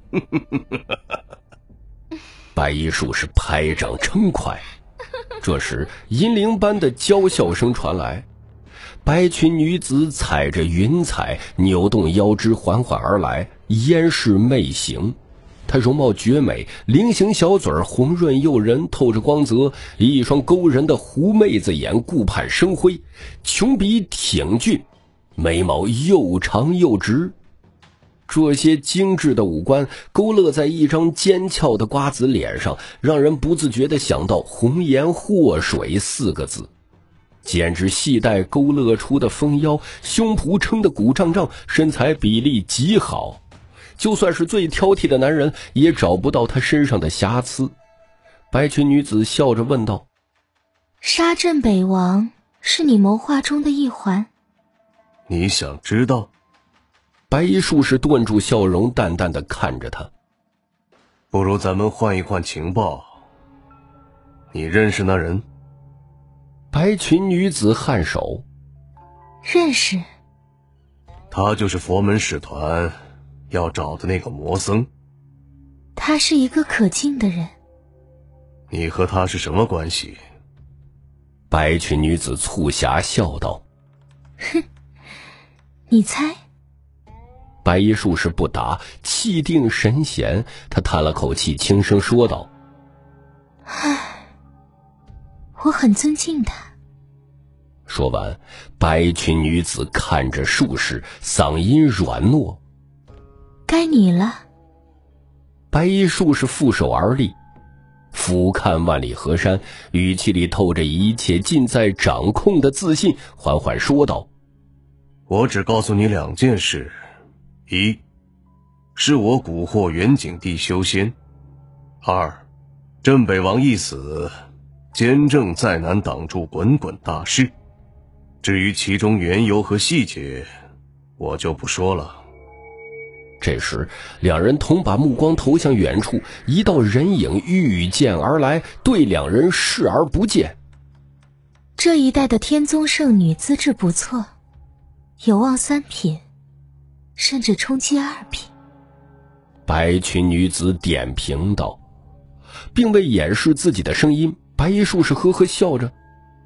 白衣术士拍掌称快。这时银铃般的娇笑声传来，白裙女子踩着云彩，扭动腰肢缓缓而来，嫣视媚行。她容貌绝美，菱形小嘴红润诱人，透着光泽，一双勾人的狐妹子眼顾盼生辉，琼鼻挺俊，眉毛又长又直。这些精致的五官勾勒在一张尖翘的瓜子脸上，让人不自觉地想到红颜祸水4个字，简直系带勾勒出的丰腰，胸脯撑得鼓胀胀，身材比例极好，就算是最挑剔的男人也找不到他身上的瑕疵。白裙女子笑着问道： 杀镇北王是你谋划中的一环？ 你想知道？ 白衣术士顿住笑容，淡淡地看着他。 不如咱们换一换情报。你认识那人？ 白裙女子颔首。 认识。 他就是佛门使团要找的那个魔僧。 他是一个可敬的人。 你和他是什么关系？ 白裙女子促狭笑道。 哼，你猜？ 白衣术士不答，气定神闲。他叹了口气，轻声说道： 唉，我很尊敬他。 说完，白裙女子看着术士，嗓音软糯： 该你了。 白衣术士负手而立，俯瞰万里河山，语气里透着一切尽在掌控的自信，缓缓说道： 我只告诉你2件事。1是我蛊惑元景帝修仙；2镇北王一死，监正再难挡住滚滚大事。至于其中缘由和细节，我就不说了。 这时两人同把目光投向远处，一道人影御剑而来，对两人视而不见。 这一代的天宗圣女资质不错，有望3品，甚至冲击2品。 白裙女子点评道，并未掩饰自己的声音。白衣术士呵呵笑着：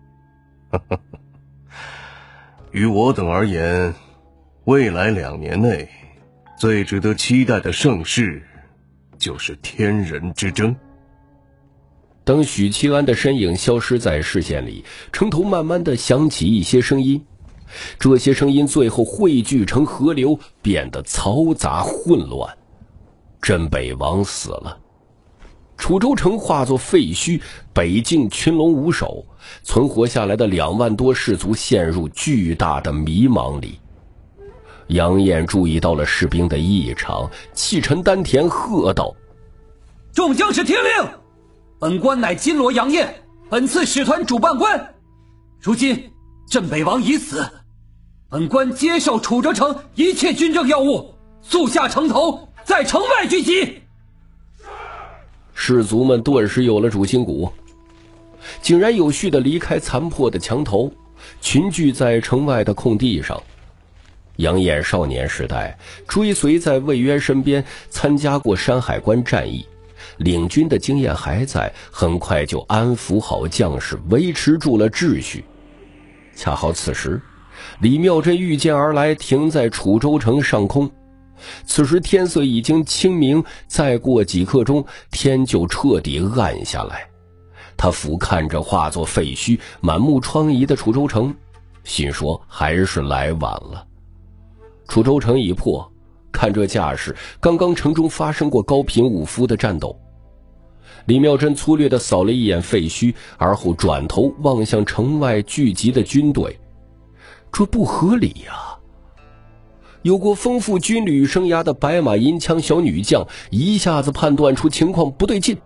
于我等而言，未来2年内最值得期待的盛事就是天人之争。 等许七安的身影消失在视线里，城头慢慢地响起一些声音，这些声音最后汇聚成河流，变得嘈杂混乱。镇北王死了，楚州城化作废墟，北境群龙无首，存活下来的2万多士卒陷入巨大的迷茫里。杨艳注意到了士兵的异常，气沉丹田喝道： 众将士听令，本官乃金罗杨艳，本次使团主办官。如今镇北王已死，本官接受楚州城一切军政要务，速下城头，在城外聚集。 士卒们顿时有了主心骨，井然有序地离开残破的墙头，群聚在城外的空地上。杨艳少年时代追随在魏渊身边，参加过山海关战役，领军的经验还在，很快就安抚好将士，维持住了秩序。恰好此时，李妙珍御剑而来，停在楚州城上空。此时天色已经清明，再过几刻钟，天就彻底暗下来。他俯瞰着化作废墟、满目疮痍的楚州城，心说还是来晚了。楚州城已破，看这架势，刚刚城中发生过高频武夫的战斗。李妙珍粗略地扫了一眼废墟，而后转头望向城外聚集的军队。这不合理呀！有过丰富军旅生涯的白马银枪小女将一下子判断出情况不对劲，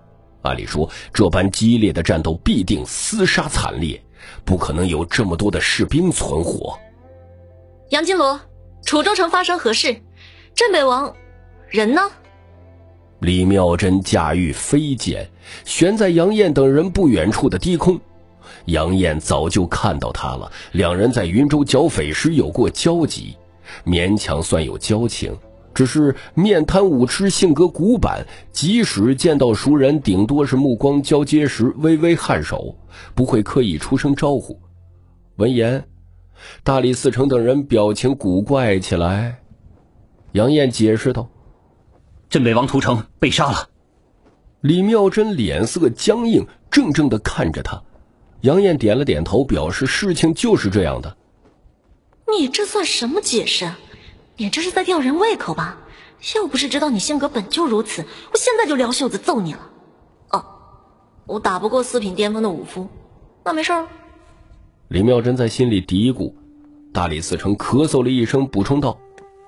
按理说，这般激烈的战斗必定厮杀惨烈，不可能有这么多的士兵存活。 杨金罗，楚州城发生何事？镇北王人呢？ 李妙珍驾驭飞剑，悬在杨艳等人不远处的低空。杨艳早就看到他了，两人在云州剿匪时有过交集，勉强算有交情。只是面瘫无痴，性格古板，即使见到熟人，顶多是目光交接时微微颔首，不会刻意出声招呼。闻言，大理寺丞等人表情古怪起来。杨艳解释道：“ 镇北王屠城被杀了。” 李妙珍脸色僵硬，怔怔地看着他。杨艳点了点头，表示事情就是这样的。 你这算什么解释？你这是在吊人胃口吧？要不是知道你性格本就如此，我现在就撩袖子揍你了。哦，我打不过4品巅峰的武夫，那没事儿。 李妙珍在心里嘀咕。大理寺丞咳嗽了一声，补充道：“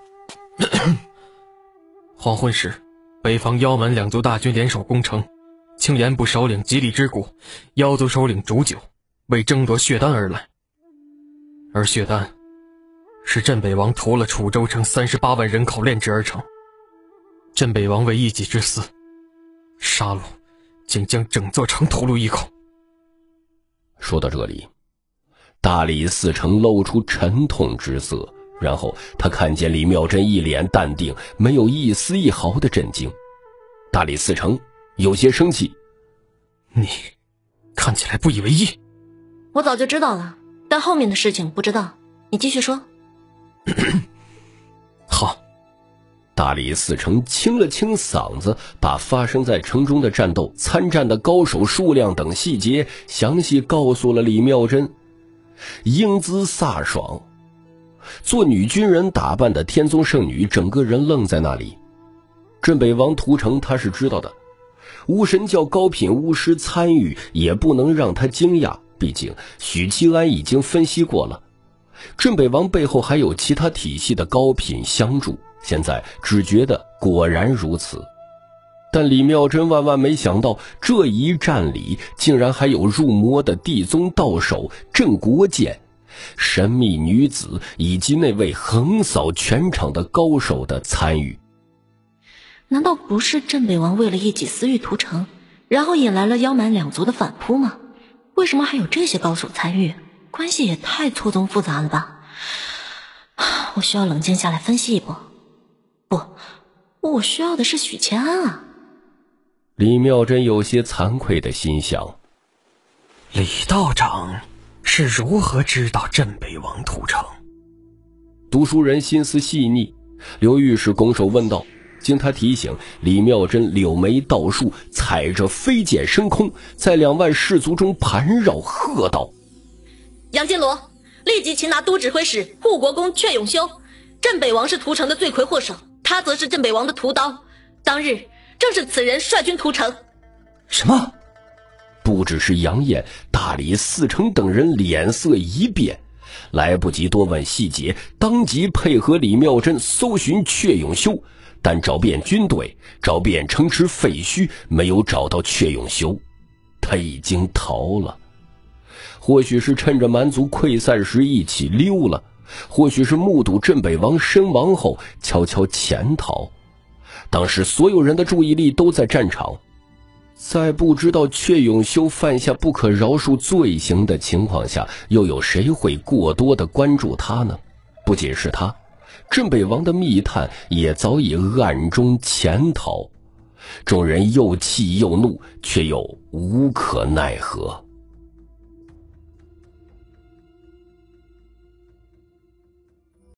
黄昏时，北方妖蛮两族大军联手攻城，青岩部首领吉利之谷，妖族首领煮酒，为争夺血丹而来。而血丹是镇北王屠了楚州城38万人口炼制而成。镇北王为一己之私，杀戮竟将整座城屠戮一空。” 说到这里，大理寺丞露出沉痛之色，然后他看见李妙珍一脸淡定，没有一丝一毫的震惊。大理寺丞有些生气：“ 你看起来不以为意。”“ 我早就知道了，但后面的事情不知道，你继续说。”“ 好。” 大理寺丞清了清嗓子，把发生在城中的战斗、参战的高手数量等细节详细告诉了李妙珍。英姿飒爽，做女军人打扮的天宗圣女整个人愣在那里。镇北王屠城他是知道的，巫神教高品巫师参与也不能让他惊讶，毕竟许七安已经分析过了，镇北王背后还有其他体系的高品相助，现在只觉得果然如此。但李妙珍万万没想到，这一战里竟然还有入魔的地宗道手镇国剑、神秘女子以及那位横扫全场的高手的参与。 难道不是镇北王为了一己私欲屠城，然后引来了妖蛮两族的反扑吗？为什么还有这些高手参与？关系也太错综复杂了吧！我需要冷静下来分析一波。不，我需要的是许千安啊！ 李妙珍有些惭愧的心想： 李道长是如何知道镇北王屠城？ 读书人心思细腻，刘御史拱手问道。经他提醒，李妙珍柳眉倒竖，踩着飞剑升空，在2万士卒中盘绕，喝道：“ 杨金罗，立即擒拿都指挥使护国公阙永修。镇北王是屠城的罪魁祸首，他则是镇北王的屠刀。当日正是此人率军屠城。” 什么？ 不只是杨艳，大理寺丞等人脸色一变，来不及多问细节，当即配合李妙珍搜寻阙永修，但找遍军队，找遍城池废墟，没有找到阙永修，他已经逃了。或许是趁着蛮族溃散时一起溜了，或许是目睹镇北王身亡后悄悄潜逃。当时所有人的注意力都在战场，在不知道阙永修犯下不可饶恕罪行的情况下，又有谁会过多的关注他呢？不仅是他，镇北王的密探也早已暗中潜逃。众人又气又怒，却又无可奈何。